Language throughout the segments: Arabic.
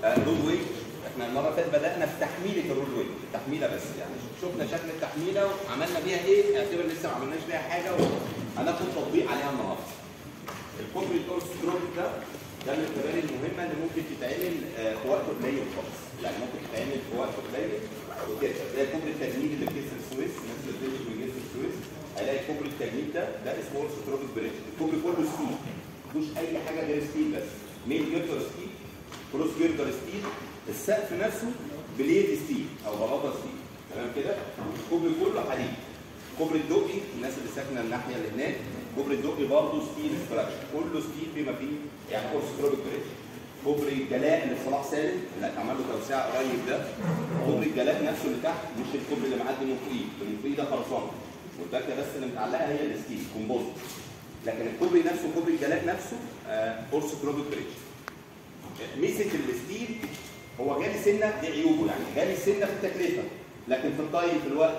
رول واي. احنا المره اللي فاتت بدانا في تحميله الرول واي، التحميله بس، يعني شفنا شكل التحميله وعملنا بيها ايه، اعتبر لسه ما عملناش بيها حاجه وهناخد تطبيق عليها النهارده. الكوبري الاورثوستروبيك ده من الكباري المهمه اللي ممكن تتعمل في وقت قليل خالص، يعني ممكن تتعمل في وقت قليل وكده، زي كوبري التجميد اللي في جسر السويس، الناس اللي بتنزل من جسر السويس هيلاقي كوبري التجميد ده اسمه اورثوستروبيك بريدج. الكوبري كله ستيل، مفيهوش اي حاجه غير ستيل بس، مين جيردر ستيل، كروس جيردر ستيل، السقف نفسه بليد ستيل او بلاطه ستيل، تمام كده؟ الكوبري كله حديد. كوبري الدقي الناس اللي ساكنه الناحيه اللي هناك، كوبري الدقي برضه ستيل ستراكشر، كله ستيل بما فيه يعني اورثوستروبيك بريدج. كوبري الجلاء اللي في صلاح سالم اللي اتعمل له توسعه قريب ده، كوبري الجلاء نفسه اللي تحت مش الكوبري اللي معدي من فوقيه، اللي فوقيه ده خرسانه والباكيه بس اللي متعلقه هي الستيل كومبوزيت، لكن الكوبري نفسه كوبري الجلاء نفسه اورثوستروبيك بريدج. ميزه الستيل هو جالي سنه، دي عيوبه يعني جالي سنه في التكلفه، لكن في الطيب في الوقت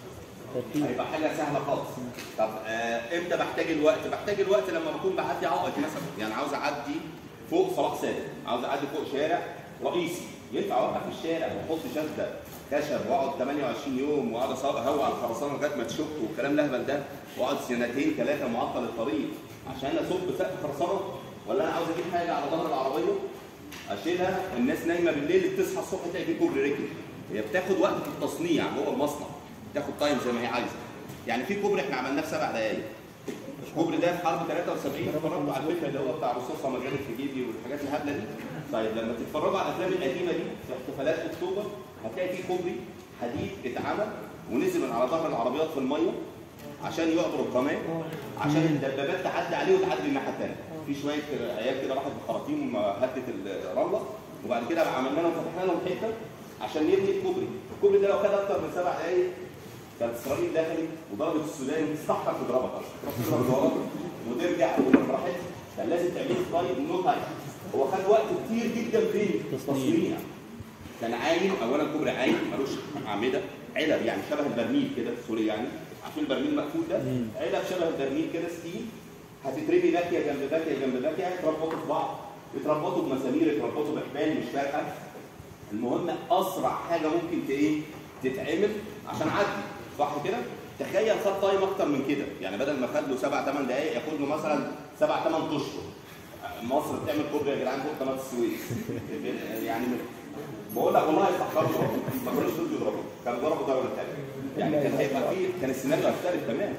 هيبقى حاجه سهله خالص. طب امتى بحتاج الوقت؟ بحتاج الوقت لما بكون بعدي عائق مثلا، يعني عاوز اعدي فوق صلاح سالم، عاوز اعدي فوق شارع رئيسي، ينفع اوقف في الشارع واحط شده خشب واقعد 28 يوم واقعد اهوى على الخرسانه لغايه ما تشق والكلام الهبل ده، واقعد سنتين ثلاثه معطل الطريق عشان اصب سقف خرسانه؟ ولا انا عاوز اجيب حاجه على ظهر العربيه اشيلها، الناس نايمه بالليل تصحى الصبح تلاقي في كوبري ركب. هي بتاخد وقت في التصنيع جوه المصنع، بتاخد تايم زي ما هي عايزه. يعني في كوبري احنا عملناه في 7 دقائق. الكوبري ده في حرب 73 اتفرجتوا على الفيلم اللي هو بتاع رصاصه مجالة في جيبي والحاجات الهبله دي. طيب لما تتفرجوا على الافلام القديمه دي في احتفالات اكتوبر هتلاقي في كوبري حديد اتعمل ونزل من على ظهر العربيات في الميه عشان يعبر القناه، عشان الدبابات تعدي عليه وتعدي الناحيه الثانيه. في شويه عيال كده راحت بخراطيم هدت الرمله، وبعد كده عملنا لهم فتحنا لهم حته عشان نبني الكوبري. الكوبري ده لو خد اكتر من 7 دقائق كانت اسرائيل دخلت وضربت السودان، تستحقر تضربها اصلا وترجع وراحت. كان لازم تعمل طيب نو تايم. هو خد وقت كتير جدا في التصنيع. كان عايم، اولا كوبري عايم ملوش اعمده، علب يعني شبه البرميل كده، سوري يعني عارفين البرميل المقفول ده؟ علب شبه البرميل كده ستيل، هتترمي باكيه جنب باكيه جنب باكيه، يتربطوا في بعض، يتربطوا بمسامير، يتربطوا بحبال، مش فارقه. المهم اسرع حاجه ممكن ايه تتعمل عشان اعدي، صح كده؟ تخيل خد تايم اكتر من كده، يعني بدل ما خد له 7 8 دقائق ياخد له مثلا 7 8 اشهر. مصر بتعمل كوبري يا جدعان فوق قناه السويس. يعني بقول لك والله استحقروا، ما كانوش دول يضربوا، كانوا ضربوا دوله ثانيه. يعني كان هيبقى فيه، كان السيناريو هيختلف تماما.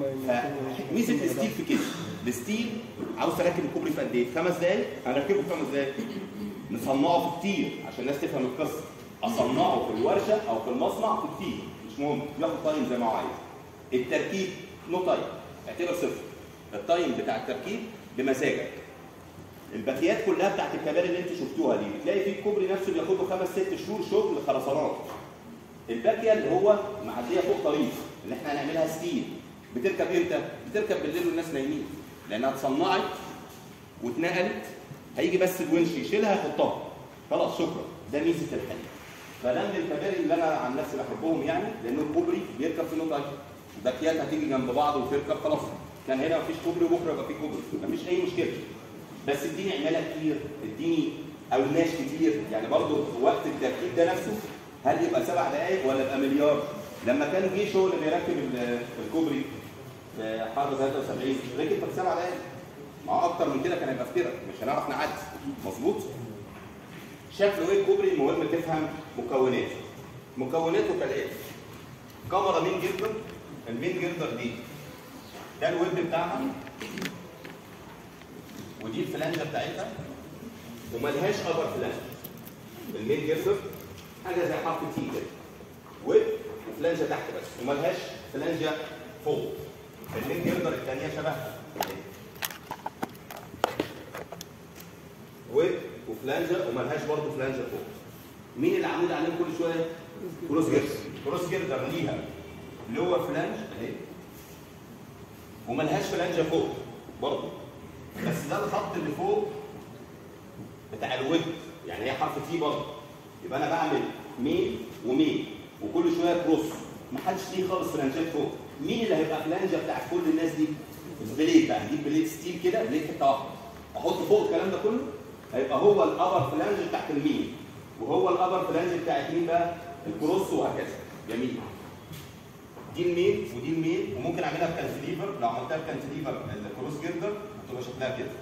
فميزه الستيل في كده، الستيل عاوز تركب الكوبري في قد ايه؟ 5 دقائق؟ هنركبه في 5 دقائق. نصنعه في كتير عشان الناس تفهم القصه. اصنعه في الورشه او في المصنع في كتير، مش مهم، ياخد تايم زي ما هو عايز. التركيب نو تايم، اعتبر صفر. التايم بتاع التركيب بمزاجك. الباكيات كلها بتاعت الكباري اللي انتوا شفتوها دي بتلاقي فيه الكوبري نفسه بياخد له 5 6 شهور شغل خرسانات. الباكيه اللي هو معديه فوق طريق اللي احنا هنعملها ستيل بتركب امتى؟ بتركب بالليل والناس نايمين، لانها اتصنعت واتنقلت، هيجي بس الونش يشيلها يحطها، خلاص شكرا. ده ميزه الحل. فده من الكباري اللي انا عن نفسي بحبهم، يعني لانه الكوبري بيركب في نو تايم. الباكيات هتيجي جنب بعض وتركب خلاص. كان هنا مفيش كوبري وبكره يبقى في كوبري، مفيش اي مشكله. بس اديني عماله كتير، اديني اوناش كتير، يعني برضه وقت التركيب ده نفسه هل يبقى 7 دقائق ولا يبقى مليار؟ لما كان جه شغل بيركب الكوبري في حرب 73 ركب في 7 دقائق. مع اكتر من كده كان هيبقى افتراء، مش هنعرف نعدي. مظبوط؟ شكله ايه الكوبري؟ المهم تفهم مكوناته. مكوناته كالاتي: كاميرا مين جردر، المين جردر دي ده الويب بتاعها، ودي الفلانجه بتاعتها، وملهاش ابر فلانج. المين جردر حاجه زي حرف تي كده، ويب وفلانجه تحت بس، وملهاش فلانجه فوق. المين جردر الثانيه شبهها، ويب وفلانجه وملهاش برضه فلانجه فوق. مين اللي عمود عليهم كل شويه؟ كروس جردر. كروس جردر ليها لور فلانج اهي، وملهاش فلانجه فوق برضه، بس ده الخط اللي فوق بتاع الويب، يعني هي حرف تي برضه. يبقى انا بعمل مين ومين وكل شويه كروس، محدش ليه خالص فلانجات فوق. مين اللي هيبقى فلانجه بتاع كل الناس دي؟ البليت بقى، نجيب بليت ستيل كده، بليت حته واحده، احط فوق الكلام ده كله هيبقى هو الابر فلانج بتاعت المين، وهو الابر فلانج بتاعت مين بقى؟ الكروس، وهكذا. جميل. دي المين ودي المين، وممكن اعملها بكانتليفر. لو عملتها بكانتليفر الكروس جردر هتبقى شكلها كده.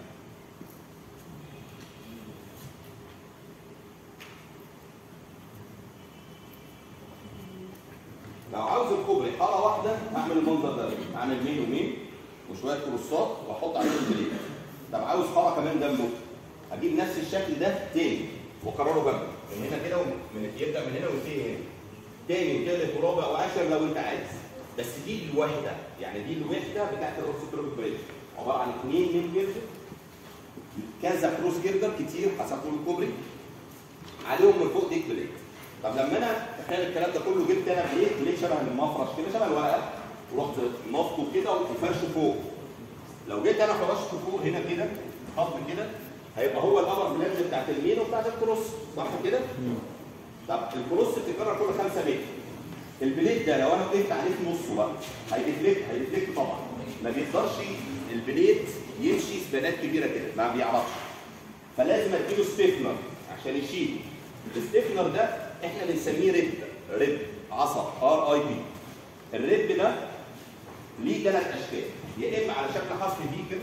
لو عاوز الكوبري حاره واحده اعمل المنظر ده، اعمل مين ومين وشويه كروسات واحط عليهم البليت. طب عاوز حاره كمان جنبه، اجيب نفس الشكل ده تاني واكرره جنبه من هنا كده، يبدا من هنا وينتهي هنا. تاني وتالت ورابع وعاشر لو انت عايز. بس دي الوحده، يعني دي الوحده بتاعت الاورثوتروبيك بريدج، عباره عن 2 مين جردر، كذا كروس جردر كتير حسب طول الكوبري، عليهم من فوق ديك بليت. طب لما انا تخيل الكلام ده كله، جبت انا بليت شبه المفرش كده، شبه الورقه، ورحت نفضه كده وفرشه فوق. لو جيت انا فرشته فوق هنا كده خط كده، هيبقى هو الابر فلانج بتاعت المين وبتاعت الكروس، صح كده؟ طب الكروس بتتكرر كل 5 متر. البليت ده لو انا وقفت عليه في نصه بقى هيديفليكت طبعا، ما بيقدرش البليت يمشي سبانات كبيره كده، ما بيعرفش. فلازم اديله ستيفنر عشان يشيل. الستيفنر ده احنا بنسميه ريب عصا RIB. الريب ده ليه 3 اشكال، يا اما على شكل حرف في كده،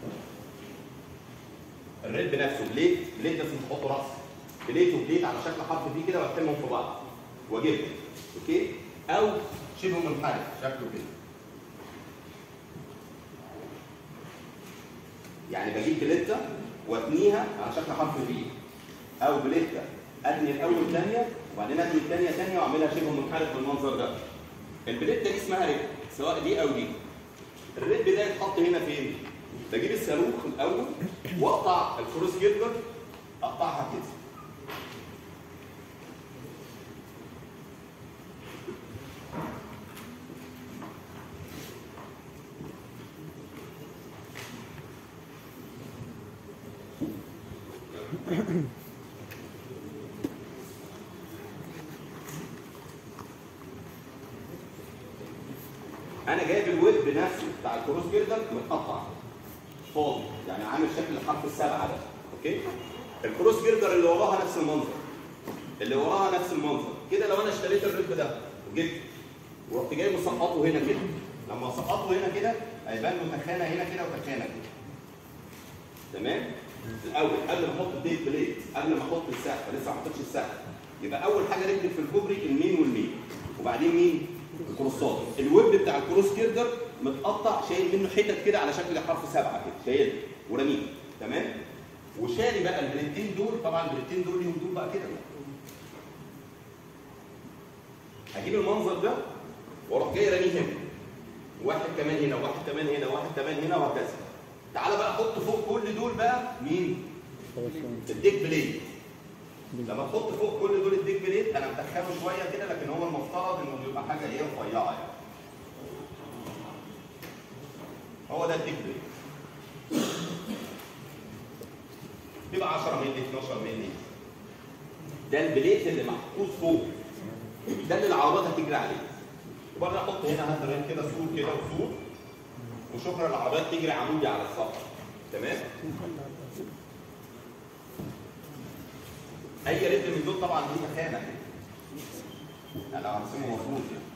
الريب نفسه بليت ده تحطه راس، بليت وبليت على شكل حرف في كده واركبهم في بعض واجيبهم، اوكي؟ او شبه منحرف شكله كده، يعني بجيب بليته واتنيها على شكل حرف في، او بليته ادني الاول ثانيه وبعدين ادني الثانيه ثانيه واعملها شبه منحرف بالمنظر ده. البليته دي اسمها ريب، سواء دي او دي. الريب ده يتحط هنا فين؟ بجيب الصاروخ الاول واقطع الكروس جردر، اقطعها كده. انا جايب الويب نفسه بتاع الكروس جردر متقطع فاضي، يعني عامل شكل الحرف السبعه ده، اوكي؟ الكروس جردر اللي وراها نفس المنظر، كده. لو انا اشتريت الريب ده وجبت ورحت جاي مسقطه هنا كده، لما اسقطه هنا كده هيبان له تخانه هنا كده وتخانه كده، تمام؟ الاول قبل ما احط الديت بليت، قبل ما احط السقف، لسه ما حطيتش السقف، يبقى اول حاجه نكتب في الكوبري المين والمين، وبعدين مين؟ الكروسات. الويب بتاع الكروس جردر متقطع، شايل منه حتت كده على شكل حرف 7 كده، شايل ورميه، تمام؟ وشاري بقى البليتين دول، طبعا البليتين دول ليهم دول بقى كده. هجيب المنظر ده واروح جاي راميه هنا، واحد كمان هنا، واحد كمان هنا، واحد كمان هنا، وهكذا. تعالى بقى احط فوق كل دول بقى مين؟ الديك بليت. لما تحط فوق كل دول الديك بليت، انا مدخله شويه كده، لكن هو المفترض انه يبقى حاجه ايه رفيعه يعني. هو ده الديك بليت. بيبقى 10 مللي 12 مللي. ده البليت اللي محطوط فوق. ده اللي العربات هتجري عليه. وبعدين احط هنا هات كده سور كده وسور، وشكرا العربيات تجري عمودي على السطح. تمام؟ اي ريتم من دول طبعا دي مكانه يعني لو هنسمه مظبوط يعني.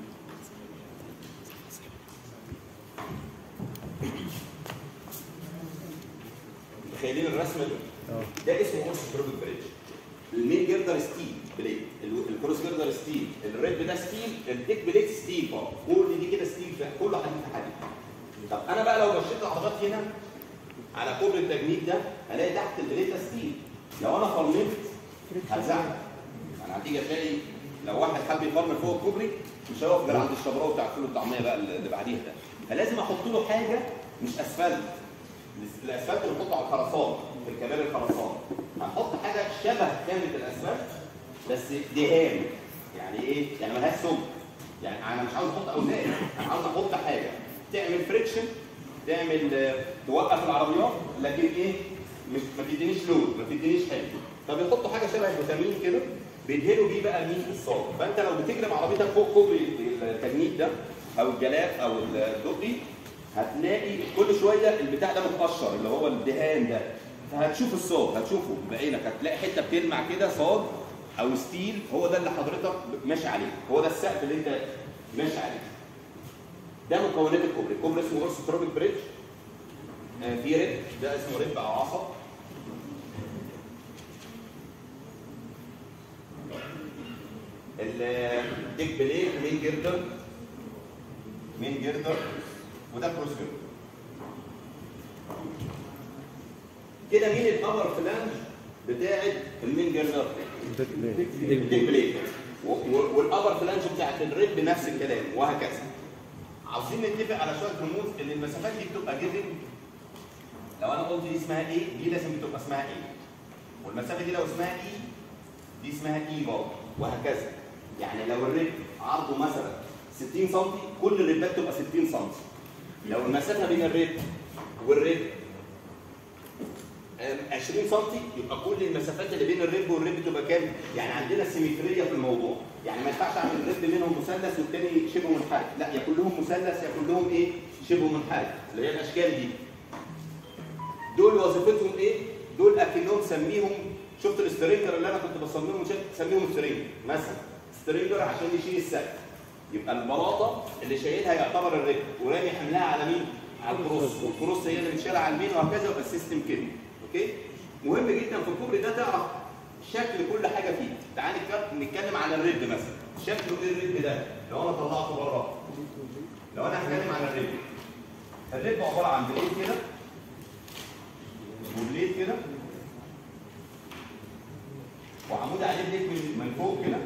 متخيلين الرسمه دي؟ ده اسمه اورثوتروبيك بريدج. المين جردر ستيل بليت، الكروس جردر ستيل، الريب ده ستيل، الديك بليت ستيل برضه، كل دي كده ستيل، كله حديد في حديد. طب انا بقى لو مشيت العربات هنا على كوبري التجنيد ده هلاقي تحت البليت ده ستيل. لو انا فرملت هزعل. انا هتيجي تلاقي لو واحد حب يفرمل فوق الكوبري مش هيقف غير عند الشبراوي بتاع الفول والطعميه بقى اللي بعديها ده. فلازم احط له حاجه مش اسفلت. الاسفلت اللي بنحطه على الخرسانه في الكباري الخرسانه. هنحط حاجه شبه كامله الاسفلت بس دهان. يعني ايه؟ يعني مالهاش سمك. يعني انا مش عاوز احط اوزان، انا عاوز احط حاجه تعمل فريكشن، تعمل توقف العربيات، لكن ايه؟ مش ما تدينيش لود، ما تدينيش حاجه. فبيحطوا حاجه شبه الفيتامين كده بيدهنوا بيه بقى مين؟ الصاج. فانت لو بتجري عربيتك فوق كوبري التجنيد ده او الجلاف او الدقي هتلاقي كل شويه البتاع ده متقشر اللي هو الدهان ده، فهتشوف الصاج، هتشوفه بعينك، هتلاقي حته بتلمع كده صاج او ستيل، هو ده اللي حضرتك ماشي عليه، هو ده السقف اللي انت ماشي عليه. ده مكونات الكوبري. الكوبري اسمه اورثوتروبيك بريدج. في ريب، ده اسمه ريب او عصب. الديك بليد، مين جردر، وده كروس جردر. كده مين الابر فلانج بتاعت المين جردر؟ الديك بليد. والابر فلانج بتاعت الريب بنفس الكلام، وهكذا. عاوزين نتفق على شويه رموز ان المسافات دي بتبقى جيفن. لو انا قلت دي اسمها ايه، دي لازم تبقى اسمها ايه. والمسافه دي لو اسمها اي، دي اسمها اي برضه، وهكذا. يعني لو الريب عرضه مثلا 60 سم، كل الريبات تبقى 60 سم. لو المسافه بين الريب والريب 20 سم، يبقى كل المسافات اللي بين الريب والريب تبقى كام؟ يعني عندنا سيمتريه في الموضوع. يعني ما ينفعش اعمل الريب منهم مثلث والتاني شبه منحرف، لا، يا كلهم مثلث يا كلهم ايه؟ شبه منحرف، اللي هي الاشكال دي. دول وظيفتهم ايه؟ دول اكنهم سميهم، شفت السترينجر اللي انا كنت بصممهم، سميهم سترينجر مثلا، سترينجر عشان يشيل السقف. يبقى البلاطه اللي شايلها يعتبر الريب، ورامي حملها على مين؟ على الكروس، والكروس هي اللي بتشيلها على المين، وهكذا. يبقى السيستم كده. اوكي؟ مهم جدا في الكوبري ده تعرف شكل كل حاجه فيه. تعال نتكلم على الريب مثلا. شكله ايه الريب ده؟ لو انا طلعته بره، لو انا هتكلم على الريب، الريب عباره عن بليد كده وبليد كده، وعمود عليه بليد من فوق كده،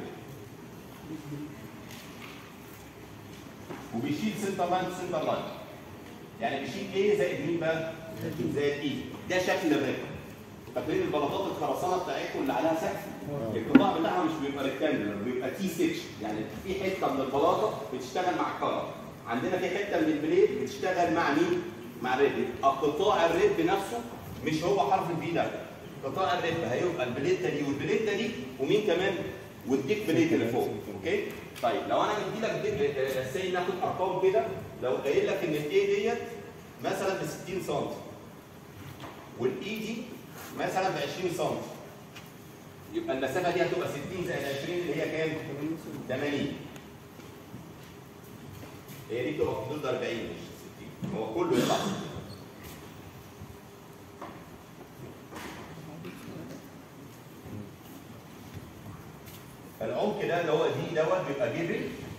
وبيشيل سنتر لاين سنتر لاين. يعني بيشيل ايه زائد مين بقى؟ زائد ايه. ده شكل الريب. فاكرين البلاطات الخرسانه بتاعتكم اللي عليها سقف؟ القطاع بتاعها مش بيبقى ريكتانجلر، بيبقى تي سكشن. يعني في حته من البلاطه بتشتغل مع الكهرباء. عندنا في حته من البليد بتشتغل مع مين؟ مع الريب. قطاع الريب نفسه مش هو حرف البي ده. قطاع الريب هيبقى البليته دي والبليته دي، ومين كمان؟ والديك بليت اللي فوق. اوكي؟ طيب لو انا مدي لك سي ناخد ارقام كده، لو قايل لك ان الاي ديت مثلا ب 60 سم، والاي دي مثلا ب 20 سم، يبقى المسافه دي هتبقى 60 زائد 20 اللي هي كام؟ 80. هي دي بتبقى ضد 40 مش 60، هو كله يطلع 60. العمق ده اللي هو دي دوت بيبقى جيبل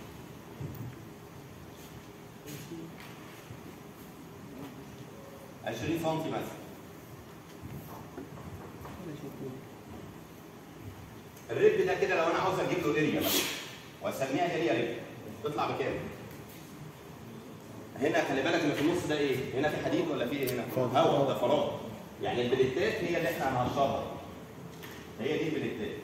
ب 20 سم مثلا. الريب ده كده لو انا عاوز اجيب له اريا مثلا واسميها اريا ريب، تطلع بكام؟ هنا خلي بالك ان في النص ده ايه؟ هنا في حديد ولا في ايه هنا؟ هواء، ده فراغ. يعني البليتات هي اللي احنا هنهشرها، هي دي البليتات.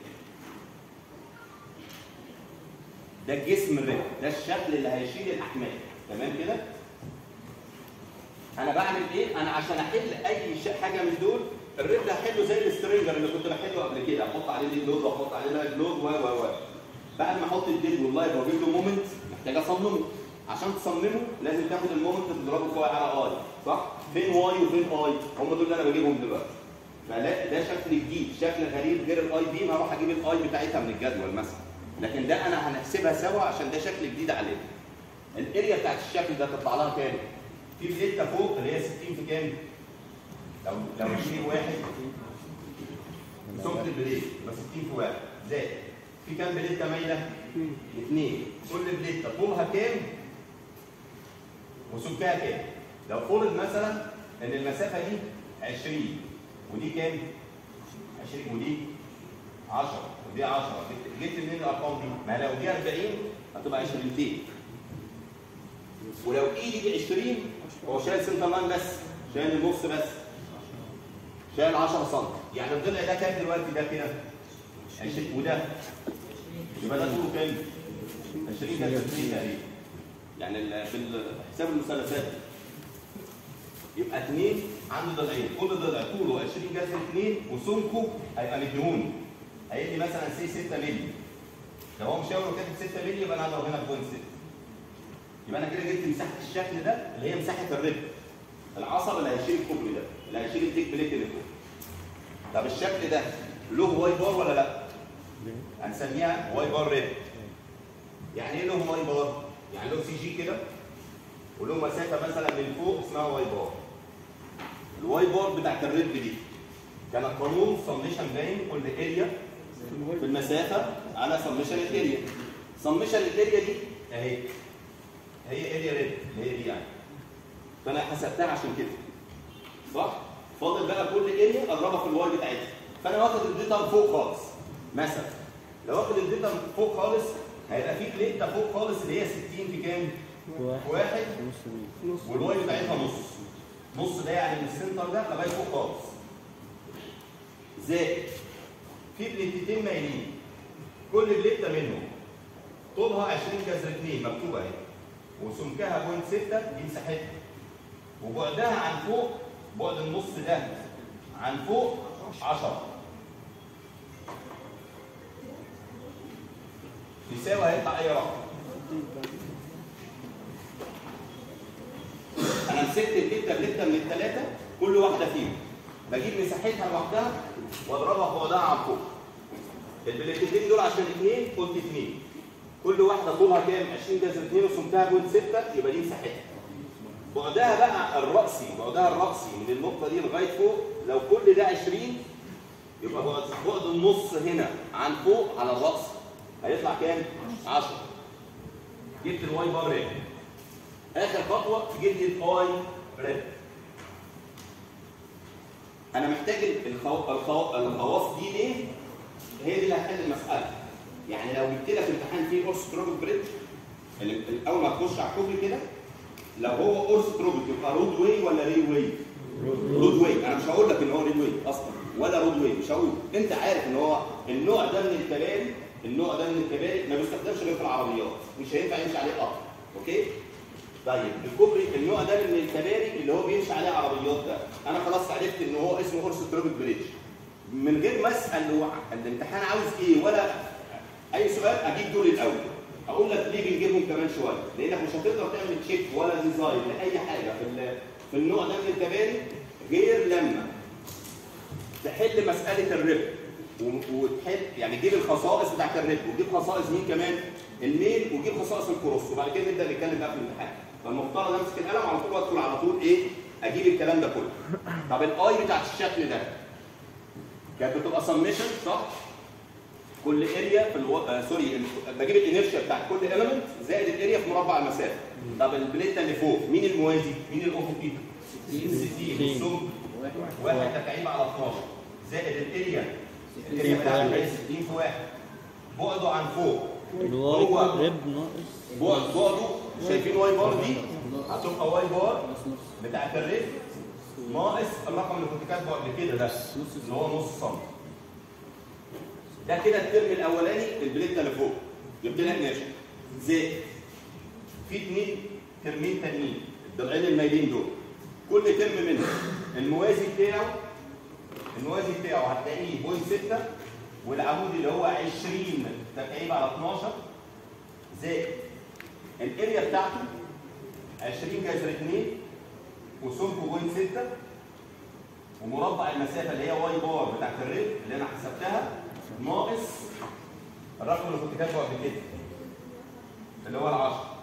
ده الجسم الريب، ده الشكل اللي هيشيل الاحمال. تمام كده؟ انا بعمل ايه؟ انا عشان احل اي حاجه من دول، الريب ده هحله زي السترينجر اللي كنت بحله قبل كده، احط عليه ديد لود واحط عليه لايف لود و بعد ما احط الديد واللايف واجيب له مومنت، محتاج اصممه. عشان تصممه لازم تاخد المومنت تضربه فوق على اي، صح؟ فين واي وفين اي؟ هم دول اللي انا بجيبهم دلوقتي. فلا ده شكل جديد، شكل غريب غير الاي بي، ما اروح اجيب الاي بتاعتها من الجدول مثلا. لكن ده انا هنحسبها سوا عشان ده شكل جديد علينا. الاريا بتاعت الشكل ده تطلع لها كام؟ في بليته فوق اللي هي 60 في كام؟ لو شيء واحد سمك البليت يبقى 60 في واحد، زائد في كام بليته مايله؟ 2. كل بليته طولها كام؟ وسمكها كام؟ لو فرض مثلا ان المسافه دي 20 ودي كام؟ 20 ودي 10 ودي 10، جبت منين الارقام دي؟ ما لو دي 40 هتبقى 20 ولو ايدي دي 20 هو شايل سنتر لاين بس، شايل النص بس، شايل 10 سم. يعني الضلع ده كام دلوقتي؟ ده كده 20 وده يبقى ده طوله كام؟ 20 ده 20 تقريبا. يعني بالحساب المثلثات يبقى 2 عنده ضلعين، كل ضلع طوله 20 جذر 2 وسمكه هيبقى مديهوني. هيدي مثلا سي 6 مللي. لو هو مشاور وكاتب 6 مللي يبقى انا هضرب هنا بوينت 6. يبقى انا كده جبت مساحه الشكل ده اللي هي مساحه الريب. العصب اللي هيشيل الكوبري ده، اللي هيشيل الديك بليت اللي فوق. طب الشكل ده له واي بار ولا لا؟ هنسميها واي بار ريب. يعني ايه له واي بار؟ يعني له سي جي كده وله مسافه مثلا من فوق اسمها واي بار. الواي بار بتاعت الريب دي كان قانون سميشن باين كل اريا في المسافه على سميشن الاريا. سميشن الاريا دي اهي هي اريا ريب اللي هي دي يعني. فانا حسبتها عشان كده صح؟ فاضل بقى كل اريا اضربها في الواي بتاعتها. فانا واخد الداتا فوق خالص مثلا. لو واخد الداتا فوق خالص هيبقى في بليته فوق خالص اللي هي 60 في كام؟ واحد والواي بتاعتها نص. نص ده يعني من السنتر ده لغايه فوق خالص. زائد في بليتتين مايلين كل بليته منهم طولها 20 جذر 2 مكتوبه اهي وسمكها 0.6 دي مساحتها وبعدها عن فوق بعد النص ده عن فوق 10 يساوي هيطلع اي رقم. انا مسكت البليته من الثلاثه كل واحده فيهم بجيب مساحتها لوحدها واضربها في بعدها عن فوق. البليتتين دول عشان 2 قلت 2 كل واحده طولها كام؟ 20 جذر 2 وسمكها 0.6 يبقى دي مساحتها. بعدها بقى الرأسي من النقطه دي لغايه فوق لو كل ده 20 يبقى بعد النص هنا عن فوق على الرأس هيطلع كام؟ 10. جبت الواي بار ريب. اخر خطوه تجيب لي الاي ريب. انا محتاج الخواص دي ليه؟ هي دي اللي هتحل المساله. يعني لو جبت لك امتحان فيه اورس تروبيك بريدج اول ما تخش على الكوبري كده لو هو اورس تروبيك يبقى رود واي ولا ريل واي؟ رود واي. انا مش هقول لك ان هو ريل واي اصلا ولا رود واي، مش هقول. انت عارف ان هو النوع ده من الكباري ما بيستخدمش غير في العربيات، مش هينفع يمشي عليه قطر. اوكي؟ طيب الكوبري النوع ده من الكباري اللي هو بيمشي عليه عربيات ده انا خلاص عرفت ان هو اسمه اورس تروبيك بريدج. من غير ما اسال هو الامتحان عاوز ايه ولا اي سؤال اجيب دول الاول. اقول لك ليه بنجيبهم كمان شويه؟ لانك مش هتقدر تعمل تشيك ولا ديزاين لاي حاجه في النوع ده من الكباري غير لما تحل مساله الريب وتحل يعني تجيب الخصائص بتاعت الريب وتجيب خصائص مين كمان؟ الميل وتجيب خصائص الكروس وبعد كده نبدا نتكلم بقى في الامتحان. فالمفترض امسك القلم على طول وادخل على طول ايه؟ اجيب الكلام ده كله. طب الاي بتاعت الشكل ده كانت بتبقى سميشن صح؟ كل اريا في بجيب الانرشيا بتاعت كل اليمنت زائد الاريا في مربع المسافه. طب البليته اللي فوق مين الموازي؟ مين الافقي؟ 60 والسمك 1 تكعيب على 12 زائد الاريا بتاعتها 60 في 1 بعده عن فوق هو ريب ناقص بعده. شايفين واي بار دي؟ هتبقى واي بار بتاعت الريب ناقص الرقم اللي كنت كاتبه قبل كده ده اللي هو نص سم. ده كده الترم الاولاني البليته اللي فوق جبت لها انرشيا زائد في 2 ترمين تانيين الضلعين المايلين دول كل ترم منهم الموازي بتاعه هتلاقيه 0.6 والعمود اللي هو 20 تكعيب على 12 زائد الاريا بتاعته 20 جذر 2 وسمكه 0.6 ومربع المسافه اللي هي واي بار بتاعت الريب اللي انا حسبتها ناقص الرقم اللي كنت كاتبه قبل كده اللي هو 10.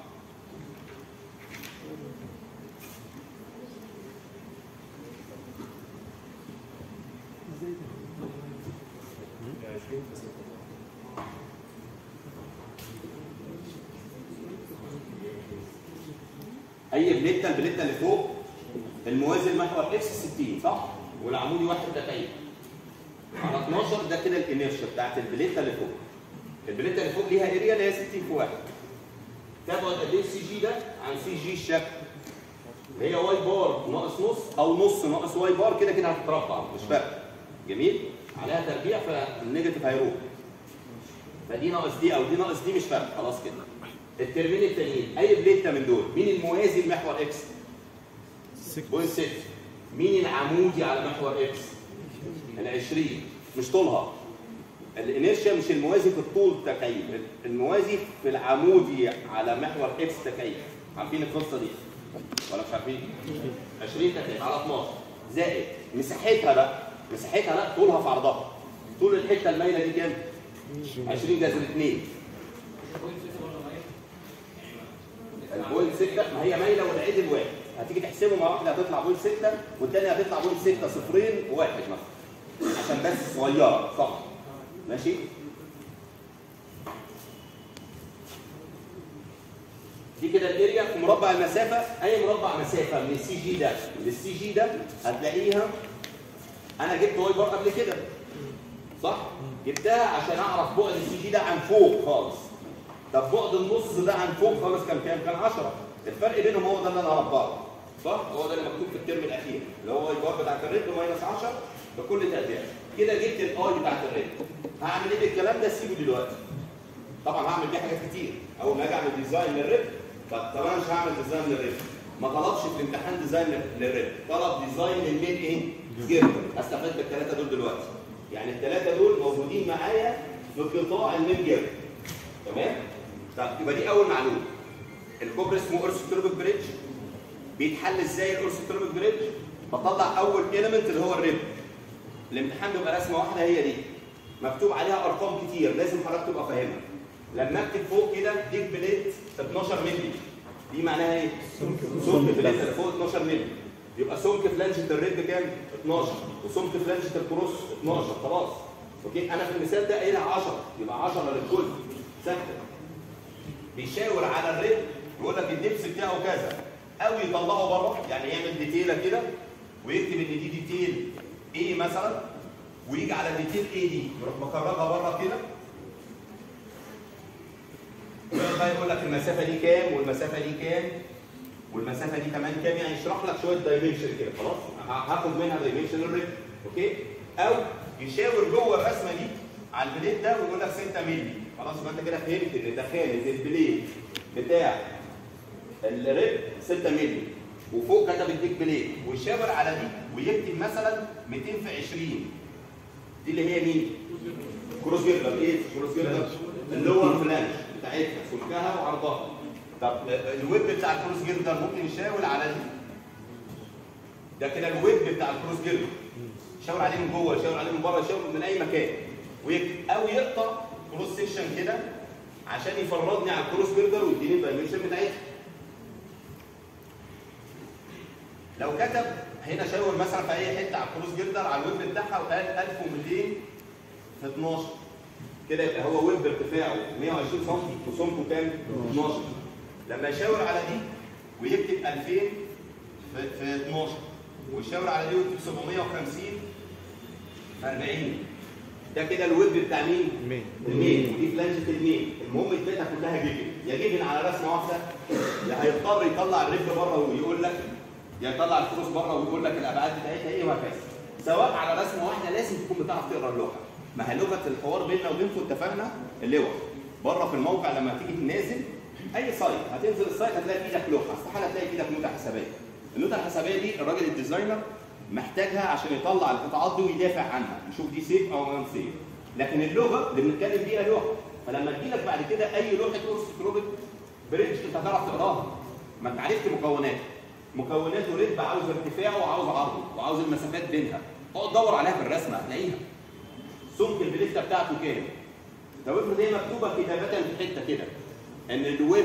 اي البليته اللي فوق الموازي المحور اكس 60 صح؟ والعمودي 1 تكعيب على 12 ده كده الانرشيا بتاعت البليته اللي فوق. البليته اللي فوق ليها اريا اللي هي 60 في 1. تبعد قد ايه السي جي ده عن سي جي الشكل؟ اللي هي واي بار ناقص نص او نص ناقص واي بار كده كده هتتربع مش فارقه. جميل؟ عليها تربيع فالنيجاتيف هيروح. فدي ناقص دي او دي ناقص دي مش فارقه خلاص كده. الترمين التانيين اي بليته من دول مين الموازي لمحور اكس؟ 0.6. مين العمودي على محور اكس؟ ال 20 مش طولها. الانرشيا مش الموازي في الطول تكعيب، الموازي في العمودي على محور اكس تكعيب. عارفين القصه دي؟ ولا مش عارفين؟ 20 تكعيب على 12 زائد مساحتها بقى مساحتها لا طولها في عرضها. طول الحته المايله دي كام؟ 20 جذر 2. البوينت 6 ما هي مايله والعدل واحد، هتيجي تحسبه مع واحده هتطلع بوينت 6 والثانيه هتطلع بوينت 6 صفرين وواحد مثلا عشان بس صغيره صح؟ ماشي؟ دي كده الاريا في مربع المسافه. اي مربع مسافه من السي جي ده للسي جي ده هتلاقيها انا جبت واي بار قبل كده صح؟ جبتها عشان اعرف بعد السي جي ده عن فوق خالص. طب بعد النص ده عن فوق خالص كان كام؟ كان 10. الفرق بينهم هو ده اللي انا هربطه صح؟ هو ده اللي مكتوب في الترم الاخير اللي هو الواي بار بتاعت الريد ماينس 10 بكل تقدير. كده جبت الاي بتاعت الريد. هعمل ايه بالكلام ده؟ سيبه دلوقتي. طبعا هعمل بيه حاجات كتير. اول ما اجي اعمل ديزاين للريد طب انا مش هعمل ديزاين للريد. ما طلبش في الامتحان ديزاين للريد، طلب ديزاين للمين ايه؟ جيردر. استفدت بالثلاثه دول دلوقتي. يعني الثلاثه دول موجودين معايا في قطاع المين جيردر. تمام؟ طب يبقى دي اول معلومه. الكوبري اسمه اورثوتروبيك بريدج. بيتحل ازاي الاورثوتروبيك بريدج؟ بطلع اول اليمنت اللي هو الريب. الامتحان بيبقى رسمه واحده هي دي. مكتوب عليها ارقام كتير لازم حضرتك تبقى فاهمها. لما اكتب فوق كده ديك بليت 12 مللي دي معناها ايه؟ سمك بليت اللي فوق 12 مللي. يبقى سمك فلانجه الريب كام؟ 12 وسمك فلانجه الكروس 12 خلاص. اوكي انا في المثال ده قايلها 10 يبقى 10 للكل سهله. بيشاور على الريب يقول لك الدبس بتاعه كذا او يطلعه بره يعني يعمل ديتيله كده ويكتب ان دي ديتيل ايه مثلا ويجي على ديتيل ايه دي يروح مكررها بره كده ويبقى يقول لك المسافه دي كام والمسافه دي كام والمسافه دي كمان كام يعني يشرح لك شويه دايمنشن كده خلاص هاخد منها دايمنشن الريب اوكي او يشاور جوه الرسمه دي على البليت ده ويقول لك 6 مللي خلاص يبقى انت كده فهمت ان ده خانه البليت بتاع الريب 6 مللي وفوق كتب الديك بليت ويشاور على دي ويكتب مثلا 200 في 20 دي اللي هي مين؟ كروس جيردر. ايه كروس جيردر؟ اللور فلانج بتاعتها سمكها وعرضها. طب الويب بتاع الكروس جيردر ممكن يشاور على دي. ده كده الويب بتاع الكروس جيردر. يشاور عليه من جوه يشاور عليه من بره يشاور من اي مكان ويكتب او يقطع كروس سيكشن كده عشان يفرضني على الكروس جيردر ويديني الدايمنشن بتاعتها. لو كتب هنا شاور مثلا في اي حته على الكروس جيردر على الويب بتاعها وقال 1200 في 12 كده يبقى هو ويب ارتفاعه 120 سم وسمكه كام؟ 12. لما يشاور على دي ويكتب 2000 في 12 ويشاور على دي ويكتب 750 في 40 ده كده الويب بتاع مين؟ المين ودي فلانجه المين. المهم الداتا كلها جيجن يا جيجن على رسمه واحده يا هيضطر يطلع الريب بره ويقول لك يا يطلع الكروس بره ويقول لك الابعاد بتاعتها ايه وهكذا. سواء على رسمه واحده لازم تكون بتعرف تقرا اللوحه. ما هي لغه الحوار بيننا وبينكم اتفقنا اللوح. بره في الموقع لما تيجي تنازل اي سايت هتنزل السايت هتلاقي في ايدك لوحه استحاله تلاقي في ايدك نوتة حسابيه. النوتة الحسابيه دي الراجل الديزاينر محتاجها عشان يطلع القطاعات دي ويدافع عنها يشوف دي سيف او نون سيف. لكن اللغه اللي بنتكلم بيها لوحه. فلما تجي لك بعد كده اي لوحه اورثوتروبيك بريدج انت هتعرف تقراها. ما انت عرفت مكوناته ريب عاوز ارتفاعه وعاوز عرضه وعاوز المسافات بينها. اقعد دور عليها في الرسمه هتلاقيها. سمك البليته بتاعته كام؟ لو افرض هي مكتوبه كتابه في حته كده ان الويب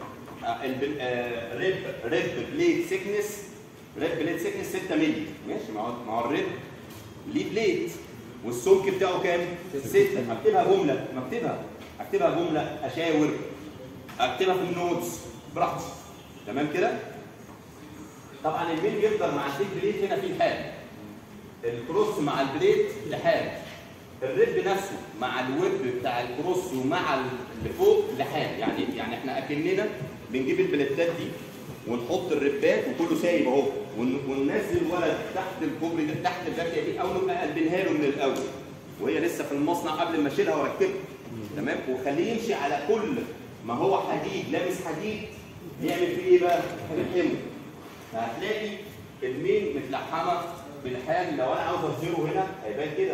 ريب بليت سيكنس 6 مللي ماشي. ما هو الريب ليه بليت والسمك بتاعه كام؟ 6. هكتبها جمله اكتبها جمله اشاور اكتبها في النوتس براحتي. تمام كده؟ طبعا المين جيردر مع الديك بليت هنا في الحال. الكروس مع البليت لحال. الريب نفسه مع الويب بتاع الكروس ومع اللي فوق لحال. يعني احنا اكننا بنجيب البليتات دي ونحط الريبات وكله سايب اهو وننزل ولد تحت الكوبري ده تحت الباكيه دي او نبقى قلبينها له من الاول وهي لسه في المصنع قبل ما اشيلها واركبها. تمام؟ وخليه يمشي على كل ما هو حديد لامس حديد يعمل فيه ايه بقى؟ يلحمه. فهتلاقي المين متلحمه بالحام. لو انا عاوز اظهره هنا هيبان كده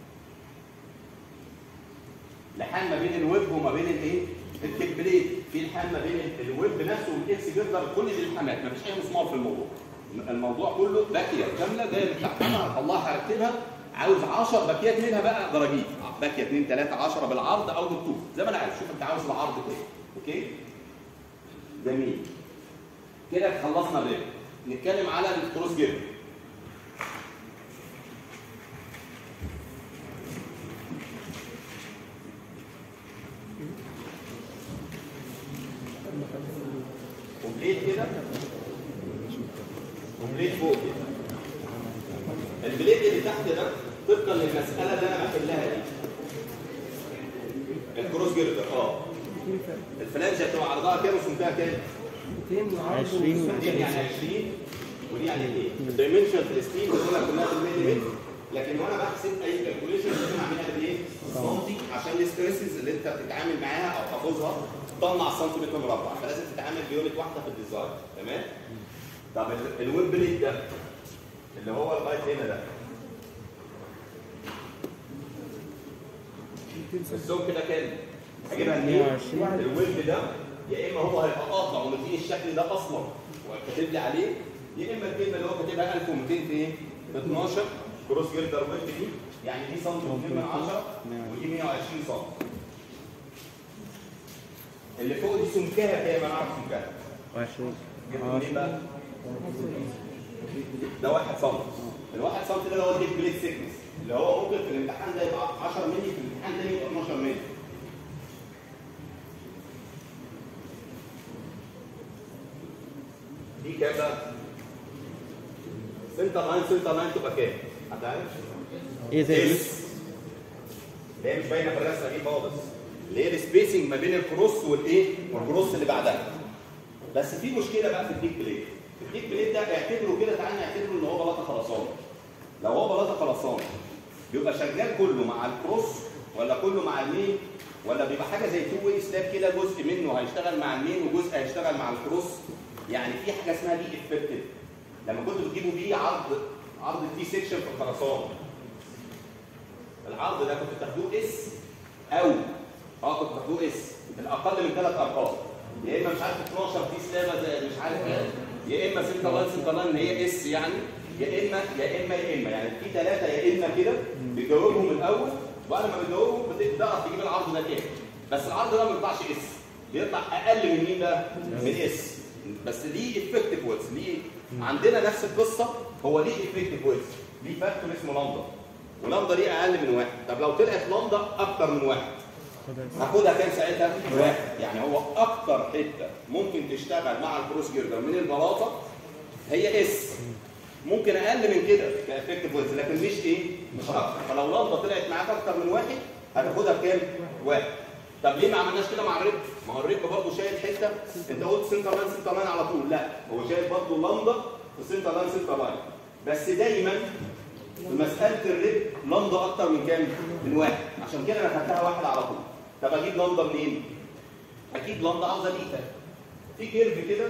لحام ما بين الويب وما بين الايه؟ التيك بليت. في لحام ما بين الويب نفسه والاكس جيردر. كل دي الحامات مفيش اي مسمار في الموضوع. الموضوع كله باكيه كامله جايه متلحمه هطلعها هركبها عاوز 10 باكيات منها بقى دراجيل، باكيه 2 3 10 بالعرض او بالطول زي ما انا عايز. شوف انت عاوز العرض كده. اوكي؟ جميل. كده خلصنا الريب. نتكلم على الكروس جير. كومبليت كده، كومبليت فوق كده. البليد اللي تحت ده طبقا للمساله اللي انا بحلها دي الكروس جيردر. الفلانجه بتبقى عرضها كام وسمكها كام؟ 220 دي يعني 20 ودي يعني ايه؟ الدايمنشن في الستيل بتقولها كلها في المليمتر، لكن وانا بحسب اي كالكوليشن لازم اعملها بالايه؟ سنتي، عشان الستريسز اللي انت بتتعامل معاها او حافظها تطلع سنتيمتر مربع، فلازم تتعامل بيونت واحده في الديزاين. تمام؟ طب الويب بليد ده اللي هو لغايه هنا ده السمك ده كام؟ هجيبها منين؟ الويب ده يا اما هو هيبقى قاطع ومديني الشكل ده اصلا وكاتب لي عليه، يا اما الكلمه اللي هو كاتبها 1200 في ايه؟ 12 كروس جيردر ويب دي، يعني دي سم 2 من 10 ودي 120 سم. اللي فوق دي سمكها كام؟ انا اعرف سمكها 20. جبت منين بقى؟ ده 1 سم. ال 1 سم ده اللي هو الديك بليد سيكنس، اللي هو ممكن في الامتحان ده يبقى 10 مللي، في الامتحان ده يبقى 12 مللي. دي كام بقى؟ سنتر لاين، سنتر لاين تبقى كام؟ هتعرف؟ ايه زي اللي هي مش باينه في الرسمه دي خالص، اللي هي السبيسنج ما بين الكروس والايه؟ والكروس اللي بعدها. بس في مشكله بقى في الديك بليد. الديك بليد ده اعتبره كده، تعالى نعتبره ان هو بلاطه خرسانه. لو هو بلاطه خرسانه بيبقى شغال كله مع الكروس ولا كله مع المين؟ ولا بيبقى حاجه زي تو واي سلاب كده، جزء منه هيشتغل مع المين وجزء هيشتغل مع الكروس؟ يعني في حاجه اسمها بي افكتيف. لما كنتوا بتجيبوا بيه عرض التي سيكشن في الخرسانه، العرض ده كنتوا بتاخدوه اس او كنتوا بتاخدوه اس الاقل من 3 ارقام، يا اما مش عارف 12 تي سلابه زي مش عارف ايه، يا اما سنتر لاين سنتر لاين ان هي اس يعني، يا اما يعني في 3 يا اما كده بتجاوبهم الاول، وبعد ما بتجاوبهم بتقدر تجيب العرض ده كام. بس العرض ده ما بيطلعش اس، بيطلع اقل من مين بقى؟ من اس. بس ليه افكتيف ويدث، ليه؟ عندنا نفس القصه، هو ليه افكتيف ويدث؟ ليه فاكتور اسمه لامدا، ولامدا ليه اقل من 1. طب لو طلعت لامدا اكتر من 1 هاخدها كام ساعتها؟ 1. يعني هو اكتر حته ممكن تشتغل مع الكروس جيردر من البلاطه هي اس. ممكن اقل من كده كافكتيف ويدث، لكن مش ايه؟ مش اكتر. فلو لامدا طلعت معاك اكتر من 1 هتاخدها بكام؟ 1. طب ليه ما عملناش كده مع الريب؟ ما هو الريب برضه شايل حته، انت قلت سنتر لاين سنتر لاين على طول، لا هو شايل برضه لامدا في سنتر لاين سنتر لاين، بس دايما في مساله الريب لامدا اكتر من كام؟ من 1، عشان كده انا خدتها 1 على طول. طب اجيب لامدا منين؟ اكيد لامدا عاوزه بيتا. في كيرف كده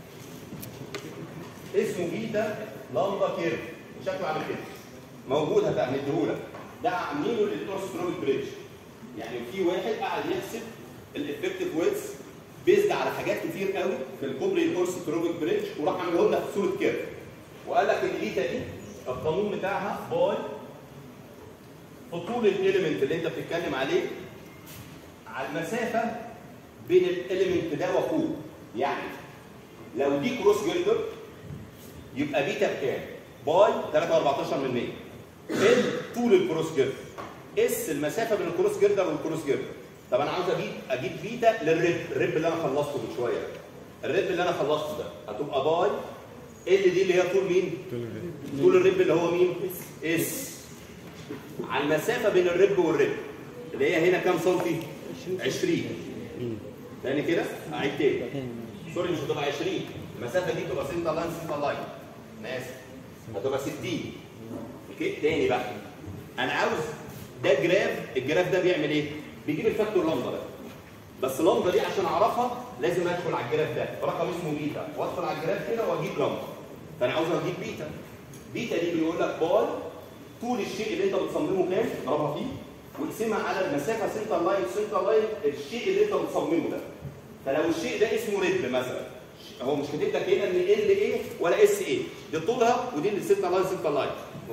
اسمه بيتا لامدا كيرف، شكله عامل كده، موجود هنديهولك، ده عاملينه للتورستروبيك بريدج. يعني في واحد قاعد يحسب الافكتيف ويدث بيزد على حاجات كتير قوي في الكوبري التورستروبيك بريدج، وراح عامله لنا في صوره كيرف، وقال لك ان بيتا دي القانون بتاعها باي في طول الاليمنت اللي انت بتتكلم عليه على المسافه بين الاليمنت ده واخوه. يعني لو دي كروس جيردر يبقى بيتا بكام؟ باي 3.14%. ال طول الكروس جيردر، اس المسافه بين الكروس جيردر والكروس جيردر. طب انا عاوز اجيب بيتا للريب، الريب اللي انا خلصته من شويه، الريب اللي انا خلصته ده هتبقى باي ال دي اللي هي طول مين؟ طول الريب اللي هو مين؟ اس. على المسافه بين الريب والريب اللي هي هنا كام سنتي؟ 20. تاني كده؟ اعيد تاني. سوري مش هتبقى 20، المسافه دي تبقى سنتر لاين سنتر لاين. انا اسف. هتبقى 60. اوكي؟ تاني بقى. انا عاوز ده الجراف ده بيعمل ايه؟ بيجيب الفاكتور لامدا ده. بس لامدا دي عشان اعرفها لازم ادخل على الجراف ده، رقم اسمه بيتا، وادخل على الجراف كده واجيب لامدا. فانا عاوز اجيب بيتا. بيتا دي بيقول لك باي طول الشيء اللي انت بتصممه كام؟ اضربها فيه واقسمها على المسافه سنتر لاين سنتر لاين الشيء اللي انت بتصممه ده. فلو الشيء ده اسمه ريب مثلا، هو مش كاتب لك هنا ان ال ايه ولا اس ايه، دي طولها ودي السنتر لاين سنتر لاين، اوكي؟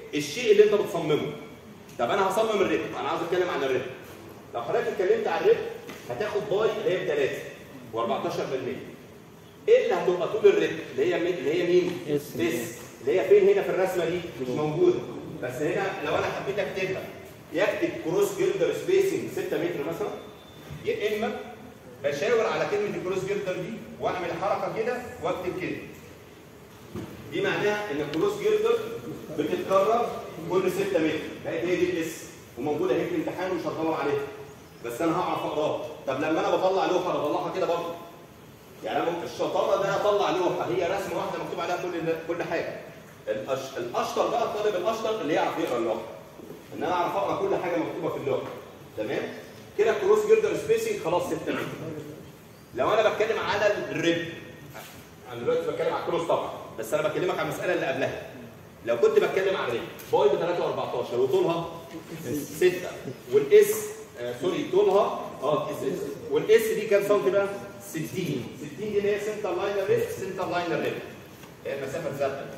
الشيء اللي انت بتصممه. طب انا هصمم الريب، انا عاوز اتكلم عن الريب. لو حضرتك اتكلمت عن الريب هتاخد باي اللي هي ب 3 و14%. ايه اللي هتبقى طول الريب؟ اللي هي مين؟ اس اللي هي فين هنا في الرسمه دي؟ مش موجوده. بس هنا لو انا حبيت اكتبها يكتب كروس جيردر سبيسنج 6 متر مثلا، يا اما بشاور على كلمه الكروس جيردر دي واعمل حركه كده واكتب كده. دي معناها ان الكروس جيردر بتتكرر كل 6 متر، بقت هي دي الاس وموجوده اهي في الامتحان ومش هدور عليها. بس انا هعرف اقراها. طب لما انا بطلع لوحه بطلعها كده برضه. يعني انا الشطاره ده اطلع لوحه هي رسمه واحده مكتوب عليها كل حاجه. الاشطر بقى الطالب الاشطر اللي يعرف يقرا اللوحه. ان انا اعرف اقرا كل حاجه مكتوبه في اللوحه. تمام؟ كده الكروس جيردر سبيسنج خلاص 6 متر. لو انا بتكلم على الريب، انا دلوقتي بتكلم على الكروس طبعا، بس انا بكلمك على المساله اللي قبلها. لو كنت بتكلم على الريب باي ب 3 و14 وطولها 6 والاس طولها والاس دي كام سم بقى؟ 60 دي اللي هي سنتر لاين الريب، سنتر لاين الريب هي المسافه الثابته.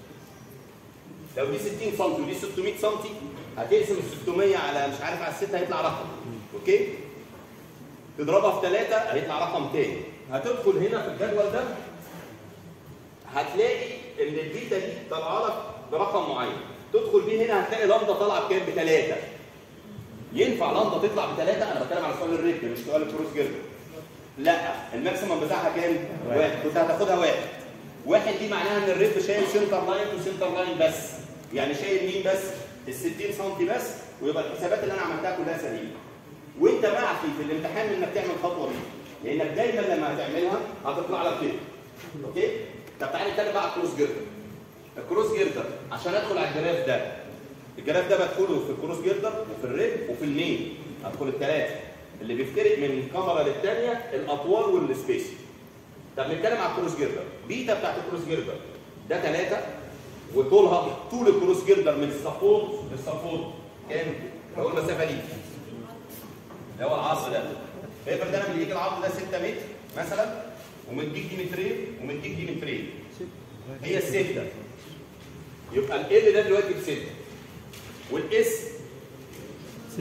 لو دي 60 سم ودي 600 سم هتقسم ال 600 على مش عارف على 6 هيطلع رقم. اوكي؟ تضربها في 3 هيطلع رقم تاني. هتدخل هنا في الجدول ده هتلاقي ان البيتا دي طالعه لك برقم معين. تدخل بيه هنا هتلاقي لمضه طالعه بكام؟ ب3. ينفع لمضه تطلع ب3؟ انا بتكلم على سؤال الريب مش سؤال الكروس جيردر. لا، الماكسيمم بتاعها كام؟ 1. كنت هتاخدها 1. 1 دي معناها ان الريب شايل سنتر لاين وسنتر لاين بس. يعني شايل مين بس؟ ال 60 سم بس، ويبقى الحسابات اللي انا عملتها كلها سليمه. وانت معفي في الامتحان انك تعمل الخطوه دي، لانك دايما لما هتعملها هتطلع لك كده. اوكي؟ طب تعالى نتكلم بقى على الكروس جيردر. الكروس جيردر عشان ادخل على الجراف ده، الجراف ده بدخله في الكروس جيردر وفي الريب وفي المين. ادخل الثلاثه اللي بيفترق من كاميرا للثانيه الاطوال والسبيس. طب نتكلم على الكروس جيردر. بيتا بتاعت الكروس جيردر ده 3 وطولها طول الكروس جيردر من السبورت للسبورت كام؟ لو المسافه دي اللي هو العرض ده. فيفرض انا اللي يجي العرض ده 6 متر مثلا ومديك دي مترين ومديك دي مترين. هي السته. يبقى ال ده دلوقتي ب 6 والاس 6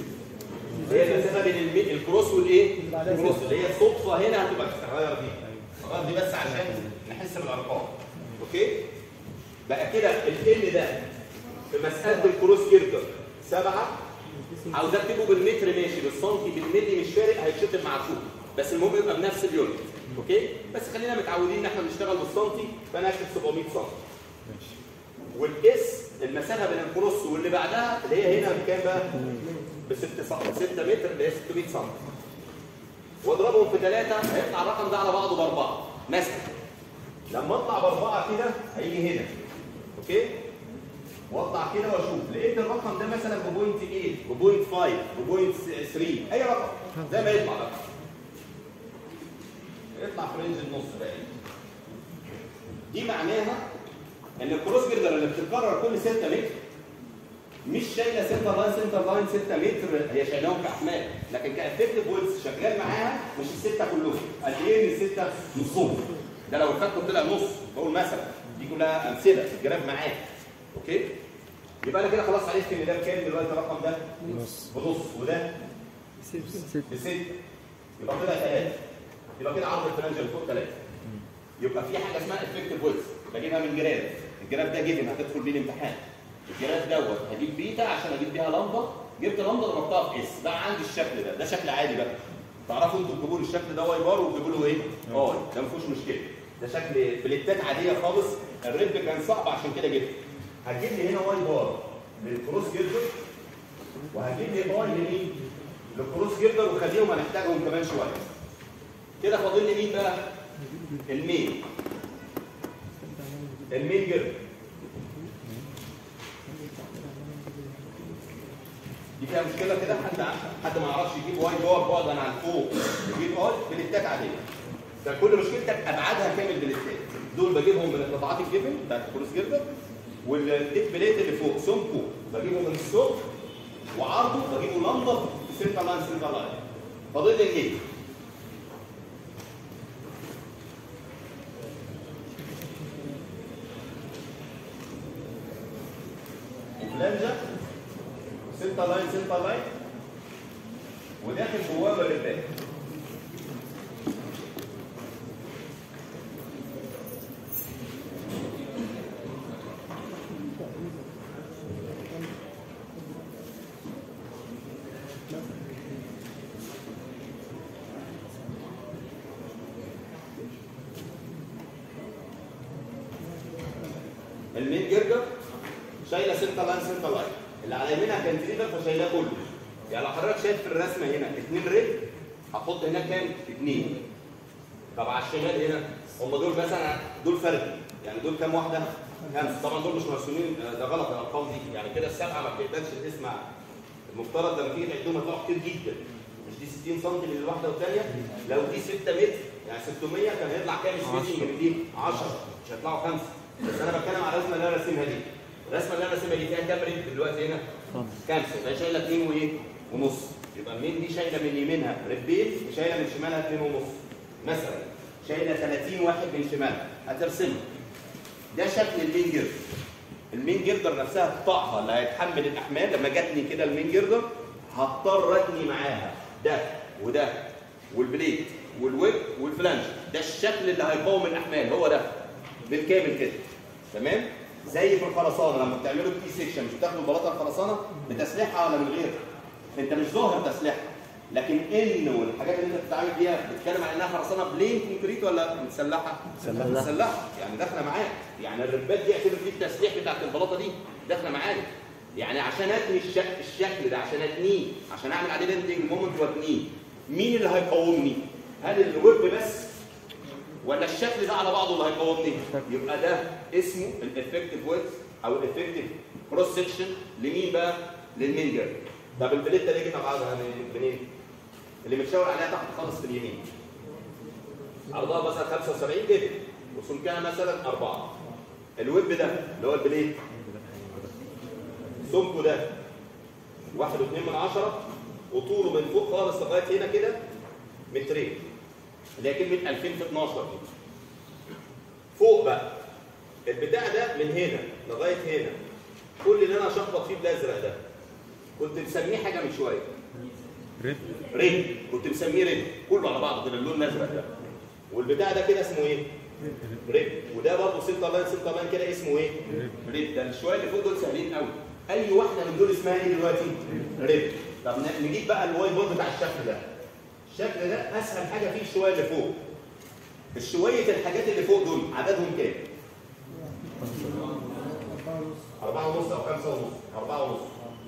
هي المسافه بين الكروس والايه؟ الكروس اللي هي الصدفه هنا هتبقى تتغير دي. الغرض دي بس عشان نحس بالارقام. اوكي؟ بقى كده ال ده في مساله الكروس جيردر 7. عاوز اكتبه بالمتر ماشي، بالسنتي بالملي مش فارق، هيتشطب مع الكوب. بس المهم يبقى بنفس اليونت. اوكي؟ بس خلينا متعودين ان احنا بنشتغل بالسنتي، فانا هكتب 700 سم. ماشي. والاس المسافه بين الكروس واللي بعدها اللي هي هنا بكام بقى؟ ب 6 متر اللي هي 600 سم. واضربهم في 3 هيطلع الرقم ده على بعضه ب4 مثلا. لما اطلع ب4 كده هيجي هنا. اوكي؟ واطلع كده واشوف لقيت الرقم ده مثلا ب 0.8 ب 0.5 ب 0.3 اي رقم زي ما يطلع بقى. يطلع في رينج النص بقى. دي معناها ان الكروس جيردر اللي بتتكرر كل 6 متر مش شايله سنتر لاين 6 متر، هي شايلاهم كاحمال، لكن كافكتيف ويدث شغال معاها مش السته كلهم. قد ايه من السته؟ نصهم. ده لو الخط طلع نص بقول مثلا، دي كلها امثله في الجراف معاك. اوكي؟ يبقى انا كده خلاص عرفت ان ده بكام دلوقتي الرقم ده؟ بنص. وده؟ ب6. يبقى طلع 3. يبقى كده عرض الفلانجه اللي فوق 3. يبقى في حاجه اسمها افكتيف ويدث بجيبها من جراف. الجراف ده جيفن هتدخل بيه الامتحان. الجراف دوت هجيب بيتا عشان اجيب بيها لمبه، جبت لمبه ضربتها في اس، بقى عندي الشكل ده شكل عادي بقى. تعرفوا انتوا تجيبوا لي الشكل ده واي بار وتجيبوا له ايه؟ ده ما فيهوش مشكله. ده شكل بليتات عاديه خالص. الريب كان صعب عشان كده جبته. هتجيب لي هنا واي بار للكروس جيردر وهجيب لي باي لمين؟ للكروس جيردر، وخليهم هنحتاجهم كمان شويه. كده فاضل لي مين بقى؟ المين جيردر. دي فيها مشكله كده. حد ما يعرفش يجيب واي بار بعد عن فوق يجيب بليتات عاديه. ده كل مشكلتك ابعادها كام البليتات. دول بجيبهم من القطاعات الجبن بتاعت الكروس جيردر، والديك بليت اللي فوق سمكه بجيبه من السوق، وعرضه بجيبه لمبه في سنتر لاين. فاضل لي ايه؟ سنتر لاين وداخل جواه الرباط. المين جرجر شايله سنتر لاين اللي على يمينها كانتليفر فشايلاه كله. يعني لو حضرتك شايف في الرسمه هنا 2 رجل هتحط هنا كام؟ 2. طب على الشمال هنا هم دول مثلا دول فردي، يعني دول كام واحده؟ 5. طبعا دول مش مرسومين، ده غلط الارقام دي، يعني كده السبعه ما بتقبلش الاسم. المفترض لما تيجي تعدهم هتطلعوا كتير جدا. مش دي 60 سم من الواحده والثانيه؟ لو دي 6 متر يعني 600 كان هيطلع كام سبيسنج من دي؟ 10. مش هيطلعوا 5. بس انا بتكلم على الرسمه اللي انا راسمها دي. الرسمه اللي انا راسمها دي فيها كام رجل دلوقتي هنا؟ 5. فهي شايله 2 وايه؟ ونص. يبقى المين دي شايله من يمينها رجلين وشايله من شمالها 2 ونص. مثلا شايله 30 واحد من شمالها، هترسمها. ده شكل المين جردر. المين جردر نفسها قطاعها اللي هيتحمل الاحمال. لما جاتني كده المين جردر هضطر اتني معاها ده وده والبليت والويب والفلانج. ده الشكل اللي هيقاوم الاحمال، هو ده بالكامل كده. تمام؟ زي في الخرسانه لما بتعملوا التي سيكشن مش بتاخدوا بلاطه الخرسانه بتسليحها ولا من غير؟ انت مش ظاهر تسليحها، لكن والحاجات اللي انت بتتعامل بيها بتتكلم عن انها خرسانه بلين كونكريت ولا متسلحه؟ متسلحه، يعني داخله معاك. يعني الربات دي اعتبر دي التسليح بتاعت البلاطه دي داخله معاك. يعني عشان اتني الشكل ده، عشان اتنيه، عشان اعمل عليه بندنج مومنت واتنيه، مين اللي هيقاومني؟ هل الويب بس ولا الشكل ده على بعضه اللي هيقاومني؟ يبقى ده اسمه الافكتيف ويدث او الافكتيف كروس سكشن لمين بقى؟ للمين جردر. طب البليته دي جبنا بعضها منين؟ اللي متشاور عليها تحت خالص في اليمين. عرضها مثلا 75 كده وسمكها مثلا 4. الويب ده اللي هو البليت سمكه ده 1.2 وطوله من فوق خالص لغايه هنا كده 2 متر. اللي هي كلمه 2000 في 12 دي. فوق بقى البتاع ده من هنا لغايه هنا، كل اللي انا اشخبط فيه بالازرق ده كنت مسميه حاجه من شويه. ريد. كنت مسميه ريد كله على بعضه كده اللون الازرق ده. والبتاع ده كده اسمه ايه؟ ريد. وده برضه سنتر لاين كده اسمه ايه؟ ريد. ده الشويه اللي فوق دول سهلين قوي. اي واحده من دول اسمها ايه دلوقتي؟ ريد. طب نجيب بقى الواي بورد بتاع الشكل ده. الشكل ده اسهل حاجه فيه الشويه اللي فوق. الشويه الحاجات اللي فوق دول عددهم كام؟ 4.5 او 5.5. 4.5.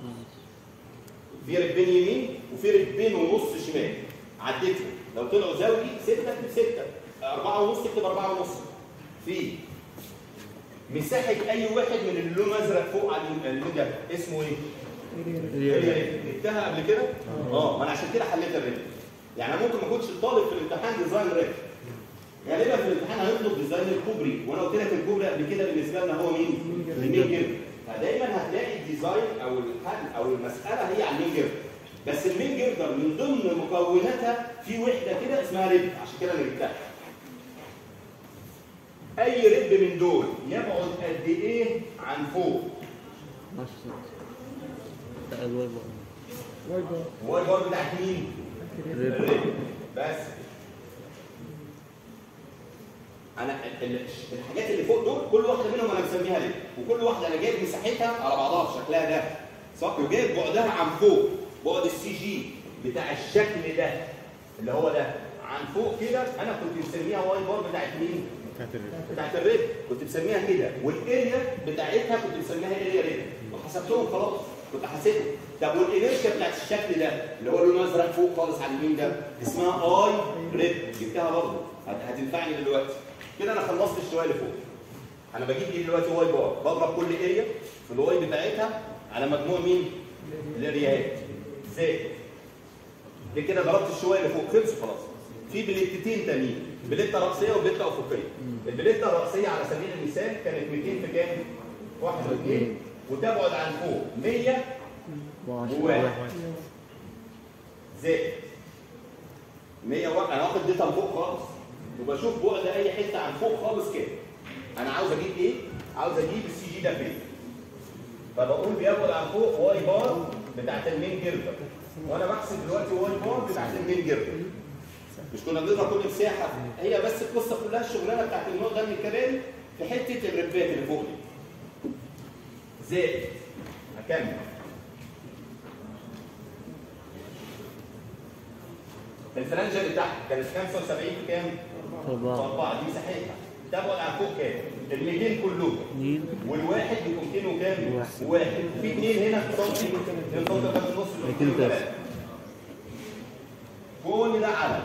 في رجبين يمين وفي رجبين ونص شمال. عديتهم لو طلعوا زوجي 6 تكتب 6، 4.5 تكتب 4.5. في مساحه اي واحد من اللون الازرق فوق على اللون ده اسمه ايه؟ جبتها قبل كده؟ ما انا عشان كده حليت الرجل. يعني انا ممكن ما اكونش طالب في الامتحان ديزاين رجل. غالبا في الامتحان هيطلب ديزاين الكوبري، وانا قلت لك الكوبري قبل كده بالنسبه لنا هو مين؟ المين جردر. فدايما هتلاقي الديزاين او الحل او المساله هي على المين جردر. بس المين جردر من ضمن مكوناتها في وحده كده اسمها رب، عشان كده انا جبتها. اي رب من دول يبعد قد ايه عن فوق؟ الواي بار بتاعت مين؟ الرب. بس انا الحاجات اللي فوق دول كل واحده منهم انا مسميها رب، وكل واحده انا جايب مساحتها على بعضها شكلها ده صح، وجايب بعدها عن فوق. بعد السي جي بتاع الشكل ده اللي هو ده عن فوق كده انا كنت مسميها واي بار بتاعت مين؟ بتاعت الرب. كنت مسميها كده، والاريا بتاعتها كنت مسميها اريا رب، وحسبتهم خلاص كنت حاسبهم. طب والانرشيا بتاعت الشكل ده اللي هو لونه ازرق فوق خالص على اليمين ده اسمها اي رب. جبتها برضه هتنفعني دلوقتي. كده انا خلصت الشويه اللي فوق. انا بجيب ايه دلوقتي؟ واي بار. بضرب كل اريا في الواي بتاعتها على مجموع مين؟ الاريات. زائد دي كده ضربت الشويه اللي فوق خلصوا خلاص. في بليتتين تانيين، بليته راسيه وبليته افقيه. البليته الراسيه على سبيل المثال كانت 200 في كام؟ 1 و2 وتبعد عن فوق 100 و1 زائد 101. انا واخد داتا فوق خالص وبشوف بعد اي حته عن فوق خالص كده. انا عاوز اجيب ايه؟ عاوز اجيب السي جي ده فين؟ فبقول بيبعد عن فوق واي بار بتاعت المين جردر، وانا بحسب دلوقتي واي بار بتاعت المين جردر. مش كنا بنضرب كل مساحه؟ هي بس القصه كلها الشغلانه بتاعت النوع ده من الكباري في حته الربات اللي فوق دي. زائد هكمل الفلانجه اللي تحت كانت 75 في كام؟ 4 دي مساحتها. تبعد عن فوق كام؟ ال 200 كلهم. والواحد يبقوا 200 وكام؟ واحد. في 2 هنا في سنتي، 2 سنتي في النص 203. كل ده عدد.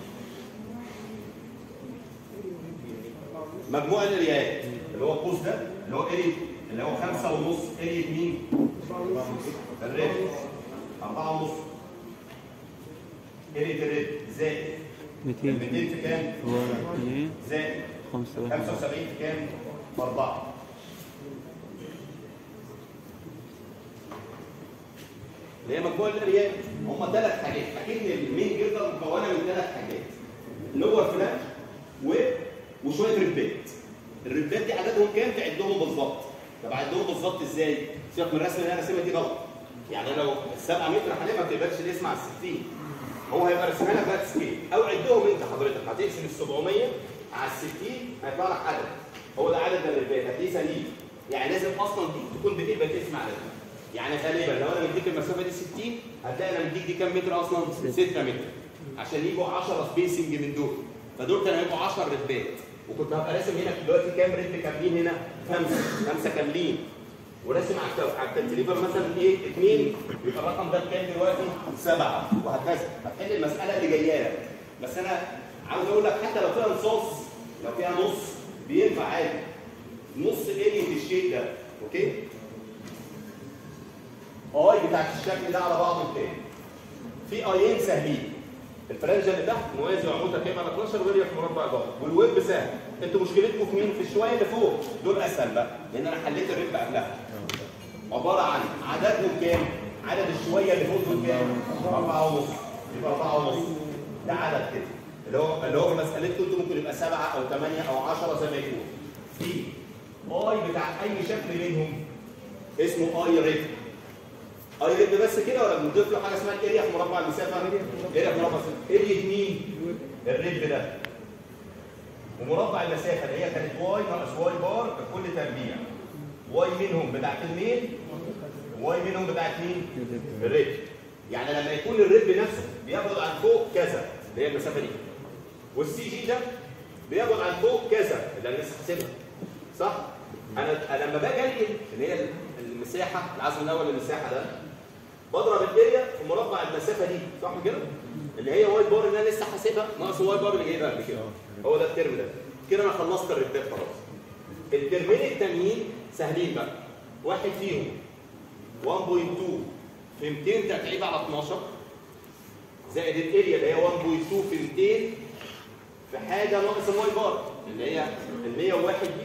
مجموع الاريات اللي هو القوس ده اللي هو اريا اللي هو 5.5 اريا مين؟ الريد 4.5 اريا الريد زائد 200 في كام؟ زائد 75 في كام؟ في 4. اللي هي مجموع الاريات هم 3 حاجات، اكيد المين جردر مكونه من 3 حاجات. لور فلاش وشويه ريبات. الريبات دي عددهم كام؟ تعدهم بالظبط. طب اعدهم بالظبط ازاي؟ سيبك من الرسمه اللي انا راسمها دي غلط. يعني لو 7 متر حاليا ما تقبلش الاسم على 60. هو هيبقى راسمها لك فلات سكيل او عدهم انت حضرتك. هتقسم ال 700 على 60 هيطلع لك عدد. هو ده عدد الريبات هتلاقيه سليم. يعني لازم اصلا دي تكون بتقبل تقسم عددها. يعني غالبا لو انا مديك المسافه دي 60 هتلاقي انا مديك دي كام متر اصلا؟ 6 متر. عشان يجوا 10 سبيسنج من دول. فدول كانوا هيبقوا 10 ريبات. وكنت هبقى راسم هنا دلوقتي كام ريب كاملين هنا؟ 5 كاملين. وراسم على الكانتليفر مثلا ايه؟ 2 يبقى الرقم ده بكام دلوقتي؟ 7 وهكذا. هتحل المساله اللي جايه لك. بس انا عاوز اقول لك حتى لو فيها نصاص لو فيها نص بينفع عادي. نص اريا الشيء ده، اوكي؟ اي بتاعت الشكل ده على بعضه بكام؟ في ايين سهلين. الفرنجه اللي تحت موازي وعمودها كام على 12 واريا في مربع ضغط، والويب سهل. انتوا مشكلتكم في مين؟ في الشويه اللي فوق، دول اسهل بقى، لان انا حليت الريب قبلها. عباره عن عددهم كام؟ عدد الشويه اللي فوق دول كام؟ 4.5 يبقى 4.5 ده عدد كده اللي هو في مسالتكم انتوا ممكن يبقى 7 أو 8 أو 10 زي ما يكون. في اي بتاع اي شكل منهم اسمه اي ريب. اي ريب بس كده ولا بنضيف له حاجه اسمها الاريا في مربع المسافه؟ اريا في مربع المسافه. اريا مين؟ الريب ده. ومربع المسافه اللي هي كانت واي ناقص واي بار بكل تربيع. واي منهم بتاعت المين، واي منهم بتاعت مين؟ الريب. يعني لما يكون الريب نفسه بيبعد عن فوق كذا اللي هي المسافه دي، والسي جي ده بيبعد عن فوق كذا اللي انا لسه حاسبها، صح؟ انا لما باجي انقل اللي هي المساحه العزم الاول للمساحه ده بضرب الاريا في مربع المسافه دي، صح كده؟ اللي هي واي بار اللي انا لسه حاسبها ناقص واي بار اللي جاي قبل كده. هو ده الترم ده. كده انا خلصت الريبات خلاص. الترمين التانيين سهلين بقى. واحد فيهم 1.2 في 200 ترتيب على 12 زائد الاريا اللي هي 1.2 في 200 في حاجه ناقص الواي بار اللي هي ال 101 دي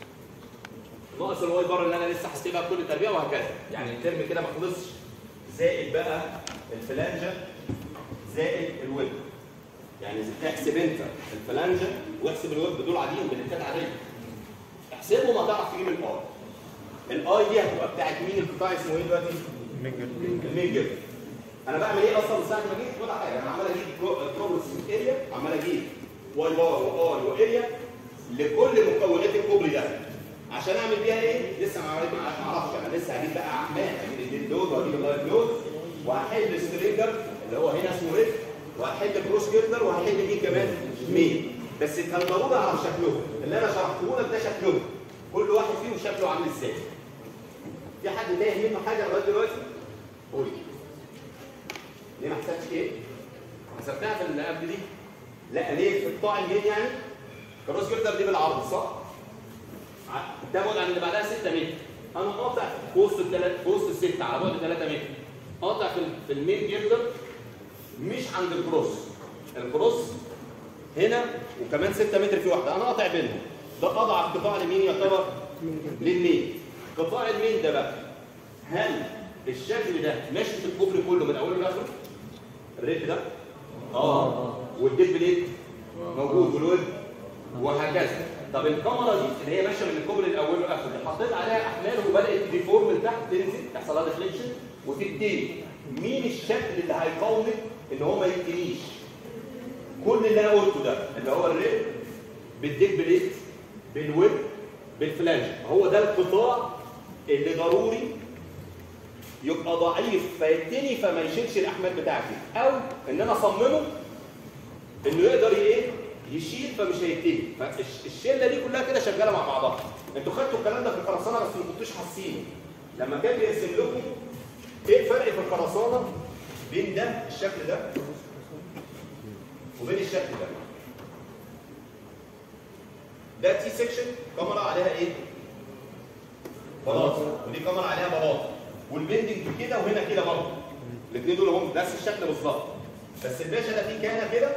ناقص الواي بار اللي انا لسه حاسبها بكل تربيع وهكذا. يعني الترم كده ما خلصش. زائد بقى الفلانجه زائد الويب. يعني تحسب انت الفلانجه واحسب الويب دول عاديين بلتات عاديه. احسبهم هتعرف تجيب الاي. الاي دي هتبقى بتاعت مين؟ القطاع اسمه ايه دلوقتي؟ الميجر. انا بعمل ايه اصلا من ساعه ما جيت؟ ولا حاجه. انا عمال اجيب بروبلس اريا، عمال اجيب واي بار واي واريا لكل مكونات الكوبري ده. عشان اعمل بيها ايه؟ لسه ما اعرفش. انا لسه هجيب بقى اعمال، هجيب الديد لود وهجيب اللايف لود وهحل السترينجر اللي هو هنا اسمه ريد وهحل الكروس جيردر وهحل مين كمان؟ مين. بس كان ضروري اعرف شكلهم. اللي انا شرحته لك ده شكلهم. كل واحد فيهم شكله عامل ازاي. في حد تايه منه حاجه لغايه دلوقتي؟ قول. ليه ما حسبتش ايه؟ حسبتها في اللي قبل دي؟ لا ليه؟ في قطاع المين يعني؟ الكروس جيردر دي بالعرض صح؟ تبعد عن اللي بعدها 6 متر. انا قاطع في وسط الستة على بعد 3 متر. قاطع في المين جيردر مش عند الكروس. الكروس هنا وكمان 6 متر في واحده، انا قاطع بينهم. ده اضعف قطاع لمين يعتبر؟ للمين. قطاع المين ده بقى هل الشكل ده ماشي في الكوبري كله من اوله لاخره؟ الريب ده؟ والديب ليه؟ موجود والويب وهكذا. طب الكاميرا دي اللي هي ماشيه من الكوبري الاول لاخره دي حطيت عليها احمال وبدات تديفورم من تحت تنزل تحصل لها ديفليكشن وتبتدي مين الشكل اللي هيقاومك ان هو ما يتنيش؟ كل اللي انا قلته ده اللي هو الريب بالديك بليت بالويب بالفلانج، هو ده القطاع اللي ضروري يبقى ضعيف فيتني فما يشيلش الاحمال بتاعتي، او ان انا اصممه انه يقدر ايه يشيل فمش هيتني. فالشله دي كلها كده شغاله مع بعضها. انتوا خدتوا الكلام ده في الخرسانه بس ما كنتوش حاسينه. لما كان بيرسم لكم ايه الفرق في الخرسانه بين ده الشكل ده وبين الشكل ده. ده تي سيكشن كاميرا عليها ايه؟ بلاطه، ودي كاميرا عليها بلاطه، والبندنج كده وهنا كده برضه. الاثنين دول هم نفس الشكل بالظبط. بس الباشا ده فيه كانه كده،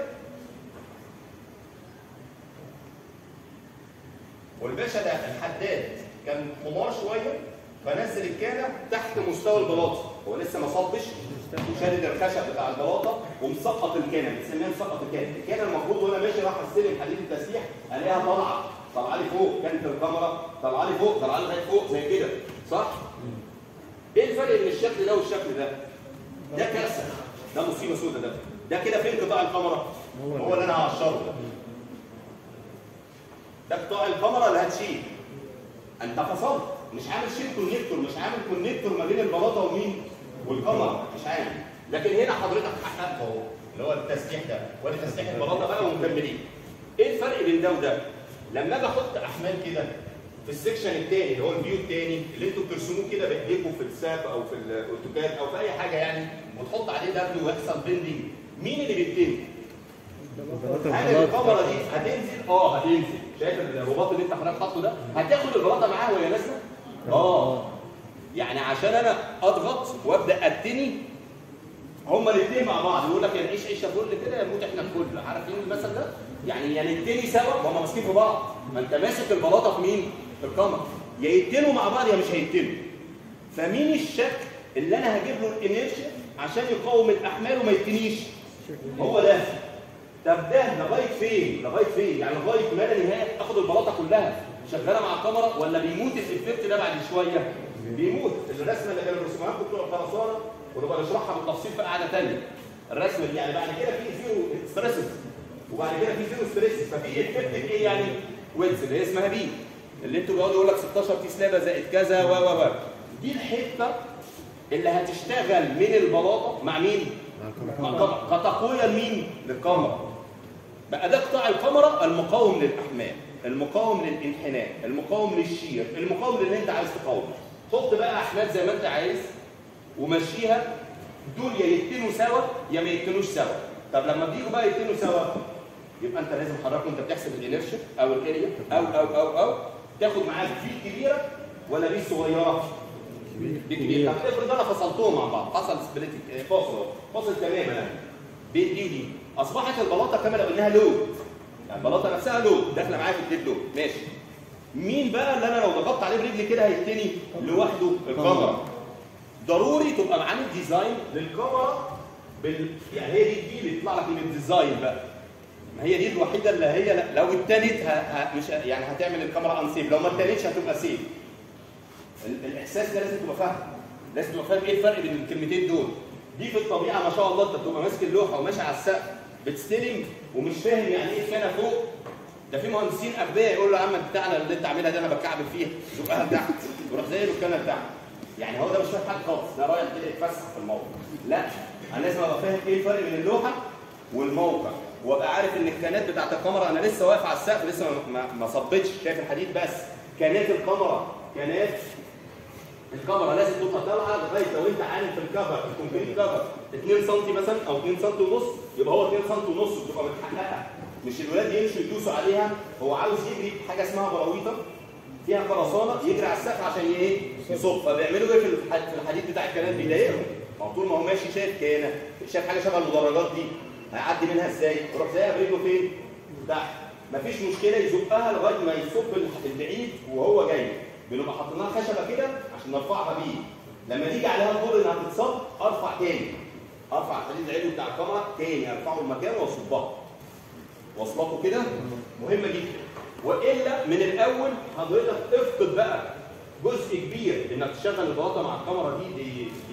والباشا ده الحداد كان حمار شويه فنزل الكانه تحت مستوى البلاطه، هو لسه ما صبش وشادد الخشب بتاع البلاطه ومسقط الكانه، بنسميها مسقط الكانه. الكانه المفروض وانا ماشي راح استلم حديد التسليح الاقيها طالعه لي فوق، كانت الكاميرا طالعه لي فوق، طالعه لي لغايه فوق زي كده، صح؟ ايه الفرق بين الشكل ده والشكل ده؟ ده كارثه، ده مصيبه سوداء. ده كده فين قطاع الكاميرا؟ هو اللي انا هقشره ده قطاع الكاميرا اللي هتشيل. انت فصلت، مش عامل شيل كونكتور، مش عامل كونكتور ما بين البلاطه ومين؟ والكاميرا، مش عامل. لكن هنا حضرتك حققته اهو اللي هو التسليح ده، وادي تسليح البلاطه بقى ومكملين. ايه الفرق بين ده وده؟ لما اجي احط احمال كده في السكشن الثاني اللي هو الفيو الثاني اللي انتوا بترسموه كده بايديكم في الساب او في الاوتوكاد او في اي حاجه يعني، وتحط عليه دبل ويحصل بيندنج، مين اللي بيبتدي؟ هل الكاميرا دي هتنزل؟ هتنزل. شايف الرباط اللي انت حضرتك حاطه ده؟ هتاخد البلاطه معاه وهي نازله؟ يعني عشان انا اضغط وابدا اتني هما الاثنين مع بعض. يقول لك يا نعيش عيشه فل كده يا نموت احنا الكل، عارفين المثل ده؟ يعني يا نتني سوا وهم ماسكين في بعض، ما انت ماسك البلاطه في مين؟ في الكاميرا، يا يتنوا مع بعض يا مش هيتنوا. فمين الشكل اللي انا هجيب له الانيرشيا عشان يقاوم الاحمال وما يتنيش؟ هو ده. طب ده لغايه فين؟ لغايه فين؟ يعني لغايه ما لا نهايه اخد البلاطه كلها شغاله مع الكاميرا، ولا بيموت الافكت ده بعد شويه؟ بيموت. الرسمه اللي كانوا بيرسموها لكم بتوع الخرسانه ونبقى نشرحها بالتفصيل في قعده ثانيه. الرسمه دي يعني بعد كده في زيرو ستريسز وبعد كده في زيرو ستريسز، ففي افكت ايه يعني؟ ويدز اللي هي اسمها بي، اللي انتوا بيقعدوا يقول لك 16 تي سلابه زائد كذا و دي الحته اللي هتشتغل من البلاطه مع مين؟ مع الكاميرا كتقويه لمين؟ للكاميرا. بقى ده قطاع الكاميرا المقاوم للاحمال، المقاوم للانحناء، المقاوم للشير، المقاوم للي انت عايز تقاومه. حط بقى احمال زي ما انت عايز ومشيها، دول يا يتنوا سوا يا ما يتنوش سوا. طب لما بييجوا بقى يتنوا سوا يبقى انت لازم حضرتك وانت بتحسب الانرشيا او الاريا او تاخد معاك بي كبيره ولا بي صغيره؟ بي كبيره. طب افرض انا فصلتهم مع بعض، حصل سبليت فاصل تماما بين دي ودي، اصبحت البلاطه كما لو قلناها لود، يعني البلاطه نفسها لود داخله معايا في الديد لود، ماشي. مين بقى اللي انا لو ضغطت عليه برجلي كده هيتني لوحده؟ الكاميرا. ضروري تبقى معانا ديزاين للكاميرا يعني هي دي اللي بيطلع لك من الديزاين بقى. ما هي دي الوحيده اللي هي لو اتنت مش يعني هتعمل الكاميرا انسيف، لو ما اتنتش هتبقى سيف. الاحساس ده لازم تبقى فاهم، لازم تبقى فاهم ايه الفرق بين الكلمتين دول. دي في الطبيعه ما شاء الله انت بتبقى ماسك اللوحه وماشي على السقف بتستلم ومش فاهم يعني ايه كان فوق. ده في مهندسين اغبياء يقول له يا عم بتاعنا اللي انت عاملها دي انا بتكعبل فيها، زقها لتحت وراح زي الكنه بتاعها. يعني هو ده مش فاهم حاجه خالص، ده رايح كده يتفسح في الموقع. لا، انا لازم ابقى فاهم ايه الفرق بين اللوحه والموقع، وابقى عارف ان الكانات بتاعت الكاميرا انا لسه واقف على السقف لسه ما صبتش، شايف الحديد بس. كانات الكاميرا، كانات الكاميرا لازم تبقى طالعه لغايه لو انت عامل في الكفر الكونكريت كفر 2 سم مثلا او 2 سم ونص، يبقى هو 2 سم ونص بتبقى متحققه. مش الولاد يمشوا يدوسوا عليها، هو عاوز يجري حاجه اسمها براويطه فيها خرسانه يجري على السقف عشان ايه؟ يصب. فبيعملوا ايه في الحديد بتاع الكنات؟ بيضايقهم. طول ما هو ماشي شايف كانه، شايف حاجه شبه المدرجات دي، هيعدي منها ازاي؟ يروح زيها برجله فين؟ تحت. مفيش مشكله يزقها لغايه ما يصب البعيد وهو جاي. بنبقى حاطين لها خشبه كده عشان نرفعها بيه. لما تيجي عليها الدور انها تتصب ارفع تاني. ارفع الحديد العلوي بتاع الكاميرا تاني، ارفعه المكان واصبها. واصلاته كده مهمه جدا. والا من الاول حضرتك افقد بقى جزء كبير انك تشغل البلاطه مع الكاميرا دي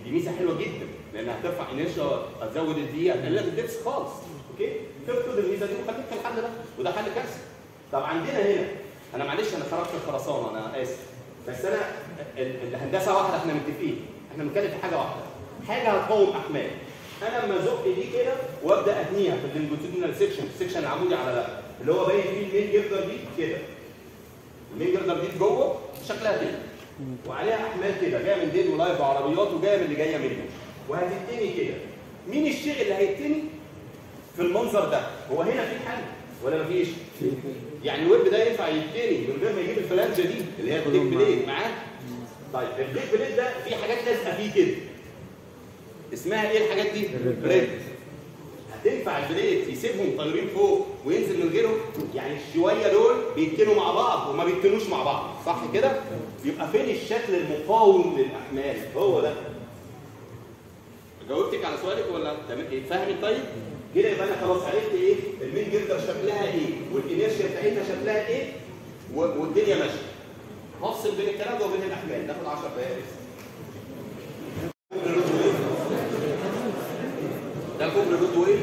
دي ميزه حلوه جدا لانها هترفع انيرشيا، هتزود الدي، هتقلل لك الدبس خالص. اوكي؟ تفقد الميزه دي وخليك في الحل ده، وده حل كارثه. طب عندنا هنا انا معلش انا خرجت الخرسانه انا اسف، بس انا الهندسه واحده احنا متفقين، احنا بنتكلم في حاجه واحده، حاجه هتقاوم احمال. انا لما ازق دي كده وابدا اتنيها في اللونجيتودينال سيكشن، السيكشن العمودي على ده اللي هو باين فيه المين جردر دي كده. المين جردر دي جوه شكلها كده. وعليها احمال كده جايه من ديل ولايف وعربيات وجايه من اللي جايه منه. وهتتني كده. مين الشيء اللي هيتني في المنظر ده؟ هو هنا في حل ولا مفيش؟ يعني الويب ده ينفع يتني من غير ما يجيب الفلانجه دي اللي هي البليك بليد معاه؟ طيب البليك بليد ده في حاجات لازقه فيه كده. اسمها ايه الحاجات دي؟ بريد. هتنفع البليد يسيبهم طايرين فوق وينزل من غيرهم؟ يعني الشويه دول بيتكنوا مع بعض وما بيتكنوش مع بعض، صح كده؟ يبقى فين الشكل المقاوم للاحمال؟ هو ده. جاوبتك على سؤالك ولا فاهمي؟ طيب؟ كده يبقى انا خلاص عرفت ايه؟ المين جردر شكلها ايه؟ والانيرشيا بتاعتها شكلها ايه؟ والدنيا ماشيه. هفصل بين الكلام ده وبين الاحمال، ناخد 10 دقائق لسه. ده كوبري رود ويل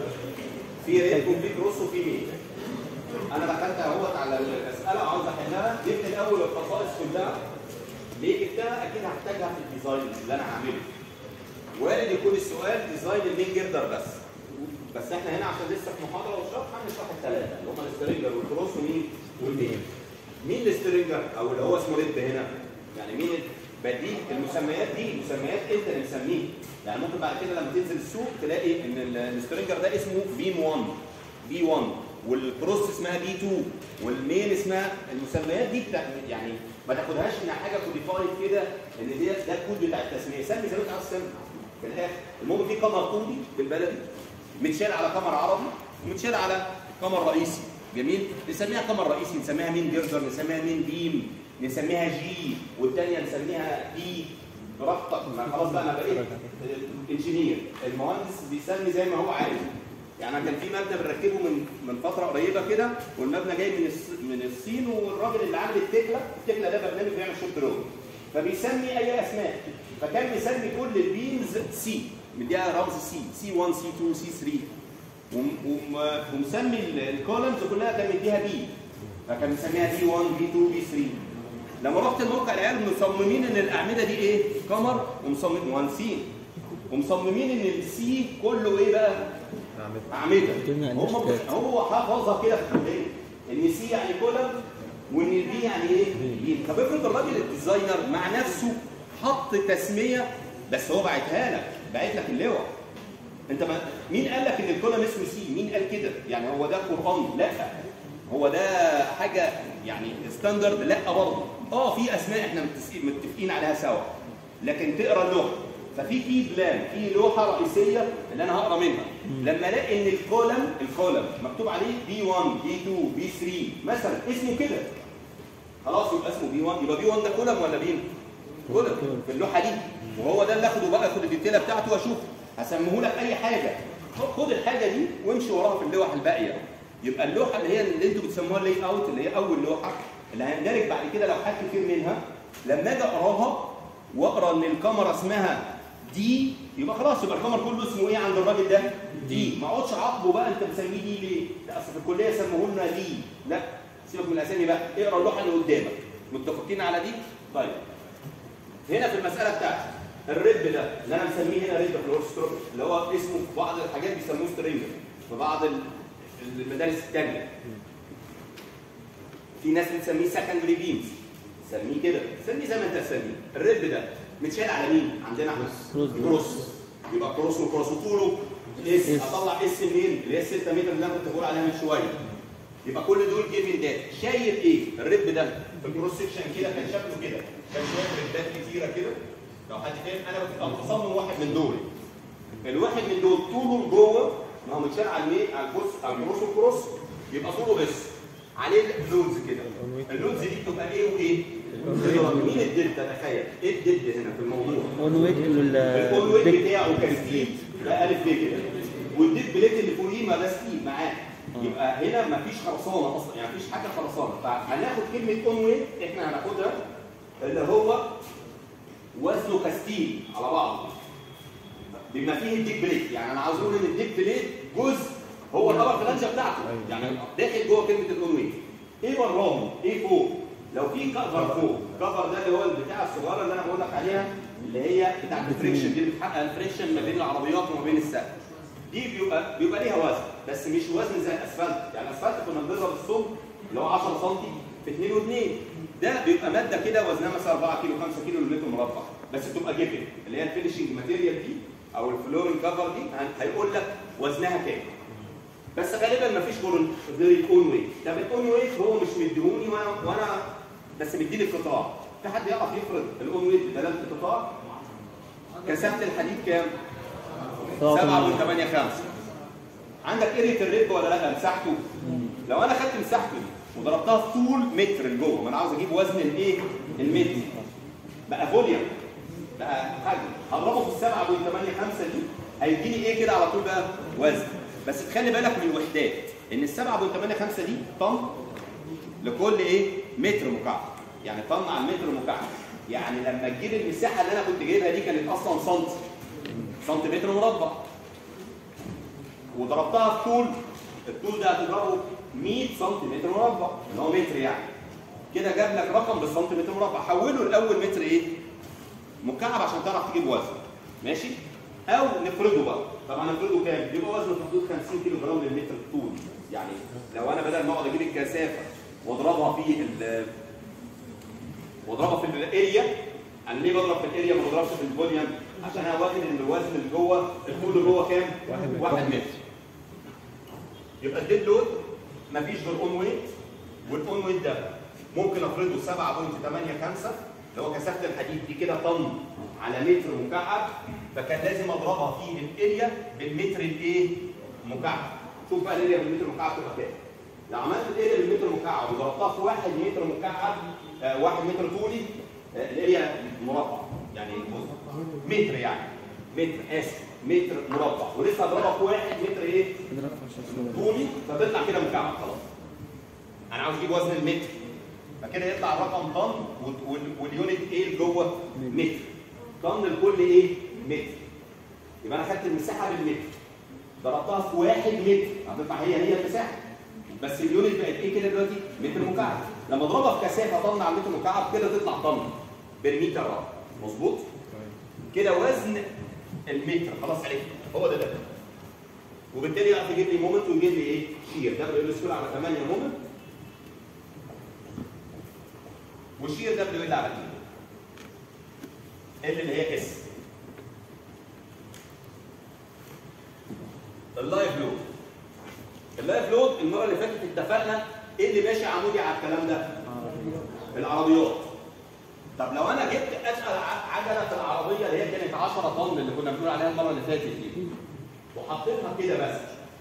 في ريت وفي كروس وفي مين. انا دخلت اهوت على المساله وعاوز احلها، جبت الاول الخصائص كلها. ليه جبتها؟ اكيد هحتاجها في الديزاين اللي انا هعمله. وارد يكون السؤال ديزاين المين جردر بس احنا هنا عشان لسه في محاضره وشرح هنشرح الثلاثه اللي هم السترينجر والكروس ومين والمين. مين السترينجر او اللي هو اسمه ريد هنا؟ يعني مين بديل المسميات دي؟ مسميات انت اللي مسميه. يعني ممكن بعد كده لما تنزل السوق تلاقي ان السترينجر ده اسمه بيم 1 بي 1 والكروس اسمها بي 2 والمين اسمها. المسميات دي يعني ما تاخدهاش انها حاجه كوديفايد كده ان ده الكود بتاع التسميه، سمي زي ما انت عاوز تسمي في الاخر. المهم في قمر طولي بالبلدي متشال على قمر عربي ومتشال على قمر رئيسي. جميل؟ نسميها قمر رئيسي، نسميها مين جردر، نسميها مين بيم، نسميها جي، والثانيه نسميها بي. براحتك، خلاص بقى انا بقيت انجينير، المهندس بيسمي زي ما هو عايز. يعني كان في مبنى بنركبه من فتره قريبه كده، والمبنى جاي من الصين، والراجل اللي عامل التكله ده برنامج بيعمل شوت درون، فبيسمي اي اسماء، فكان بيسمي كل البيمز سي، مديها رمز سي 1 سي 2 سي 3، ومسمي الكولمز كلها كان مديها بي، فكان مسميها بي 1 بي 2 بي 3. لما رحت الموقع العيال مصممين ان الاعمده دي ايه؟ قمر، ومصممين مهندسين ومصممين ان السي كله ايه بقى؟ اعمده. هو حافظها كده في الكليه ان سي يعني كولم وان البي يعني ايه؟ بي. طب افرض الراجل الديزاينر مع نفسه حط تسميه بس هو باعت لك اللوحه. انت مين قال لك ان الكولم اسمه سي؟ مين قال كده؟ يعني هو ده قرآن؟ لا. هو ده حاجه يعني ستاندرد؟ لا برضه. في اسماء احنا متفقين عليها سوا، لكن تقرا اللوحه، ففي بلان، في لوحه رئيسيه اللي انا هقرا منها. لما الاقي ان الكولم مكتوب عليه بي 1 بي 2 بي 3 مثلا اسمه كده، خلاص يبقى اسمه بي 1. يبقى بي 1 ده كولم ولا بيم؟ كولم في اللوحه دي، وهو ده اللي اخده بقى، اخد الديتيله بتاعته واشوف هسميه لك اي حاجه. خد الحاجه دي وامشي وراها في اللوح الباقيه. يبقى اللوحه اللي انتوا بتسموها اللاي اوت، اللي هي اول لوحه اللي هندرج بعد كده لو حد كتير منها، لما اجي اقراها واقرا ان الكاميرا اسمها دي، يبقى خلاص يبقى الكاميرا كله اسمه ايه عند الراجل ده؟ دي. ما اقعدش اعاقبه بقى انت مسميه دي ليه؟ لا اصل في الكليه سموه لنا دي. لا، سيبك من الاسامي بقى، اقرا اللوحه اللي قدامك. متفقين على دي؟ طيب. هنا في المساله بتاعتي الريب ده اللي انا مسميه هنا ريب في الوركستروك، اللي هو اسمه في بعض الحاجات بيسموه سترينجر، في بعض المدارس الثانيه. في ناس بتسميه سكندري بيمز، سميه كده، سميه زي ما انت تسميه. الريب ده متشال على مين؟ عندنا احنا كروس. يبقى كروس وكروس وطوله اس، اطلع اس منين؟ اللي هي 6 متر اللي انا كنت بقول عليها من شويه. يبقى كل دول جيفن داتا. شايف ايه؟ الريب ده في الكروس سكشن كده كان شكله كده، كان شويه ريبات كتيره كده. لو حد فاهم انا ببقى مصمم واحد من دول. الواحد من دول طوله لجوه، ما هو متشال على المين؟ على الكروس والكروس، يبقى طوله اس. عليه اللودز كده. اللودز دي بتبقى ايه وايه؟ مين الدلتا؟ تخيل ايه الدلتا هنا في الموضوع؟ الاون ويت بتاعه كستيل ده الف ب كده، والديد بليت اللي فوقيه ما ده ستيل معاه. يبقى هنا مفيش خرسانه اصلا، يعني مفيش حاجه خرسانه. فهناخد كلمه اون ويت احنا هناخدها اللي هو وزنه كستيل على بعضه. بما فيه الديك بليت، يعني انا عاوز اقول ان الديك بليت جزء هو الكفر فلانجه بتاعته، يعني داخل جوه كلمه الاون ويت. ايه براهم؟ ايه فوق؟ لو في كفر فوق، الكفر ده اللي هو البتاع الصغيره اللي انا بقول لك عليها اللي هي بتاعت الفريكشن، دي اللي بتحقق الفريكشن ما بين العربيات وما بين السقف. دي بيبقى ليها وزن، بس مش وزن زي الاسفلت، يعني الاسفلت كنا بنضرب الصلب اللي هو 10 سم في 2 و2، ده بيبقى ماده كده وزنها مثلا 4 كيلو 5 كيلو للمتر مربع، بس بتبقى جيفن اللي هي الفينشنج ماتيريال دي او الفلورنج كفر دي هيقول لك وزنها كام. بس غالبا مفيش غير الاون ويت. طب الاون ويت هو مش مديهوني وانا بس مديني القطاع. في حد يعرف يفرض الاون ويت بدلاله القطاع؟ كثافه الحديد كام؟ 7.85. عندك اريا الرب ولا لا؟ مساحته؟ لو انا خدت مساحته دي وضربتها في طول متر لجوه، ما انا عاوز اجيب وزن الايه؟ المتر. بقى فوليوم، بقى حجم، هضربه في 7.85 دي هيديني ايه كده على طول بقى؟ وزن. بس تخلي بالك من الوحدات ان ال 7.85 دي طن لكل ايه؟ متر مكعب. يعني طن على المتر مكعب. يعني لما تجيب المساحه اللي انا كنت جايبها دي كانت اصلا سنتيمتر مربع. وضربتها في طول، الطول ده هتضربه 100 سنتيمتر مربع اللي هو متر يعني. كده جاب لك رقم بالسنتيمتر مربع، حوله الاول متر ايه؟ مكعب عشان تعرف تجيب وزن. ماشي؟ او نفرضه بقى. طبعا نفرضه كام؟ يبقى وزنه في حدود 50 كيلو جرام للمتر طول. يعني لو انا بدل ما اقعد اجيب الكثافه واضربها في الاريا، انا ليه بضرب في الاريا ما بضربش في الفوليوم؟ عشان انا واخد ان الوزن اللي جوه الطول اللي جوه كام؟ 1 متر. يبقى الديد لود مفيش غير اون ويت، والاون ويت ده ممكن افرضه 7.85 اللي هو كثافه الحديد دي كده طن على متر مكعب، فكان لازم اضربها في الاريا بالمتر الايه؟ مكعب. شوف بقى الاريا بالمتر مكعب تبقى كام. لو عملت الاريا بالمتر مكعب وضربتها في 1 متر مكعب 1 متر طولي، الاريا مربع يعني متر، يعني متر متر مربع، ولسه هضربها في 1 متر ايه؟ طولي، فتطلع كده مكعب خلاص. انا عاوز اجيب وزن المتر، فكده يطلع الرقم طن واليونت ايه اللي جوه؟ متر. طن لكل ايه؟ متر. يبقى انا خدت المساحه بالمتر ضربتها في 1 متر، هتطلع هي المساحه، بس اليونت بقت ايه كده دلوقتي؟ متر مكعب. لما اضربها في كثافه طن على متر مكعب كده تطلع طن بالمتر رقم. مظبوط؟ كده وزن المتر خلاص عرفت هو ده. وبالتالي يعرف يجيب لي مومنت ويجيب لي ايه؟ شير. دبليو ال سكوير على 8 مومنت، والشير دبليو ال على 2 اللي هي اس. اللايف لود. اللايف لود المره اللي فاتت اتفقنا ايه اللي ماشي عمودي على الكلام ده؟ العربيات. طب لو انا جبت اتقل عجله العربيه اللي هي كانت 10 طن اللي كنا بنقول عليها المره اللي فاتت دي، وحطيتها كده بس،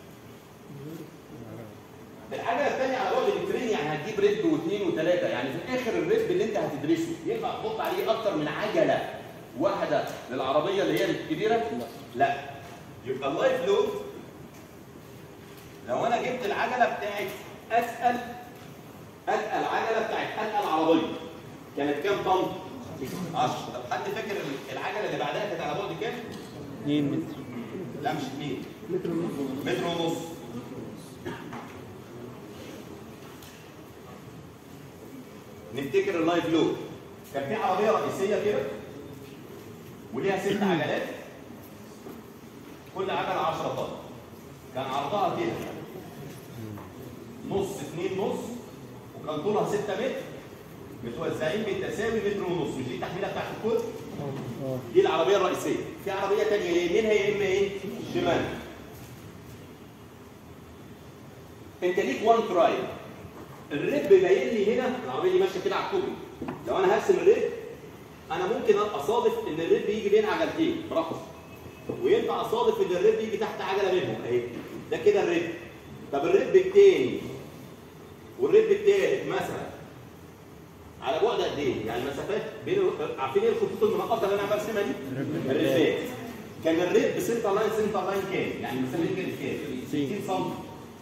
العجله الثانيه على بعد مترين، يعني هتجيب ريب واثنين وثلاثه، يعني في الاخر الريب اللي انت هتدرسه ينفع تحط عليه اكتر من عجله واحده للعربيه اللي هي الكبيره؟ لا. يبقى اللايف لود لو انا جبت العجله بتاعت اتقل عجله بتاعت اتقل عربيه كانت كام طن؟ 10. طب حد فاكر العجله اللي بعدها كانت على بعد كام؟ 2 متر. لا مش 2 متر ونص. نفتكر اللايف لود كان في عربيه رئيسيه كده وليها 6 عجلات، كل عجله 10 طن، كان عرضها كده نص 2 نص، وكان طولها 6 متر متوزعين بالتساوي متر ونص. مش دي التحميله بتاعت الكل؟ دي العربيه الرئيسيه. في عربيه ثانيه يمينها يا اما ايه؟ شمال. انت ليك 1 تراي. الريب باين لي هنا العربيه دي ماشيه كده على الكوبري، لو انا هرسم الريب انا ممكن اصادف ان الريب يجي بين عجلتين براحته، وينفع اصادف ان الريب يجي تحت عجله منهم اهي، ده كده الريب. طب الريب الثاني والريب الثالث مثلا على بعد قد ايه؟ يعني المسافات بين عارفين ايه الخطوط المنقطه اللي انا برسمها دي؟ الريبات. كان الريب سنتر لاين كام؟ يعني المسافه دي كانت كام؟ 60 سم.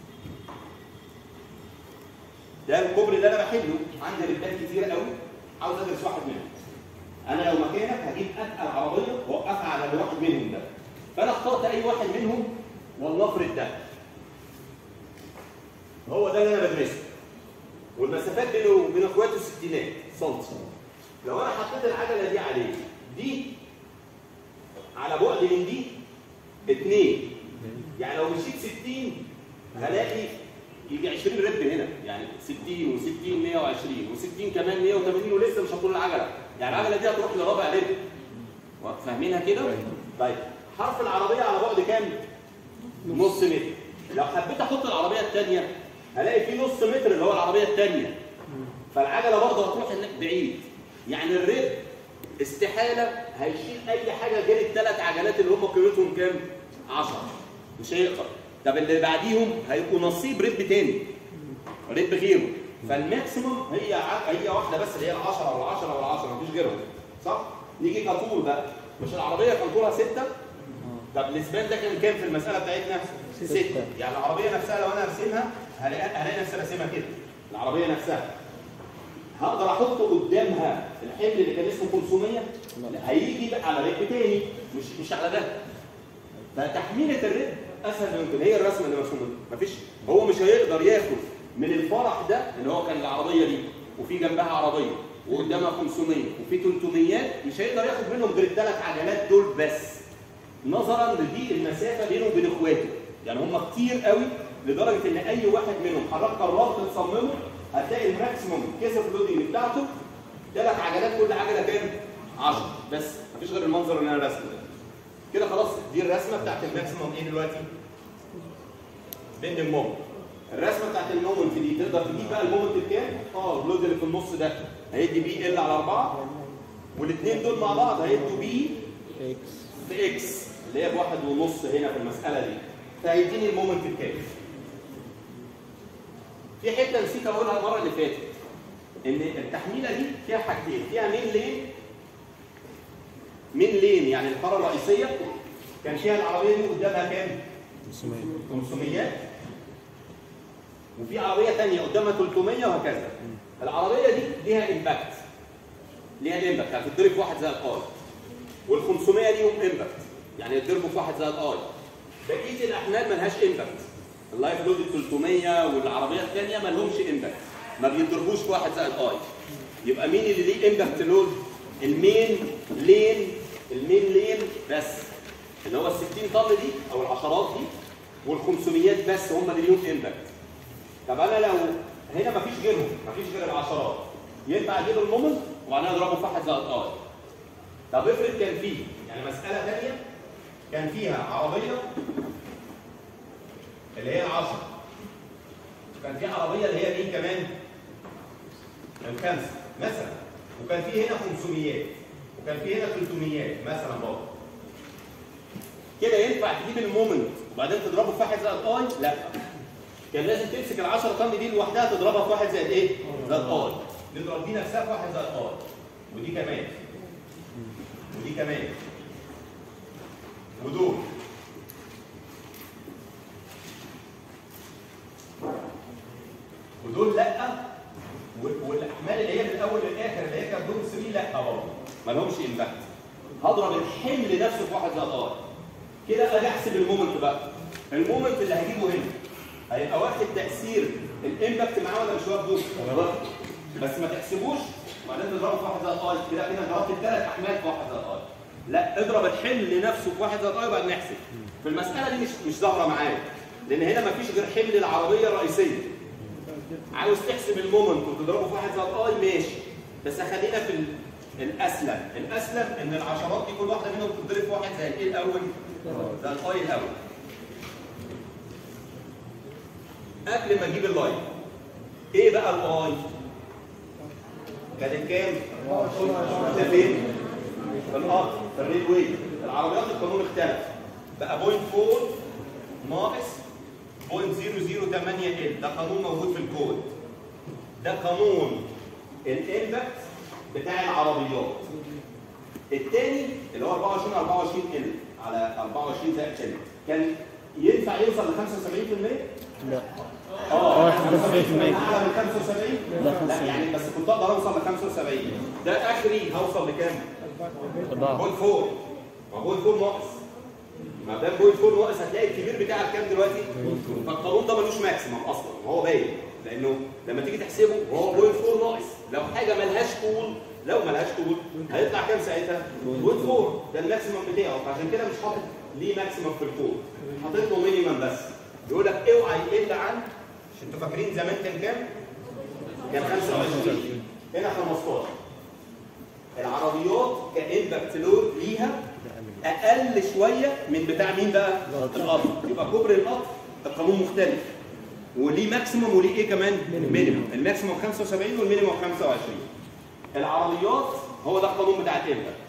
ده الكوبري اللي انا بحله، عندي ريبات كتيره قوي عاوز ادرس واحد منهم. انا لو مكانك هجيب اتقل عربيه واوقفها على الواحد منهم ده، فانا اخترت اي واحد منهم ولنفرض ده هو ده اللي انا بدرسه، والمسافات بينه وبين اخواته ستينات سنتي. لو انا حطيت العجله دي عليه، دي على بعد من دي 2، يعني لو مشيت 60 هلاقي يجي 20 رب هنا، يعني 60 و60 120 و60 كمان 180 ولسه مش هطول العجله، يعني العجله دي هتروح لربع رب. فاهمينها كده؟ طيب حرف العربيه على بعد كام؟ نص متر. لو حبيت احط العربيه الثانيه هلاقي في نص متر اللي هو العربيه الثانيه، فالعجله برضه هتروح هناك بعيد. يعني الرب استحاله هيشيل اي حاجه غير الثلاث عجلات اللي هم قيمتهم كام؟ 10، مش هيقدر. طب اللي بعديهم هيبقوا نصيب رب تاني، رب غيره، فالماكسيموم هي واحده بس اللي هي ال 10 ولا 10 ولا 10، مفيش غيرهم، صح؟ نيجي كطول بقى، مش العربيه كان طولها 6؟ طب الاسبان ده كان كام في المساله بتاعتنا؟ 6. يعني العربيه نفسها لو انا ارسمها هلاقي نفسي راسمها كده، العربيه نفسها هقدر احط قدامها الحمل اللي كان اسمه 500؟ لا، هيجي بقى على رب تاني، مش على ده. فتحميله الرب اسهل ممكن، هي الرسمه اللي مرسومه، مفيش، هو مش هيقدر ياخد من الفرح ده اللي هو كان العربيه دي وفي جنبها عربيه وقدامها 500 وفي 300، مش هيقدر ياخد منهم غير الثلاث عجلات دول بس، نظرا لدي المسافه بينه وبين اخواته. يعني هم كتير قوي لدرجه ان اي واحد منهم حضرتك قررت تصممه هتلاقي الماكسيموم كيس اللودنج بتاعته 3 عجلات، كل عجله كام؟ 10 بس، مفيش غير المنظر اللي انا راسمه ده. كده خلاص دي الرسمه بتاعت الماكسيموم ايه دلوقتي؟ بين المومنت. الرسمه بتاعت المومنت دي تقدر تجيب بقى المومنت بكام؟ اللود اللي في النص ده هيدي بي ال على 4، والاثنين دول مع بعض هيدوا بي اكس اللي هي بواحد ونص هنا في المساله دي، فهيديني المومنت بكام؟ في حته نسيت اقولها المره اللي فاتت، ان التحميله دي فيها حاجتين، فيها مين لين يعني الحاره الرئيسيه كان فيها العربيه دي قدامها كام؟ 500 وفي عربيه ثانيه قدامها 300 وهكذا. العربيه دي ليها امباكت، ليها الامباكت هتتضرب في 1 زائد اي، وال 500 ليهم امباكت يعني يتضربوا في 1 زائد اي. بقيه الاحمال مالهاش امباكت، اللايف لود 300 والعربيه الثانيه ما لهمش امباكت، ما بيتضربوش في 1 زائد اي. يبقى مين اللي ليه امباكت لود؟ المين لين بس، اللي هو ال 60 طن دي او العشرات دي وال 500 بس هم اللي ليهم امباكت. طب انا لو هنا مفيش غيرهم، مفيش غير العشرات، ينفع اجيب المومنت وبعدين اضربه في 1 زائد اي. طب افرض كان فيه يعني مساله ثانيه كان فيها عربيه اللي هي ال10، وكان في عربيه اللي هي مين كمان؟ ال5 مثلا، وكان في هنا 500 وكان في هنا 300 مثلا برضه. كده ينفع تجيب المومنت وبعدين تضربه في 1 زائد اي؟ لا، كان لازم تمسك ال10 طن دي لوحدها تضربها في 1 زائد ايه؟ زائد اي. نضرب دي نفسها في 1 زائد اي، ودي كمان ودي كمان ودول ودول لا، والاحمال اللي هي من الاول للاخر اللي هي كانت دول 3 لا برضه ما لهمش امباكت. هضرب الحمل نفسه في 1 زائد اي. كده اجي احسب المومنت بقى. المومنت اللي هجيبه هنا هيبقى واخد تاثير الامباكت معاه ولا مش واخده؟ واخده، بس ما تحسبوش وبعدين تضربه في 1 زائد اي. كده ضربت الثلاث احمال في 1 زائد اي. لا، اضرب الحمل نفسه في 1 زائد اي وبعدين نحسب. في المساله دي مش ظاهره معايا لان هنا ما فيش غير حمل العربيه الرئيسيه. عاوز تحسب المومنت وتضربه في 1 زائد اي ماشي، بس خلينا في الاسلم ان العشرات دي كل واحده منهم تتضرب في 1 زائد ايه الاول؟ زائد اي الاول. قبل ما اجيب الاي ايه بقى الاي؟ كانت كام؟ ده فين؟ في الارض، في الريل واي. العربيات القانون اختلف بقى 0.4 ناقص 0.008 ال. ده قانون موجود في الكود، ده قانون الامباكت بتاع العربيات. الثاني اللي هو 24 ال على 24 زائد ال كان ينفع يوصل ل 75%؟ لا. 75% اعلى من 75؟ لا يعني بس كنت اقدر اوصل ل 75. ده اخري هوصل لكام؟ 0.4 ناقص ما دام 0.4 ناقص هتلاقي الكبير بتاعك كام دلوقتي؟ فالقانون ده ملوش ماكسيمم اصلا هو باين لانه لما تيجي تحسبه هو 0.4 ناقص لو حاجه ملهاش طول هيطلع كام ساعتها؟ 0.4 ده الماكسيمم بتاعه فعشان كده مش حاطط ليه ماكسيمم في الكود حاطط له مينيمم بس بيقول لك اوعى يقل عن انتوا فاكرين زمان كان كام؟ كان 25 هنا 15 العربيات كامباكت لود ليها اقل شويه من بتاع مين بقى؟ القطر يبقى كوبري القطر القانون مختلف وليه ماكسيموم وليه ايه كمان؟ مينيموم الماكسيموم 75 والمينيموم 25 العربيات هو ده القانون بتاع الامباكت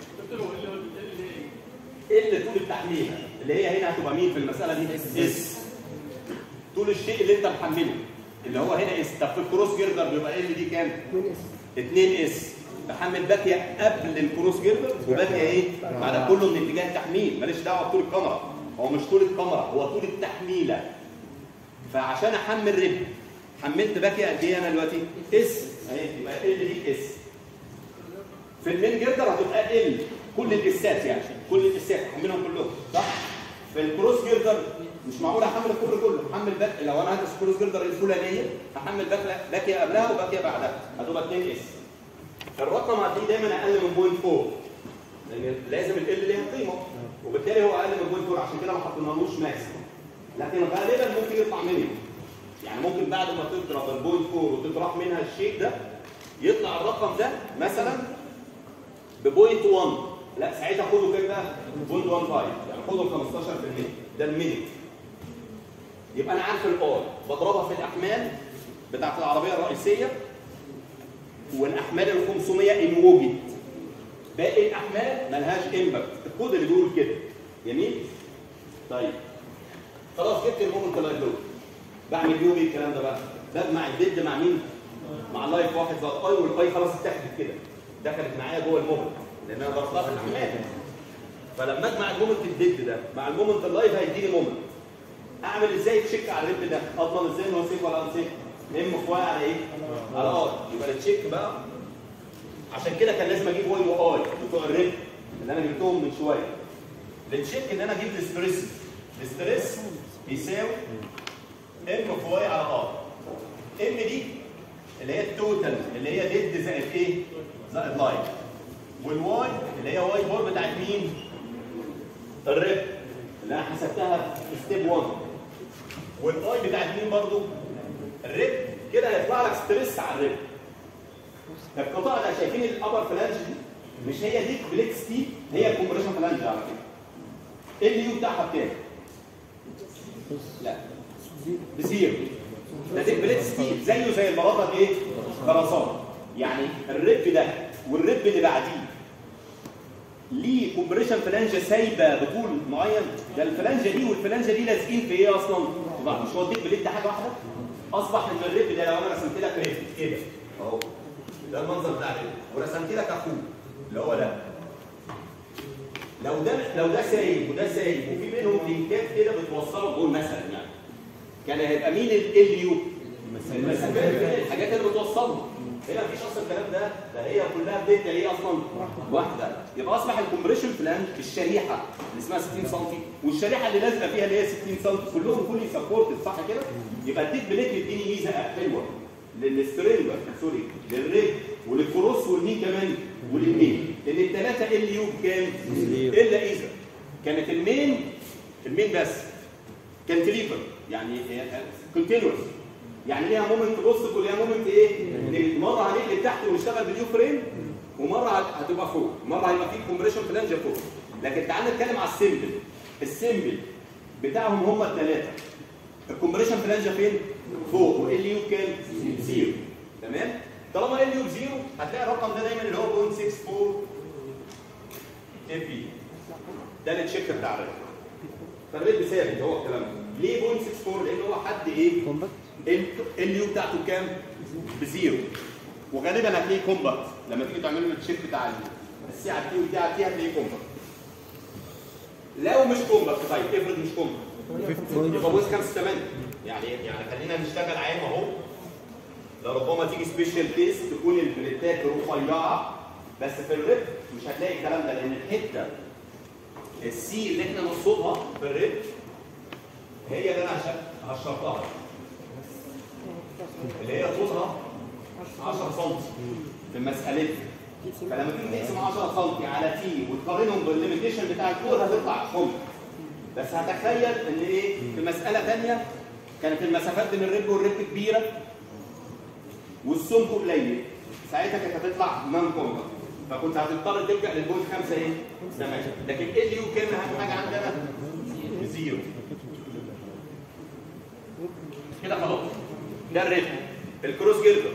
ال طول التحميله اللي هي هنا هتبقى مين في المساله دي؟ اس طول الشيء اللي انت محمله اللي هو هنا اس طب في الكروس جيردر بيبقى ال دي كام؟ 2 اس بحمل باكيه قبل الكروس جيردر وباكيه ايه؟ بعد كله من اتجاه التحميل ماليش دعوه بطول الكاميرا هو مش طول الكاميرا هو طول التحميله فعشان احمل رب حملت باكيه قد ايه انا دلوقتي؟ اس اهي يبقى ال دي اس في المين جيردر هتبقى ال كل الاسات يعني كل الاسات احملهم كلهم صح؟ في الكروس جيردر مش معقول احمل الكل كله احمل باك لو انا هدرس كروس جيردر الفلانيه هحمل باكيه قبلها وباكيه بعدها هتبقى 2 اس الرقم هتلاقيه دايما اقل من 0.4 لان لازم ال ليها قيمه وبالتالي هو اقل من 0.4 عشان كده ما حطينالوش ماكسيموم لكن غالبا ممكن يطلع مينيموم يعني ممكن بعد ما تضرب ال 0.4 وتطرح منها الشيء ده يطلع الرقم ده مثلا ب 0.1 لا ساعتها خدوا كام بقى؟ 0.15 يعني خدوا ال 15% ده المينيموم يبقى انا عارف الار بضربها في الاحمال بتاعت العربيه الرئيسيه والاحمال ال 500 ان وجد باقي الاحمال مالهاش امباكت الكود اللي بيقول كده جميل؟ طيب خلاص جبت المومنت لايف لود بعمل بيهم ايه الكلام ده بقى؟ بجمع الديد مع مين؟ مع اللايف واحد زائد اي والاي خلاص اتحدت كده دخلت معايا جوه المومنت لان انا ضربتها في الاحمال فلما اجمع المومنت الديد ده مع المومنت اللايف هيديني مومنت اعمل ازاي تشيك على الريب ده؟ اضمن ازاي ان هو سيف ولا انسيف؟ ام في واي على ايه؟ على ار يبقى التشيك بقى عشان كده كان لازم اجيب واي واي بتوع الريب اللي انا جبتهم من شويه التشيك ان انا اجيب الاستريس بيساوي ام في واي على ار ام دي اللي هي التوتال اللي هي ديد زائد ايه؟ زائد لاين والواي اللي هي واي بور بتاعت مين؟ الريب اللي انا حسبتها في ستيب 1 والاي بتاعت مين برضو؟ الريب كده هيطلع لك ستريس على الريب القطاع ده شايفين الابر فلانج دي مش هي دي بليت ستيب هي الكومبريشن فلانج على كده اليو بتاعها بكام؟ لا بزيرو ده دي بليت ستيب زيه زي المرضى ايه؟ خرسانه يعني الريب ده والريب اللي بعديه ليه كومبريشن فلانجه سايبه بطول معين ده الفلانجه دي والفلانجه دي لازقين في ايه اصلا؟ مش هو الديك بليد ده حاجه واحده؟ اصبح ان الريب ده لو انا رسمت لك ريب كده اهو ده المنظر بتاع الريب ورسمت لك اخوه اللي هو ده لو ده سايب وده سايب وفي بينهم لينكات كده بتوصله بقول مثلا يعني كان هيبقى مين ال يو؟ الحاجات اللي بتوصلهم هنا مفيش اصلا الكلام ده هي كلها بدايه هي اصلا واحده يبقى اصبح الكومبريشن فلانج الشريحه اللي اسمها 60 سم والشريحه اللي لازقه فيها اللي هي 60 سم كلهم فولي سبورتد صح كده؟ يبقى الديك بليت يديني ميزه حلوه للسترينجر سوري للريب وللكروس والمين كمان وللمين ان الثلاثه ال يو بكام؟ الا اذا كانت المين بس كانتليفر يعني كونتينوس يعني ليها مومنت بوزيتيف وليها مومنت ايه؟ مره هنقلب تحت ونشتغل باليو فريم ومره هتبقى فوق، مره هيبقى فيه كومبريشن فلانجه فوق. لكن تعالى نتكلم على السيمبل بتاعهم هم الثلاثه. الكومبريشن فلانجه فين؟ فوق وال يو كام؟ زيرو. تمام؟ طالما ال يو زيرو هتلاقي الرقم ده دايما اللي هو 0.64 اف بي. ده التشيك بتاع الريت. فالريت ثابت هو الكلام ده. ليه 0.64؟ لان هو حد ايه؟ اليو بتاعته بكام؟ بزيرو وغالبا هتلاقيه كومباكت لما تيجي تعمل له التشيك بتاع السي على التي والتي على التي هتلاقيه كومباكت. لو مش كومباكت طيب افرض مش كومباكت يبقى بوز 5 يعني خلينا نشتغل عام اهو لربما تيجي سبيشال كيس تكون البليتات رفيعه بس في الريب مش هتلاقي الكلام ده لان الحته السي اللي احنا نقصدها في الريب هي اللي انا هشرطها، اللي هي طولها 10 سم في المسألة. فلما تيجي تقسم 10 سم على تي وتقارنهم بالليميتيشن بتاع الكود هتطلع خمس. بس هتخيل ان ايه في مسألة ثانية كانت المسافات بين الريب والريب كبيرة والسمك قليل، ساعتها كانت هتطلع نون كومبا، فكنت هتضطر تلجأ للبوينت 5 ايه؟ تمام. لكن ال يو كان اهم حاجة عندنا زيرو. كده خلاص. ده الريب. الكروس جيردر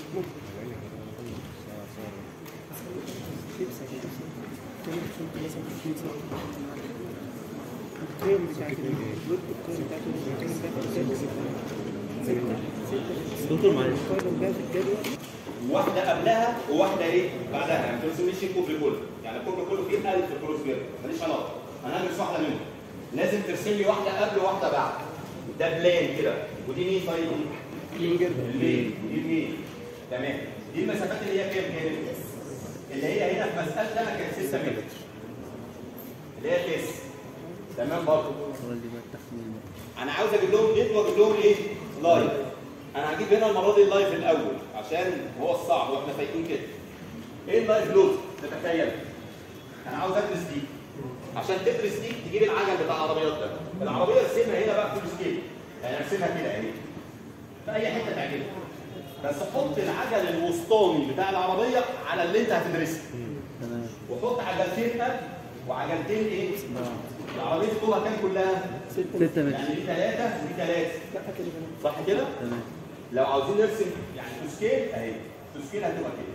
واحدة قبلها وواحدة ايه؟ بعدها، يعني ما ترسميش الكوبري كله، يعني الكوبري كله فيه 1000 كروس جيردر، ماليش علاقة، أنا هدرس واحدة منهم. لازم ترسم لي واحدة قبل وواحدة بعد. ده بلان كده، ودي مين طيب؟ الليل، ودي مين؟ تمام. دي المسافات اللي هي كام كانت؟ اللي هي هنا في مسألة أنا كانت 6 متر. اللي هي كيس. تمام برضه. أنا عاوز أجيب لهم جيت وأجيب لهم إيه؟ لايف. أنا هجيب هنا المرة دي اللايف الأول عشان هو الصعب وإحنا فايقين كده. إيه اللايف لود؟ تتخيل. أنا عاوز أدرس دي. عشان تدرس دي تجيب العجل بتاع العربيات ده. العربية ارسمها هنا بقى فول سكيل. يعني ارسمها كده أهي. في أي حتة تعجبك. بس حط العجل الوسطاني بتاع العربية على اللي أنت هتدرسه. وحط عجلتين قبل وعجلتين إيه؟ العربية طولها كام كلها؟ 6 متر. يعني دي 3 ودي 3. صح كده؟ تمام. لو عاوزين نرسم يعني سكيل اهي، سكيل هتبقى كده.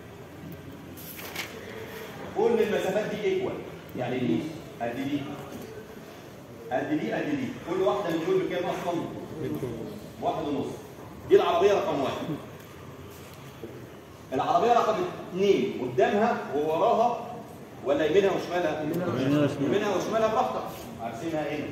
كل المسافات دي ايكوال، يعني دي قد دي قد دي قد دي، كل واحدة من دول بكام أصلا؟ 1.5. دي العربية رقم 1. العربية رقم 2 قدامها ووراها ولا يمينها وشمالها؟ يمينها وشمالها براحتك. هرسمها هنا.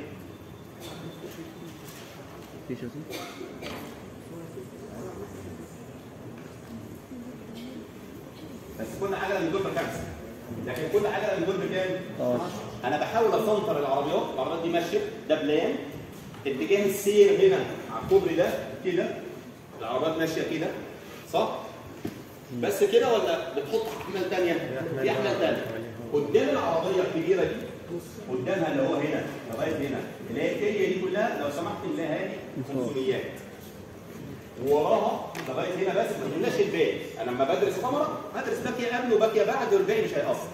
بس كل عجلة من دول بخمسة. لكن كل عجلة من دول بكام؟ أنا بحاول أسنطر العربيات دي ماشية، ده بلان. اتجاه السير هنا على الكوبري ده كده. العربيات ماشية كده، صح؟ بس كده ولا بتحط أحمال تانية؟ في أحمال تانية. قدام العربية الكبيرة دي قدامها اللي هو هنا لغاية هنا، اللي هي الكية دي كلها لو سمحت نلاقيها لي 500. ووراها لغاية هنا بس ما تقولناش الباقي. أنا لما بدرس كاميرا بدرس باكية قبل وباكية بعد والباقي مش هيأثر.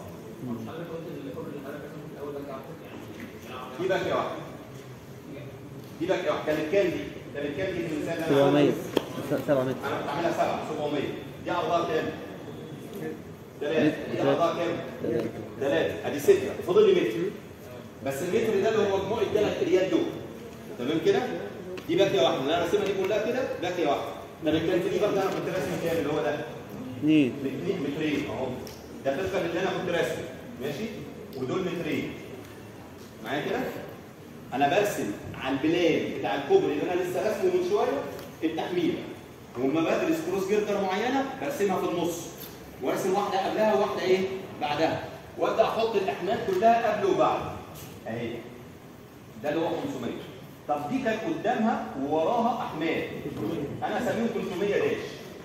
دي باكية واحدة. دي باكية واحدة. كانت كام دي؟ كانت كام دي في المثال؟ 700. 7 متر. أنا بعملها 700. دي عرضها كام؟ 3. دي عرضها كام؟ 3. ادي 6. فاضل لي متر. بس المتر ده اللي هو مجموع الثلاث اريات دول. تمام كده؟ دي باكيه واحده، انا راسمها دي كلها كده باكيه واحده. طب الكانت دي بقى انا كنت راسم كام اللي هو ده؟ 2 مترين اهو. ده طبقا اللي انا كنت راسمه، ماشي؟ ودول مترين. معايا كده؟ انا برسم على البلان بتاع الكوبري اللي انا لسه راسمه من شويه التحميل. ولما بدرس كروس جيردر معينه برسمها في النص. وارسم واحده قبلها وواحده ايه؟ بعدها. وابدا احط الاحمال كلها قبل وبعد. اهي. ده اللي هو 500. طب دي كان قدامها ووراها احمال. انا اسميهم 300 داش.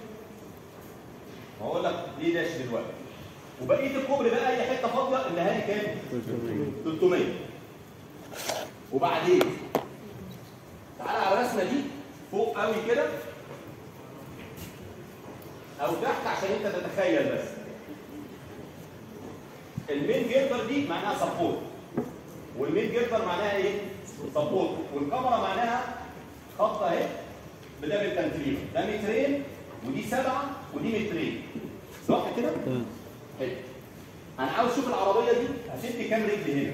هقول لك ليه داش دلوقتي. وبقيه الكوبري بقى اي حته فاضيه النهائي كام؟ 300. وبعدين تعالى على الرسمه دي فوق قوي كده او تحت عشان انت تتخيل بس. المين جيردر دي معناها سبورت. والمين جيردر معناها ايه؟ سبورت. والكاميرا معناها خط اهي بدبل كانتليفر. ده مترين ودي 7 ودي مترين. صح كده؟ حلو. انا عاوز اشوف العربيه دي هسيب كام رجل هنا؟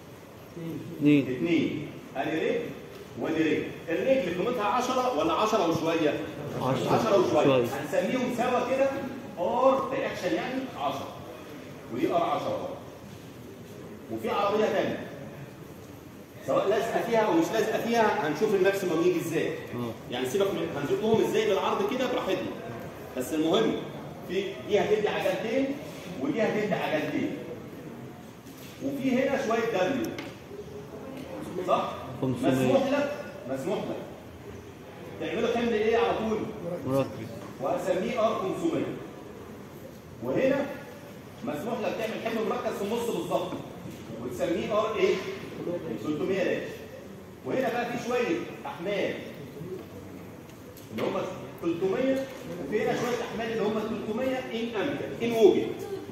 2. ادي رجل وادي رجل. الرجل قيمتها 10 ولا 10 وشويه؟ 10 وشويه. هنسميهم سوا كده ار رياكشن يعني 10. ودي ار 10. وفي عربيه ثانيه سواء لازقه فيها او مش لازقه فيها هنشوف الماكسيمم يجي ازاي. يعني سيبك من هنزقهم ازاي بالعرض كده براحتنا. بس المهم دي هتدي عجلتين ودي هتدي عجلتين. وفي هنا شويه دبليو صح؟ 500. مسموح لك تعملوا حمل ايه على طول؟ مركز. واسميه ار 500. وهنا مسموح لك تعمل حمل مركز في النص بالظبط وتسميه ار ايه؟ 300 داش. وهنا بقى في شويه احمال اللي هم 300 وفي هنا شويه احمال اللي هم 300 ان امكن ان وجد.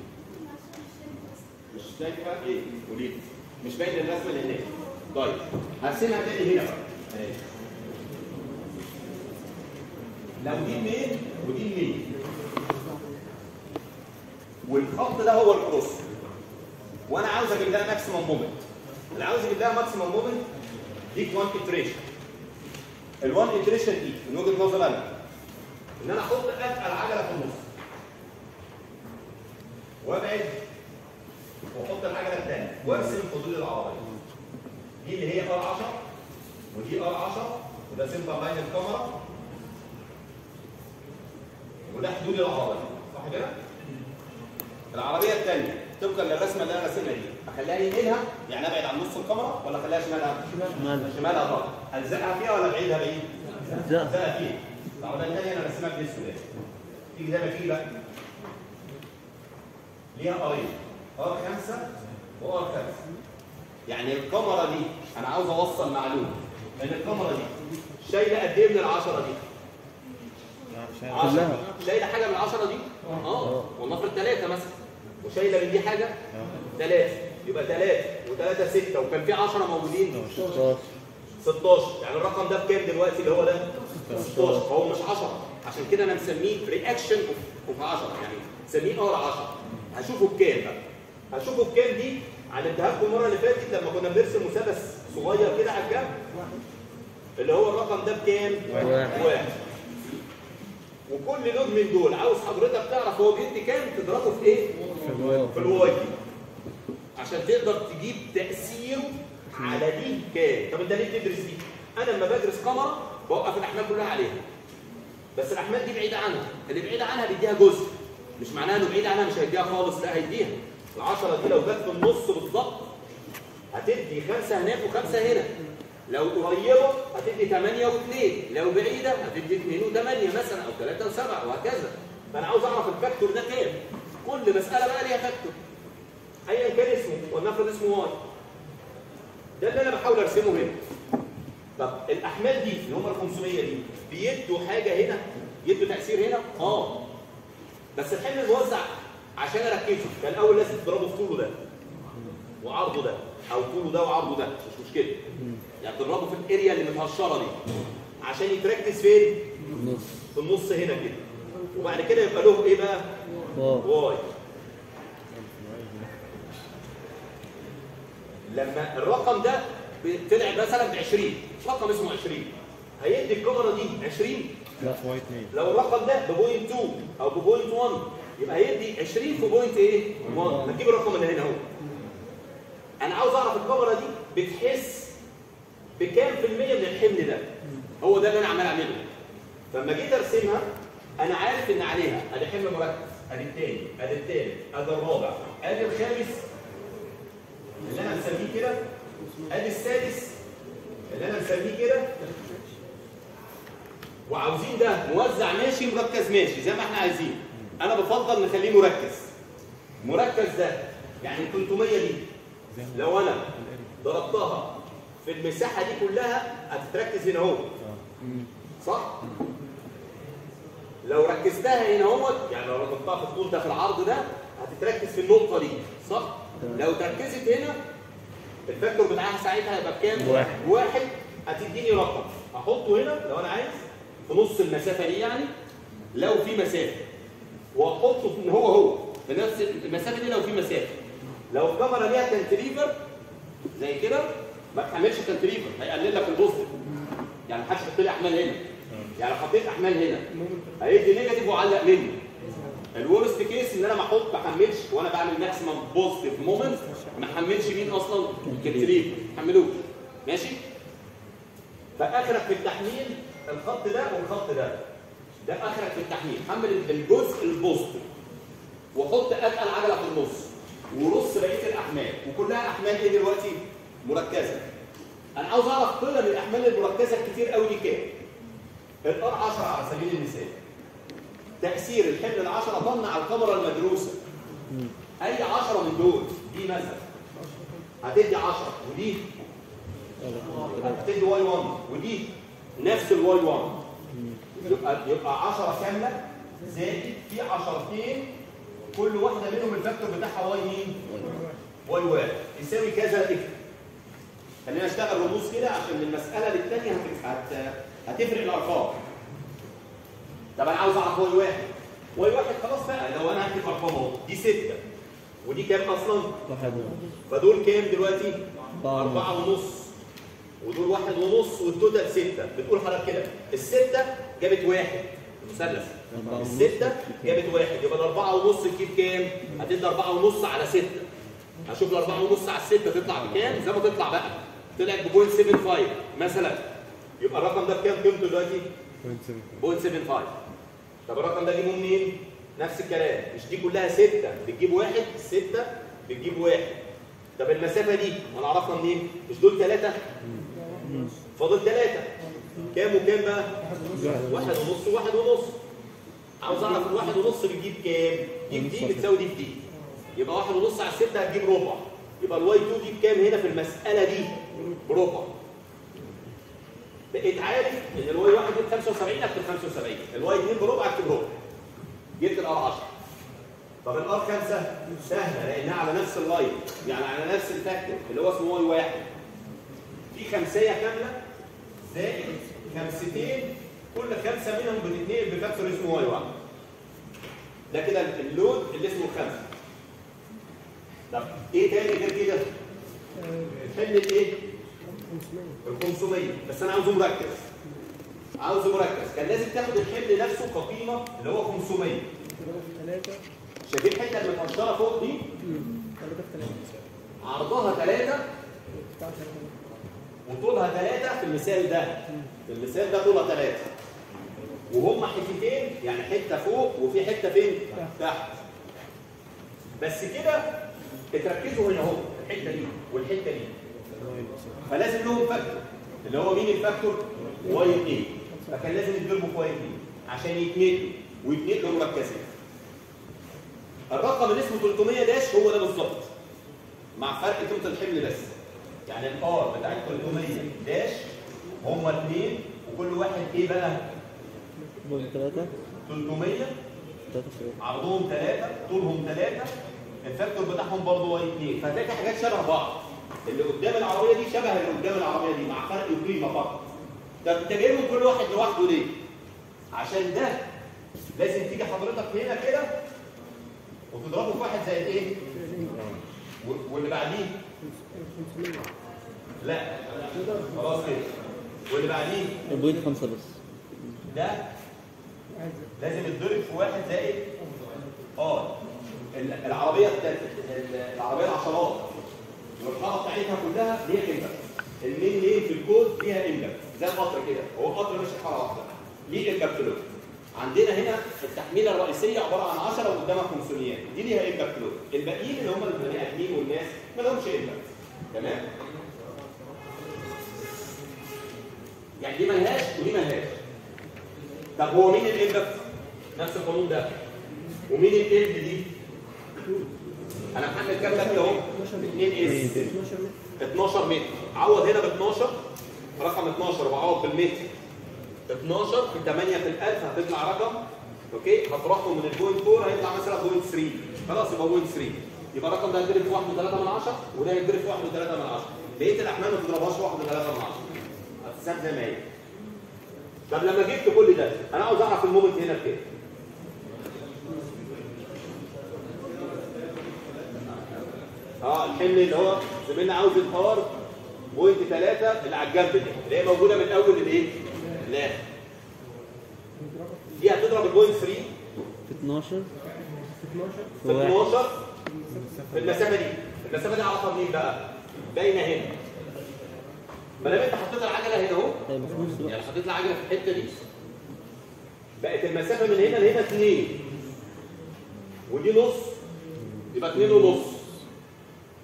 مش شايفه ايه؟ قولي لي. مش باين الرسمه اللي هناك. طيب هرسمها تاني هنا بقى. اهي. لو دي مين ودي مين. والخط ده هو الكروس. وانا عاوز اجيب لها ماكسيمم مومنت. اللي عاوز اجيب لها ماكسيمم مومنت ديك 1 اتريشن. ال1 اتريشن دي من وجهه نظر انا ان انا احط اتقل عجله في النص وابعد واحط العجله الثانيه وارسم حدود العربيه. دي اللي هي ار 10 ودي ار 10 وده سنتر لاين الكاميرا وده حدود العربيه صح كده؟ العربيه الثانيه طبقا للرسمه اللي انا راسمها دي اخليها يمينها يعني ابعد عن نص الكاميرا ولا اخليها شمالها؟ شمالها طبعا. الزقها فيها ولا بعيدها بعيد؟ الزقها فيها. العربيه الثانيه انا راسمها بالاسود. تيجي زي ما تيجي بقى. ليها ارين ار 5 وار 5. يعني الكاميرا دي انا عاوز اوصل معلومه ان الكاميرا دي شايله قد ايه من ال10 دي؟ 10. شايله حاجه من ال10 دي؟ ولنفرض 3 مثلا. وشايله من دي حاجه 3 يبقى 3 و3 6 وكان في 10 موجودين 16. يعني الرقم ده بكام دلوقتي اللي هو ده 16 فهو مش 10 عشان كده انا مسميه رياكشن اوف 10 يعني مسميه ار 10. هشوفه بكام بقى؟ هشوفه بكام دي علمتها لكم المره اللي فاتت لما كنا بنرسم مثلث صغير كده على الجنب اللي هو الرقم ده بكام؟ 1. وكل لود من دول عاوز حضرتك تعرف هو بيدي كام تضربه في ايه؟ في الواي دي عشان تقدر تجيب تاثيره على دي كام. طب انت ليه بتدرس دي؟ انا لما بدرس كاميرا بوقف الاحمال كلها عليها بس الاحمال دي بعيده عنها. اللي بعيده عنها بيديها جزء مش معناها انه بعيد عنها مش هيديها خالص لا هيديها. ال10 دي لو جت في النص بالظبط هتدي 5 هناك و5 هنا. لو قريبه هتدي 8 و2 لو بعيده هتدي 2 و8 مثلا او 3 و7 وهكذا. فانا عاوز اعرف الفاكتور ده كام. كل مساله بقى ليها فاكتور ايا كان اسمه ولنفرض اسمه واي. ده اللي انا بحاول ارسمه هنا. طب الاحمال دي اللي هم ال 500 دي بيدوا حاجه هنا يدوا تاثير هنا بس الحمل الموزع عشان اركزه كان الاول لازم تضربه في طوله ده وعرضه ده او طوله ده وعرضه ده مش مشكله. يعني تضربه في الاريا اللي متهشره دي عشان يتركز فين؟ في النص هنا كده. وبعد كده يبقى له ايه بقى؟ واي. لما الرقم ده طلع مثلا ب 20 رقم اسمه 20 هيدي الكاميرا دي 20؟ لا واي 2. لو الرقم ده ببوينت 2 او ببوينت 1 يبقى هيدي 20 في بوينت ايه؟ 1. هتجيب الرقم اللي هنا اهو. انا عاوز اعرف الكاميرا دي بتحس بكام في المية من الحمل ده؟ هو ده اللي انا عمال اعمله. فلما جيت ارسمها انا عارف ان عليها ادي حمل مركز، ادي الثاني، ادي الثالث، ادي الرابع، ادي الخامس اللي انا مسميه كده، ادي السادس اللي انا مسميه كده. وعاوزين ده موزع ماشي مركز ماشي زي ما احنا عايزين. انا بفضل نخليه مركز. مركز ده يعني 300 دي لو انا ضربتها في المساحه دي كلها هتتركز هنا اهو صح؟ لو ركزتها هنا اهو يعني لو ركزتها في الطول ده في العرض ده هتتركز في النقطه دي صح؟ لو تركزت هنا الفاكتور بتاعها ساعتها هيبقى بكام؟ 1. هتديني رقم احطه هنا لو انا عايز في نص المسافه دي يعني لو في مسافه واحطه ان هو في نفس المسافه دي لو في مسافه. لو الكاميرا ليها كانتليفر زي كده ما تحملش كانتليفر هيقلل لك البوزيتيف. يعني ما حدش يحط لي احمال هنا. يعني لو حطيت احمال هنا هيدي نيجاتيف وعلق مني. الورست كيس ان انا ما احملش وانا بعمل ماكسيمم بوزيتيف مومنت ما احملش مين اصلا؟ كانتليفر ما احملوش ماشي؟ فاخرك في التحميل الخط ده والخط ده. ده اخرك في التحميل. حمل الجزء البوزيتيف وحط اتقل عجله في النص. ونص بقيه الاحمال، وكلها احمال ايه دلوقتي؟ مركزه. انا عاوز اعرف قيم الاحمال المركزه الكتير قوي دي كام؟ الار 10 على سبيل المثال. تاثير الحمل ال 10 طن على الكاميرا المدروسه. اي 10 من دول دي مثلا هتدي 10 ودي هتدي واي 1 ودي نفس الواي 1. يبقى 10 كامله زائد في 10تين كل واحده منهم الفاكتور بتاعها واي مين؟ واي 1 يساوي كذا اكس. خلينا نشتغل رموز كده عشان من المساله للثانيه هتفرق الارقام. طب انا عاوز اعرف واي 1. واي 1 خلاص بقى لو انا هكتب ارقام اهو دي 6 ودي كام اصلا؟ 1. فدول كام دلوقتي؟ 4 ونص ودول 1 ونص والتوتال 6. بتقول حضرتك كده الستة جابت 1 مثلث. الستة جابت 1 يبقى الأربعة ونص تجيب كام؟ هتدي 4 ونص على 6. هشوف ال4 ونص على 6 تطلع بكام؟ زي ما تطلع بقى. طلعت ب 0.75 مثلا. يبقى الرقم ده بكام قيمته دلوقتي؟ 0.75. طب الرقم ده اجيبه منين؟ نفس الكلام، مش دي كلها 6 بتجيب 1، 6 بتجيب 1. طب المسافة دي هنعرفها منين؟ مش دول 3؟ فاضل 3. كام وكام بقى؟ 1 ونص و1 ونص. عاوز اعرف ال1 ونص بتجيب كام؟ دي بتساوي دي في دي. يبقى 1 ونص على 6 هتجيب ربع. يبقى الواي 2 دي بكام هنا في المسألة دي؟ بربع. بقيت عارف ان الواي 1 ب 75 اكتب 75، الواي 2 بربع اكتب ربع. جبت الار 10. طب الار 5 سهله لانها على نفس اللاين، يعني على نفس الفاكتور اللي هو اسمه واي 1. في خمسيه كامله زائد خمستين كل خمسه منهم بتتنقل بفاكتور اسمه واي 1. ده كده اللود اللي اسمه 5. طب ايه تاني غير كده؟ الحمل الايه؟ ال 500. بس انا عاوزه مركز. عاوزه مركز، كان لازم تاخد الحمل نفسه كقيمه اللي هو 500. شايفين الحته اللي متقشره فوق دي؟ عرضها 3 وطولها 3 في المثال ده. في المثال ده طولها 3. وهم حتتين، يعني حته فوق وفي حته فين؟ تحت. بس كده اتركزوا هنا اهو الحته دي والحته دي. فلازم لهم فاكتور اللي هو مين الفاكتور؟ واي 2. فكان لازم يتضربوا في واي 2 عشان يتنقلوا ويتنقلوا مركزين. الرقم اللي اسمه 300 داش هو ده بالظبط مع فرق قيمه الحمل بس. يعني الار بتاعت 300 داش هم 2 وكل واحد ايه بقى؟ 3 300 عرضهم 3 طولهم 3 الفاكتور بتاعهم برضه واي 2. فهتلاقي حاجات شبه بعض. اللي قدام العربيه دي شبه اللي قدام العربيه دي مع فرق القيمه فقط. طب انت جايبهم كل واحد لوحده ليه؟ عشان ده لازم تيجي حضرتك هنا كده وتضربه في 1 زائد ايه؟ واللي بعديه؟ لا خلاص كده. واللي بعديه؟ البوينت 5 بس. ده لازم يتضرب في 1 زائد العربيه العشرات والحاره بتاعتها كلها ليها امباكت. المين ليه في الكود ليها امباكت زي القطر كده، هو القطر ماشي في حاره واحده ليه امباكت لود. عندنا هنا التحميله الرئيسيه عباره عن 10 وقدامها 500 دي ليها امباكت لود. الباقيين اللي هم البني ادمين والناس ما لهمش امباكت. تمام؟ يعني دي مالهاش ودي مالهاش. طب هو مين الامباكت؟ نفس القانون ده. ومين الامب دي؟ انا محمل كام متر اهو؟ 2 اس 12 متر. عوض هنا ب 12 رقم 12 بعوض بالمتر 12 في 8 في ال1000 هتطلع رقم اوكي. هتروحوا من البوينت 4 هيطلع مثلا بوينت 3 خلاص يبقى بوينت 3. يبقى الرقم ده هيتضرب في 1.3 وده هيتضرب في 1.3. بقيه الاحمال ما تضربهاش في 1.3 هتتساب زي ما هي. طب لما جبت كل ده انا عاوز اعرف المومنت هنا بكام. الحمل اللي هو زميلنا عاوز الار بوينت 3 اللي على الجنب دي اللي هي موجوده من اول للايه؟ للاخر. دي هتضرب البوينت 3 في 12 في 12 في المسافه دي. المسافه دي اعرفها منين بقى؟ باينه هنا. ما دام انت حطيت العجله هنا اهو يعني حطيت العجله في الحته دي بقت المسافه من هنا لهنا 2 ودي نص يبقى 2 ونص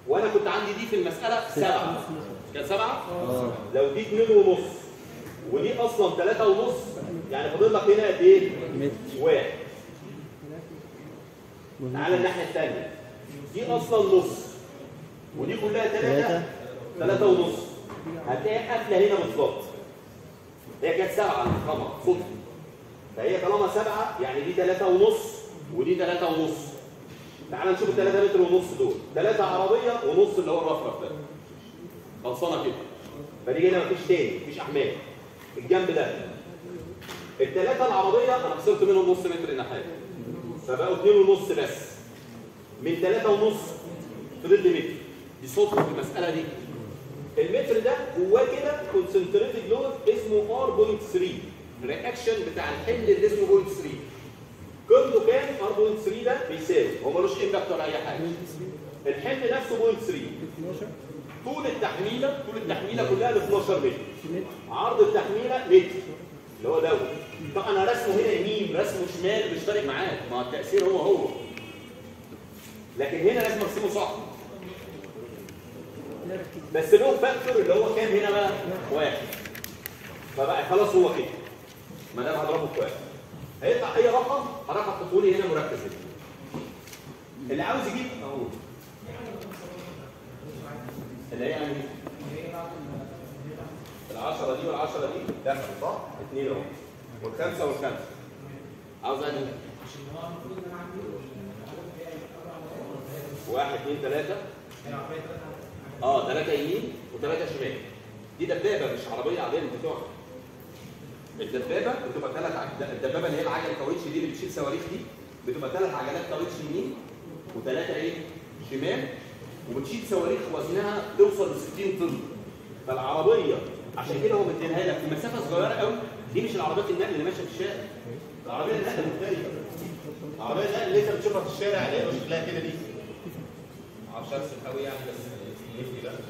وانا كنت عندي دي في المساله 7 كان 7 لو دي 2 ونص ودي اصلا 3 ونص يعني فاضل لك هنا قد ايه؟ متر. 1. تعالى الناحيه الثانيه دي اصلا نص ودي كلها 3 ونص هتلاقي قافله هنا بالظبط. هي كانت 7 طبعا صدفه فهي طالما 7 يعني دي 3 ونص ودي 3 ونص. تعال نشوف ال 3 متر ونص دول 3 عربيه ونص اللي هو الرفرف ده خلصانه كده. فدي هنا مفيش تاني مفيش احمال. الجنب ده الثلاثه العربيه انا خسرت منهم نص متر الناحيه فبقوا 2 ونص بس. من 3 ونص فضل لي متر. دي صدفه في المساله دي. المتر ده جواه كده كونسنتريتد لود اسمه R.3 الرياكشن بتاع الحمل اللي اسمه 0.3 قيمته كام؟ R.3 ده بيساوي هو ملوش اندكتور ولا اي حاجه. الحمل نفسه 0.3 طول التحميله كلها ل 12 متر. عرض التحميله متر اللي هو دوت. طبعا انا رسمه هنا يمين رسمه شمال مش فارق معاك ما التاثير هو لكن هنا لازم ارسمه صح. بس له فاكتور اللي هو كام هنا بقى؟ 1. فبقى خلاص هو كده. ما دام هضربه في 1 هيطلع اي رقم حضرتك هتحطه لي هنا مركز هنا. اللي عاوز يجيب اهو اللي هي يعني ال10 دي وال10 دي دخل صح؟ 2 اهو والخمسه والخمسه. عاوز انهي؟ 1 2 3 3 يمين و3 شمال. دي دبابه مش عربيه عاديه انت بتقعد. الدبابه بتبقى 3 الدبابه اللي هي العجله الكاوتش دي اللي بتشيل صواريخ دي بتبقى 3 عجلات كاوتش يمين و3 ايه؟ شمال وبتشيل صواريخ وزنها توصل ل 60 طن. فالعربيه عشان كده هو مدينها لك في مسافه صغيره قوي. دي مش العربيات النقل اللي ماشيه في الشارع. العربيه النقل مختلفه. العربيه النقل اللي انت بتشوفها في الشارع اللي هي شكلها كده دي. ما اعرفش ارسم قوي يعني بس يفرق بقى.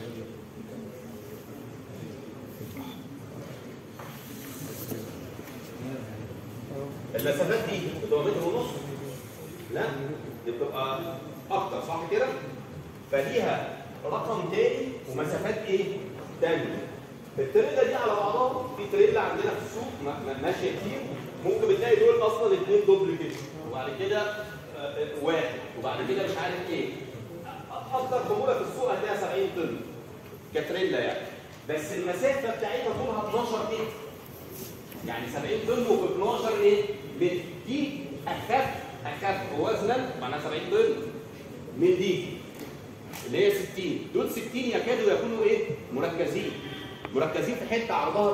المسافات دي بتبقى متر ونص؟ لا دي بتبقى اكتر صح كده؟ فليها رقم تاني ومسافات ايه؟ تانية. التريلا دي على بعضها في تريلا عندنا في السوق ماشيه كتير ممكن بتلاقي دول اصلا 2 دبل كده وبعد كده 1 وبعد كده مش عارف ايه. اكتر حموله في السوق هتلاقيها 70 طن كتريلا يعني. بس المسافه بتاعتها طولها 12 متر. يعني 70 طن وفي 12 ايه؟ متر. دي اخف وزنا معناها 70 طن من دي اللي هي 60. دول 60 يكادوا يكونوا ايه؟ مركزين في حته عرضها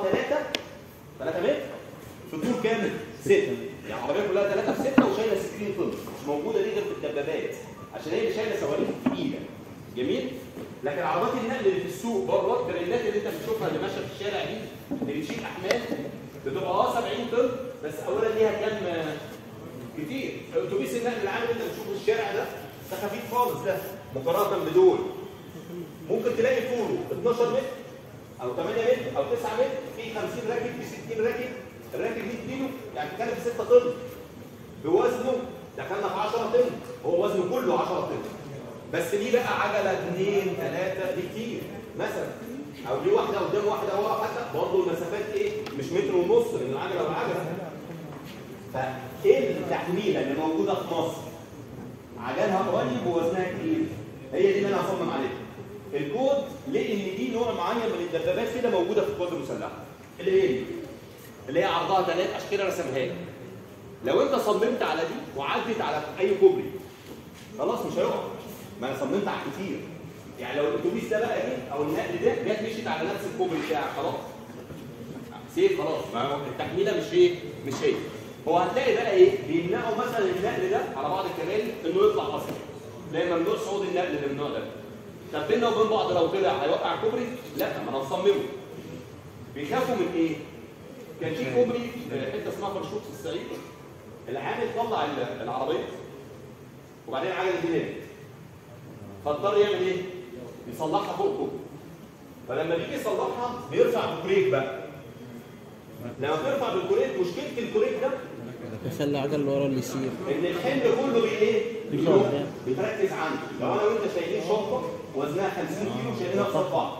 3 متر في طول كام؟ 6. يعني العربيه كلها 3 في 6 وشايله 60 طن. مش موجوده دي غير في الدبابات عشان هي اللي شايله صواريخ تقيله. جميل؟ لكن عربات النقل اللي في السوق بره التريلات اللي انت بتشوفها اللي ماشيه في الشارع دي اللي بتشيل احمال بتبقى 70 طن بس اولا ليها كام كتير. اتوبيس النقل العام اللي انت بتشوفه في الشارع ده خفيف خالص ده مقارنه بدول. ممكن تلاقي طوله 12 متر او 8 متر او 9 متر في 50 راكب في 60 راكب. الراكب 100 كيلو يعني بتتكلم في 6 طن بوزنه دخلنا في 10 طن. هو وزنه كله 10 طن بس ليه بقى عجله 2 3 دي كتير مثلا او ليه واحده قدام واحده ورا حتى برضه المسافات ايه؟ مش متر ونص من العجله والعجله. فايه التحميله اللي موجوده في مصر؟ عجلها قريب ووزنها كتير. هي دي اللي انا هصمم عليها. الكود لقي ان دي نوع معين من الدبابات كده موجوده في القوات المسلحه. اللي هي عرضها 3 عشان كده رسمها لك. لو انت صممت على دي وعدت على اي كوبري خلاص مش هيقع. ما انا صممت على كتير. يعني لو الاتوبيس ده بقى ايه او النقل ده جت مشيت على نفس الكوبري بتاعك خلاص سيف خلاص. ما التحميله مش هي. هو هتلاقي بقى ايه؟ بيمنعوا مثلا النقل ده على بعض الكباري انه يطلع اصلا. تلاقي ممنوع صعود النقل اللي من النوع ده. طب بيننا وبين بعض لو طلع هيوقع الكوبري؟ لا ما انا هصممه. بيخافوا من ايه؟ كان في كوبري حته اسمها فرشوط في الصعيد العامل طلع العربيه وبعدين عجله دي فاضطر يعمل ايه؟ يصلحها فوق كوبري. فلما بيجي يصلحها بيرفع بالكوريك بقى. لما بيرفع بالكوريك مشكله الكوريك ده يخلي العجل اللي ورا اللي يسير ان الحمل كله بايه؟ بيتركز عنده. لو انا وانت شايلين شنطه وزنها 50 كيلو شايلينها قصاد بعض.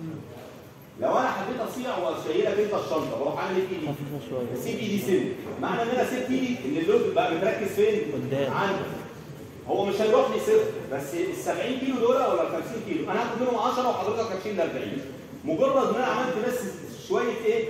لو انا حبيت اصيع واشيلك انت الشنطه بروح اعمل ايه بايدي؟ اسيب ايدي سن. معنى ان انا سبت ايدي ان اللود بقى متركز فين؟ عندي. هو مش هيروح لي صفر، بس ال 70 كيلو دول ولا ال 50 كيلو انا هاخد منهم 10 وحضرتك هتشيل 40. مجرد ان انا عملت بس شويه ايه؟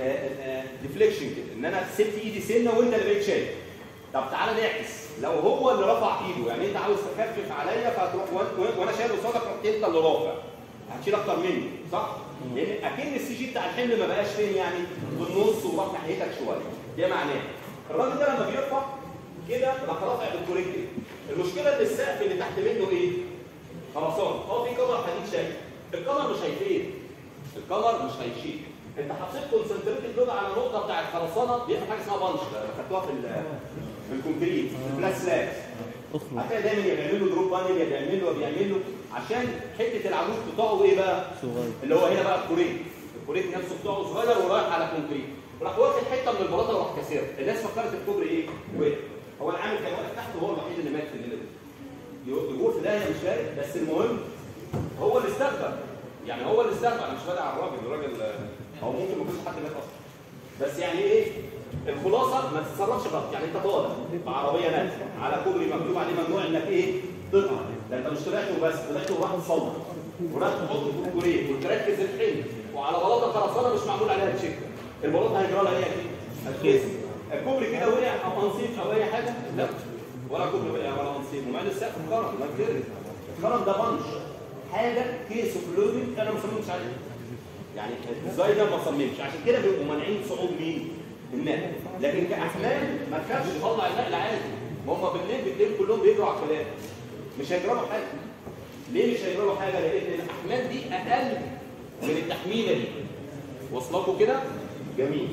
ديفليكشن كده، ان انا سبت ايدي سنه وانت اللي بقيت شايل. طب تعالى نعكس، لو هو اللي رفع ايده، يعني انت عاوز تخفف عليا فهتروح وانا شايل قصادك رحت انت اللي رافع. هتشيل اكتر مني، صح؟ لان اكن السي جي بتاع الحمل ما بقاش فين يعني؟ في النص وراح ناحيتك شويه. ده معناه الراجل ده لما بيرفع كده راح رافع بالكوريكت. المشكله ان السقف اللي تحت منه ايه؟ خرسانه. في كمر حديد شايل. الكمر مش هيفيد. الكمر مش هيشيل. انت حطيت كونسنتريتد لود على النقطه بتاع الخرسانه بيعمل حاجه اسمها بانش، خدتوها في الكونكريت، في البلاس سلاكس. هتلاقي دايما يا بيعمل له دروب بانل يا بيعمل له عشان حته العمود بتاعه ايه بقى؟ صغير. اللي هو هنا بقى الكوريك نفسه بتاعه صغير ورايح على كونكريت. راح واخد حته من البلاطه وراح كاسرها. الناس فكرت الكوبري ايه؟ هو العامل كان واقف تحت وهو الوحيد اللي مات في الليله دي. يقول في داهيه مش فارق، بس المهم هو اللي استخدم. يعني هو اللي استخدم، انا مش فارق على الراجل هو ممكن ما يكونش حد مات اصلا. بس يعني ايه؟ الخلاصه ما تتصرفش غلط، يعني انت طالع بعربيه نازله على كوبري مكتوب عليه ممنوع انك ايه؟ تقع. ده انت مش طلعت وبس، طلعت وراح تصلح وراح تحط في الكوريك وتركز الحمل وعلى بلاطه خرسانه مش معمول عليها تشيك. البلاطه هيجرى لها ايه اكيد؟ هتكسر. الكوبري كده وقع او انصيف او اي حاجه؟ لا، ولا كوبري وقع ولا انصيف، ومع ان السقف اتخرم ما اتكرر. الخرم ده بنش حاجه كيس اوف لودنج انا ما صممتش عليه. يعني الديزاينر ما صممش، عشان كده بيبقوا مانعين صعود مين؟ النقل. لكن كاحمال ما تخافش تطلع النقل عادي. ما هم بالليل كلهم بيجروا على الكلام. مش هيجروا حاجه. ليه مش هيجروا حاجه؟ لان الاحمال دي اقل من التحميله دي. وصلكوا كده؟ جميل.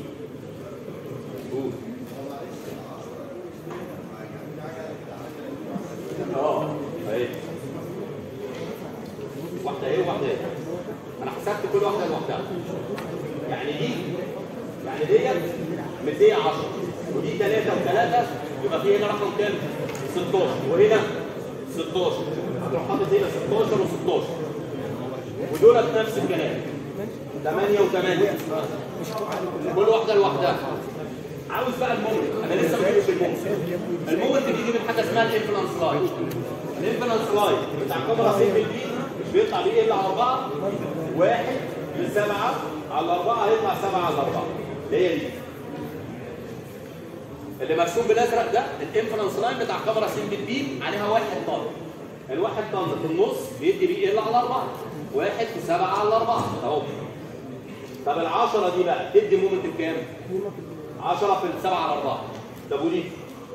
قول. اهي. واحده ايه وواحده ايه؟ انا حسبت كل واحده لوحدها. يعني ديت 210 ودي 3 و3 يبقى في هنا رقم كام؟ 16 وهنا 16. هتروح حاطط هنا 16 و16 ودولت نفس الكلام 8 و8 كل واحده لوحدها. عاوز بقى المومنت، انا لسه ما جبتش المومنت بيجي من حاجه اسمها الانفلانس لاين. الانفلانس لاين بتاع الكاميرا سيمبل دي مش بيطلع بيه الا على 4 1 من 7 على 4 هيطلع 7 على 4. هي دي اللي مرسوم بالازرق ده الانفلانس لاين بتاع الكاميرا سيمبل دي عليها 1 طن. الواحد طن في النص بيدي بيه الا على 4 1 في 7 على 4 اهو. طب ال10 دي بقى تدي مومنت بكام؟ 10 في 7 على 4. طب ودي؟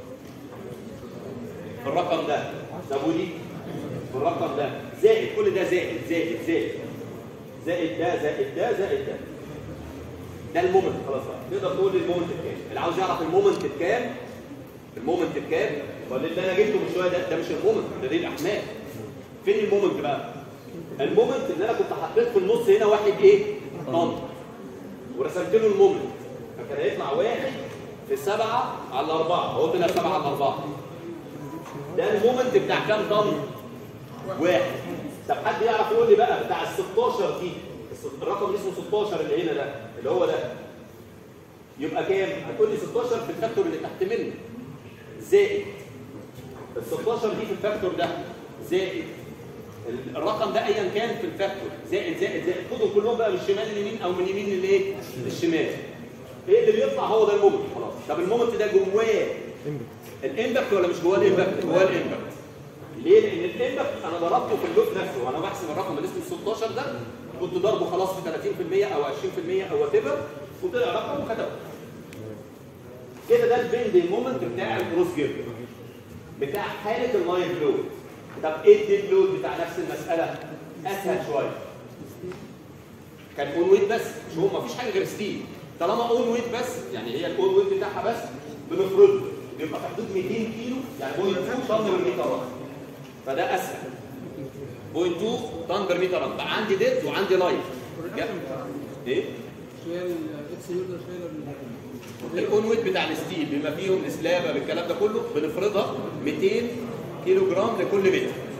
في الرقم ده. طب ودي؟ في الرقم ده. زائد كل ده زائد زائد زائد. زائد ده زائد ده زائد ده. ده المومنت خلاص بقى. تقدر تقول لي المومنت بكام؟ اللي عاوز يعرف المومنت بكام؟ المومنت بكام؟ ولا اللي انا جبته من شويه ده مش المومنت، ده دي الاحمال. فين المومنت بقى؟ المومنت اللي انا كنت حطيت في النص هنا واحد ايه؟ طن. ورسمت له المومنت. فكان هيطلع 1 في 7 على 4. قلت لنا 7 على 4. ده المومنت بتاع كام طن؟ 1. طب حد يعرف يقول لي بقى بتاع ال 16 دي الرقم اللي اسمه 16 اللي هنا ده اللي هو ده يبقى كام؟ هتقول لي 16 في الفاكتور اللي تحت منه زائد ال 16 دي في الفاكتور ده زائد الرقم ده ايا كان في الفاكتور زائد زائد زائد. خدهم كلهم بقى من الشمال لليمين او من اليمين للايه؟ للشمال. ايه اللي بيطلع؟ هو ده المومنت خلاص. طب المومنت ده جواه الامباكت ولا مش جواه الامباكت؟ جواه الامباكت. ليه؟ لان الامباكت انا ضربته في اللود نفسه وانا بحسب الرقم اللي اسمه 16 ده كنت ضربه خلاص في 30% او 20% او وات ايفر وطلع رقم وكتبه. كده ده البيندنج مومنت بتاع الكروس جير بتاع حاله اللايف لود. طب ايه الديد لود بتاع نفس المساله؟ اسهل شويه. كان اون ويت بس، مش هو مفيش حاجه غير ستيل. طالما اون ويت بس يعني هي الاون ويت بتاعها بس بنفرضه بيبقى في حدود 200 كيلو يعني 0.2 طن بالمتر رن. فده اسهل. 0.2 طن بالمتر رن. بقى عندي ديد وعندي لايف. ايه؟ شويه الاكس يوردر شويه الاون ويت بتاع الستيل بما فيهم السلابه بالكلام ده كله بنفرضها 200 كيلو جرام لكل متر.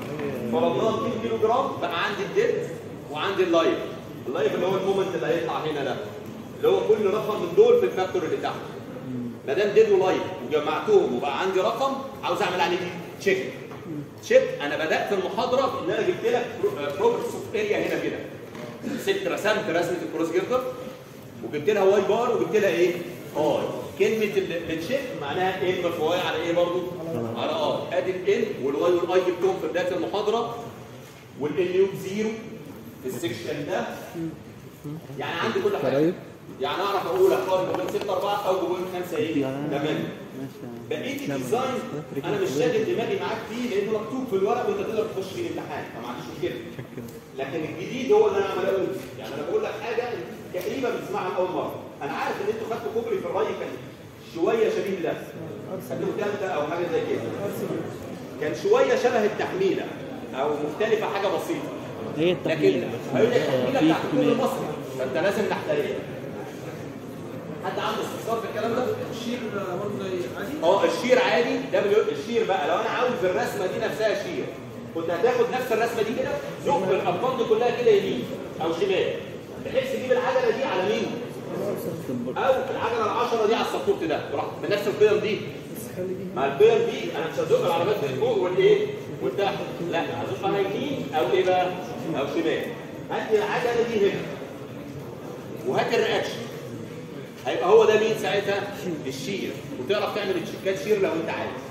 فرضناها 2 كيلو جرام، بقى عندي الديد وعندي اللايف. اللايف اللي هو المومنت اللي هيطلع هنا ده، اللي هو كل رقم من دول في الفاكتور اللي تحت. ما دام ديد ولايف وجمعتهم وبقى عندي رقم، عاوز اعمل عليه تشيك. تشيك انا بدات المحاضره ان انا جبت لك بروبرتيز اوف اريا هنا كده. رسمت رسمه الكروس جيردر وجبت لها واي بار وجبت لها ايه؟ اي. كلمه التشيك معناها ام في واي على ايه برضه؟ على ار. ادي الان والواي والاي جبتهم في بدايه المحاضره، والان يو بزيرو في السكشن ده. يعني عندي كل حاجه. يعني اعرف اقول اقارن بين 6 4 او بين 5 ايه؟ 8. بقيه الديزاين انا مش شاغل دماغي معاك فيه لانه مكتوب في الورق وانت تقدر تخش فيه الامتحان، فما عنديش مشكله. لكن الجديد هو اللي انا عمال اقول فيه. يعني انا بقول لك حاجه تقريبا بتسمعها لاول مره. انا عارف ان انتوا خدتوا كوبري في الري كان شويه شبيه لده. خدتوا ثالثه او حاجه زي كده. كان شويه شبه التحميله او مختلفه حاجه بسيطه. هي التحميله لكن هي التحميله بتاعت كل مصر، فانت لازم تحترمها. حد عنده استفسار في الكلام ده؟ الشير برضه عادي؟ الشير عادي. الشير بقى لو انا عاوز الرسمه دي نفسها شير، كنت هتاخد نفس الرسمه دي كده زق الارقام دي كلها كده يمين او شمال، بحيث تجيب العجله دي على مين؟ او العجله العشره دي على السبورت ده، تروح بنفس القيم دي. مع القيم دي انا مش هزق العربيات من فوق والايه؟ والتحت، لا هزقها يمين او ايه بقى؟ او شمال. هات لي العجله دي هنا وهات الرياكشن، هيبقى هو ده مين ساعتها؟ الشير. وتعرف تعمل تشيكات شير لو انت عايز.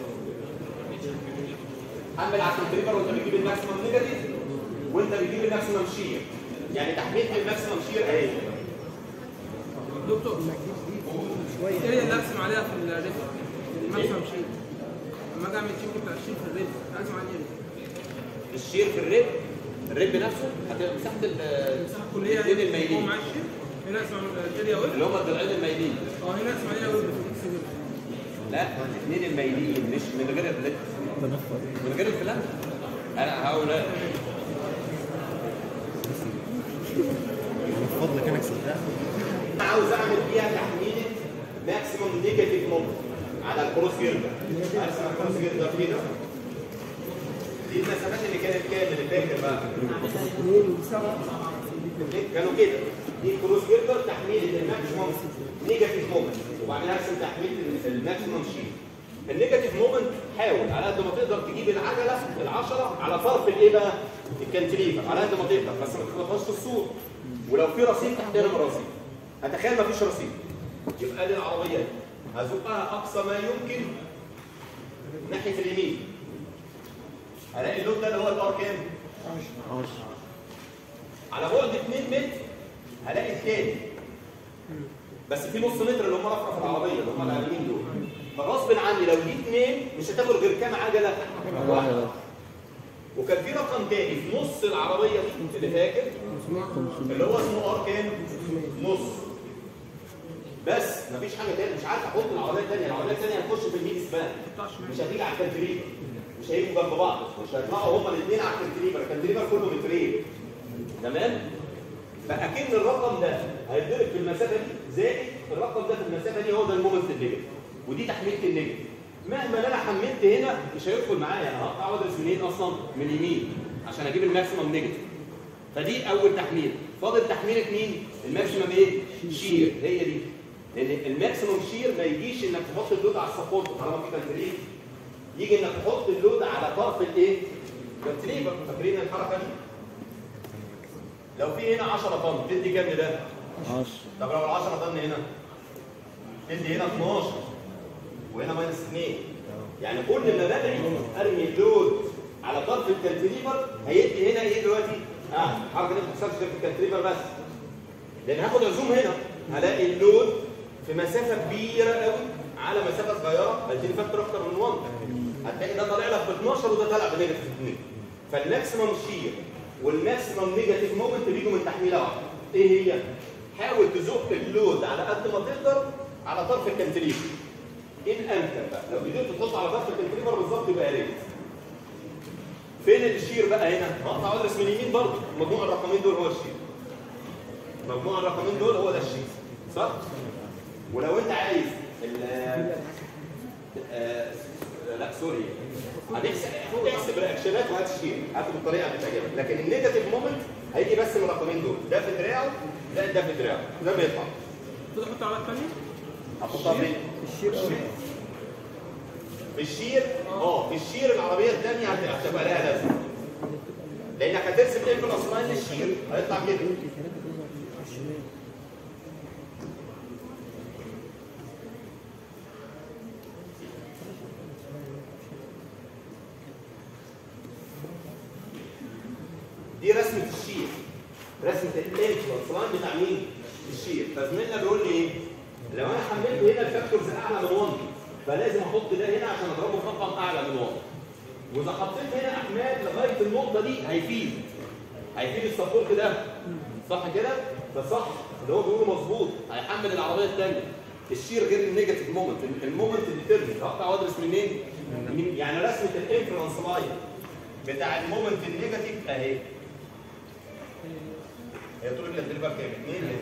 حمل على الكنتريبر وانت بتجيب الماكسيمم نيجاتيف وانت بتجيب الماكسيمم شير. يعني تحميل الماكسيمم شير اهي. دكتور ايه اللي ارسم عليها في الريف؟ الماكسيمم شير. لما اجي اعمل تشيك بتاع الشير في الريف ارسم عليه ايه؟ الشير في الريب نفسه هتبقى مساحه الكليه الاثنين المايلين. هو مع الشير هنا ارسم الاريا ويب اللي هم الضلعين المايلين. هنا ارسم عليها ويب في الاكس ويب. لا الاثنين المايلين مش من غير الفلات. من غير الفلات. انا هقول فضلك انا كسبتها. انا عاوز اعمل فيها تحميل ماكسيموم نيجاتيف مومنت على الكروس جيردر. ارسم الكروس جيردر كده. دي المسافات اللي كانت كام اللي فاكر بقى؟ كانوا كده. دي الكروس جيردر تحميل الماكسيموم نيجاتيف مومنت، وبعدين ارسم تحميل الماكسيموم شيل. النيجاتيف مومنت حاول على قد ما تقدر تجيب العجله العشره على طرف الايه بقى؟ الكانتليفر على قد ما تقدر، بس ما تخبطهاش في السور. ولو في رصيف تحترم الرصيف. هتخيل ما فيش رصيف، يبقى دي العربيه دي هزقها اقصى ما يمكن ناحيه اليمين. هلاقي اللود ده اللي هو الار كام؟ 10. على بعد 2 متر هلاقي الثاني. بس في نص متر اللي هم رفرف العربيه اللي هم العالمين دول. فغصب عني لو دي 2 مش هتاخد غير كام عجله؟ واحده. وكان في رقم تاني في نص العربيه دي اللي فاكر اللي هو اسمه ار كام؟ نص. بس مفيش حاجه تاني، مش عارف احط العربيه الثانيه، العربيه الثانيه هتخش في الميد سبان. مش هتيجي على الكانتريفر. مش هيجوا جنب بعض، مش هيطلعوا هما الاثنين على الكانتريفر، الكانتريفر كله مترين. تمام؟ فاكن الرقم ده هيتضرب في المسافه دي زائد الرقم ده في المسافه دي، هو ده المومنت النيجاتيف. ودي تحميله النيجاتيف. مهما انا حملت هنا مش هيدخل معايا، انا هقطع وادرس منين اصلا؟ من اليمين عشان اجيب الماكسيمم نيجاتيف. فدي اول تحميل. فاضل تحميله مين؟ الماكسيمم ايه؟ شير. هي دي. لان الماكسيمم شير ما يجيش انك تحط اللود على السبورت طالما في كانتريفر. يجي انك تحط اللود على طرف الايه؟ كانتريفر. فاكرين الحركه دي؟ لو في هنا 10 طن تدي كام ده؟ 10. طب لو ال 10 طن هنا تدي هنا 12 وهنا ماينس 2. يعني كل ما بدعي ارمي اللود على طرف الكانتريفر هيدي هنا ايه دلوقتي؟ الحركه دي ما بتحصلش غير في الكانتريفر بس. لان هاخد عزوم هنا هلاقي اللود في مسافه كبيره قوي على مسافه صغيره هيديني فاكتور اكتر من 1. هتلاقي ده طالع لك ب 12 وده طالع بنيجاتيف 2. فالماكسيمم شير والماكسيمم نيجاتيف مومنت بيجوا من تحميله واحده. ايه هي؟ حاول تزق اللود على قد ما تقدر على طرف الكانتريفر. ان امكن بقى لو قدرت تحط على طرف الكانتريفر بالظبط يبقى يا ريت. فين الشير بقى هنا؟ هقطع وادرس من اليمين برضه، مجموع الرقمين دول هو الشير. مجموع الرقمين دول هو ده الشير، صح؟ ولو انت عايز لا سوري هتحسب رياكشنات وهات الشير، هاته بالطريقه اللي تعجبك، لكن النيجاتيف مومنت هيجي بس من الرقمين دول، ده في دراعه ده في دراعه، ده بيطلع. تقدر تحط علامات ثانيه؟ هحطها فين؟ في الشير في الشير العربيه الثانيه هتبقى لها لازمه. لانك هترسم الانفلانس لاين للشير هيطلع كده. دي رسمه الشير، رسمه الانفلانس لاين بتاع مين؟ الشير. فزميلنا بيقول لي ايه؟ لو انا حملت هنا الفاكتورز اعلى من 1 فلازم احط ده هنا عشان اضربه في رقم اعلى من 1. واذا حطيت هنا احمال لغايه النقطه دي هيفيد السبورت ده، صح كده؟ فصح اللي هو بيقوله مظبوط، هيحمل العربيه الثانيه. الشير غير النيجاتيف مومنت، المومنت ديترمين هقطع وادرس منين؟ يعني رسمه الانفلانس لاين بتاع المومنت النيجاتيف اهي. هي طول الكالدريفر كام؟ 2 اهي.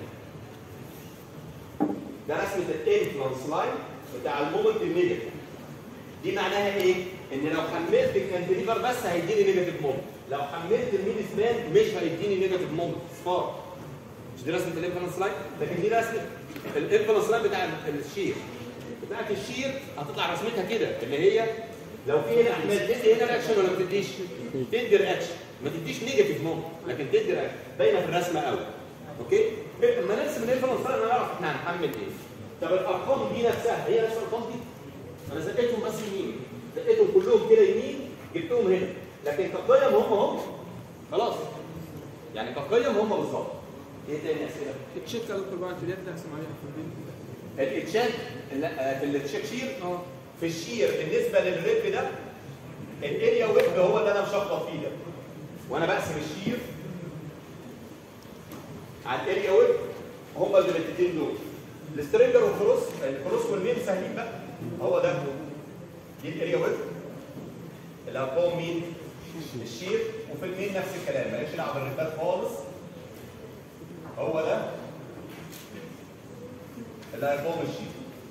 ده رسمه الانفلانس لاين بتاع المومنت النيجاتيف. دي معناها ايه؟ ان لو حملت الكانتليفر بس هيديني نيجاتيف مومنت، لو حملت الميد سبان مش هيديني نيجاتيف مومنت، صفار. مش دي رسمه الانفلانس لاين؟ لكن دي رسمه الانفلانس لاين بتاع الشير. بتاعت الشير هتطلع رسمتها كده، اللي هي لو في هنا احمال تدي هنا رياكشن ولا ما تديش؟ تدي رياكشن، ما تديش نيجاتيف مومنت، لكن تدي رياكشن، باينه في الرسمه قوي. اوكي؟ لما نرسم الانفلانس لاين نعرف احنا هنحمل ايه. طب الارقام دي نفسها هي نفس الارقام دي؟ انا زقيتهم بس يمين، زقيتهم كلهم كده يمين، جبتهم هنا، لكن كقيم هم خلاص. يعني كقيم هم بالظبط. ايه تاني اسئله؟ التشيك يا دكتور بقى الكليات اللي هقسم عليها في البيت. التشيك في التشيك شير في الشير بالنسبه للريب ده الاريا ويب هو اللي انا مشخبط فيه ده. وانا بقسم الشير على الاريا ويب هم الدلتين دول. السترينجر والكروس والميم سهلين بقى. هو ده دي الاريا ويب اللي هتقوم مين؟ الشير. وفي المين نفس الكلام، مالكش دعوه بالريبات خالص. هو ده اللي هيقوم الشير.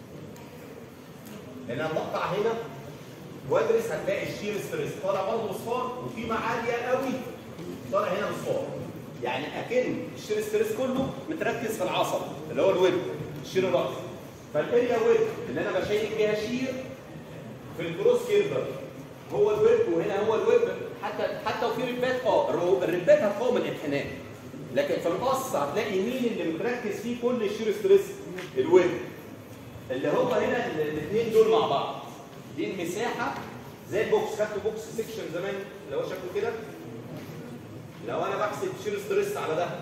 لان انا بقطع هنا وادرس هتلاقي الشير ستريس طالع برضه بصفار وقيمه عاليه قوي طالع هنا بصفار. يعني اكن الشير ستريس كله متركز في العصب اللي هو الويب، الشير الراسي. فالاريا ويب اللي انا بشيك بيها شير في الكروس كيرفر هو الويب، وهنا هو الويب. حتى وفي ريبات الريبات هتقاوم الانحناء، لكن في القص هتلاقي مين اللي متركز فيه كل الشير ستريس؟ الويب، اللي هو هنا الاثنين دول مع بعض. دي المساحه زي البوكس، خدتوا بوكس سيكشن زمان اللي هو شكله كده. لو انا بحسب شير ستريس على ده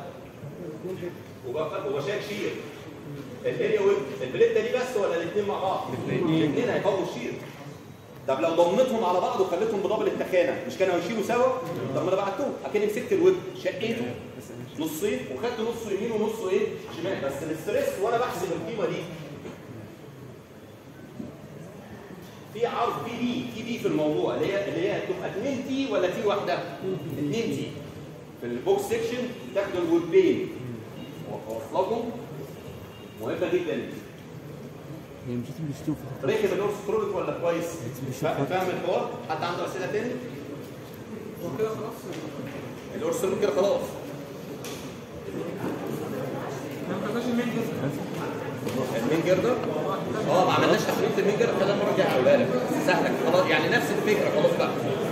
وبشاك شير الاريا ويب، البليته دي بس ولا الاثنين مع بعض؟ الاثنين هيقوموا الشير. طب لو ضمتهم على بعض وخليتهم بدبل التخانه مش كانوا هيشيلوا سوا؟ طب ما انا بعتهم، اكني مسكت الويب شقيته نصين وخدت نصه يمين ونصه ايه؟ شمال. بس الاستريس وانا بحسب القيمه دي في عرض تي بي في الموضوع، اللي هي تبقى 2 تي ولا تي واحده؟ 2 تي. في البوكس سيكشن تاخدوا الويبين واوصلكم مهمه جدا. هي مش بتشوف ركب النورس كرولك ولا كويس؟ فاهم الحوار؟ حد عنده اسئله تاني؟ هو كده خلاص. النورس كرولك كده خلاص. ما خدناش المين جزء. المين جردر؟ ما عملناش تحليل المين جردر، خلينا المره الجايه هقولها لك. سهله خلاص، يعني نفس الفكره خلاص بقى.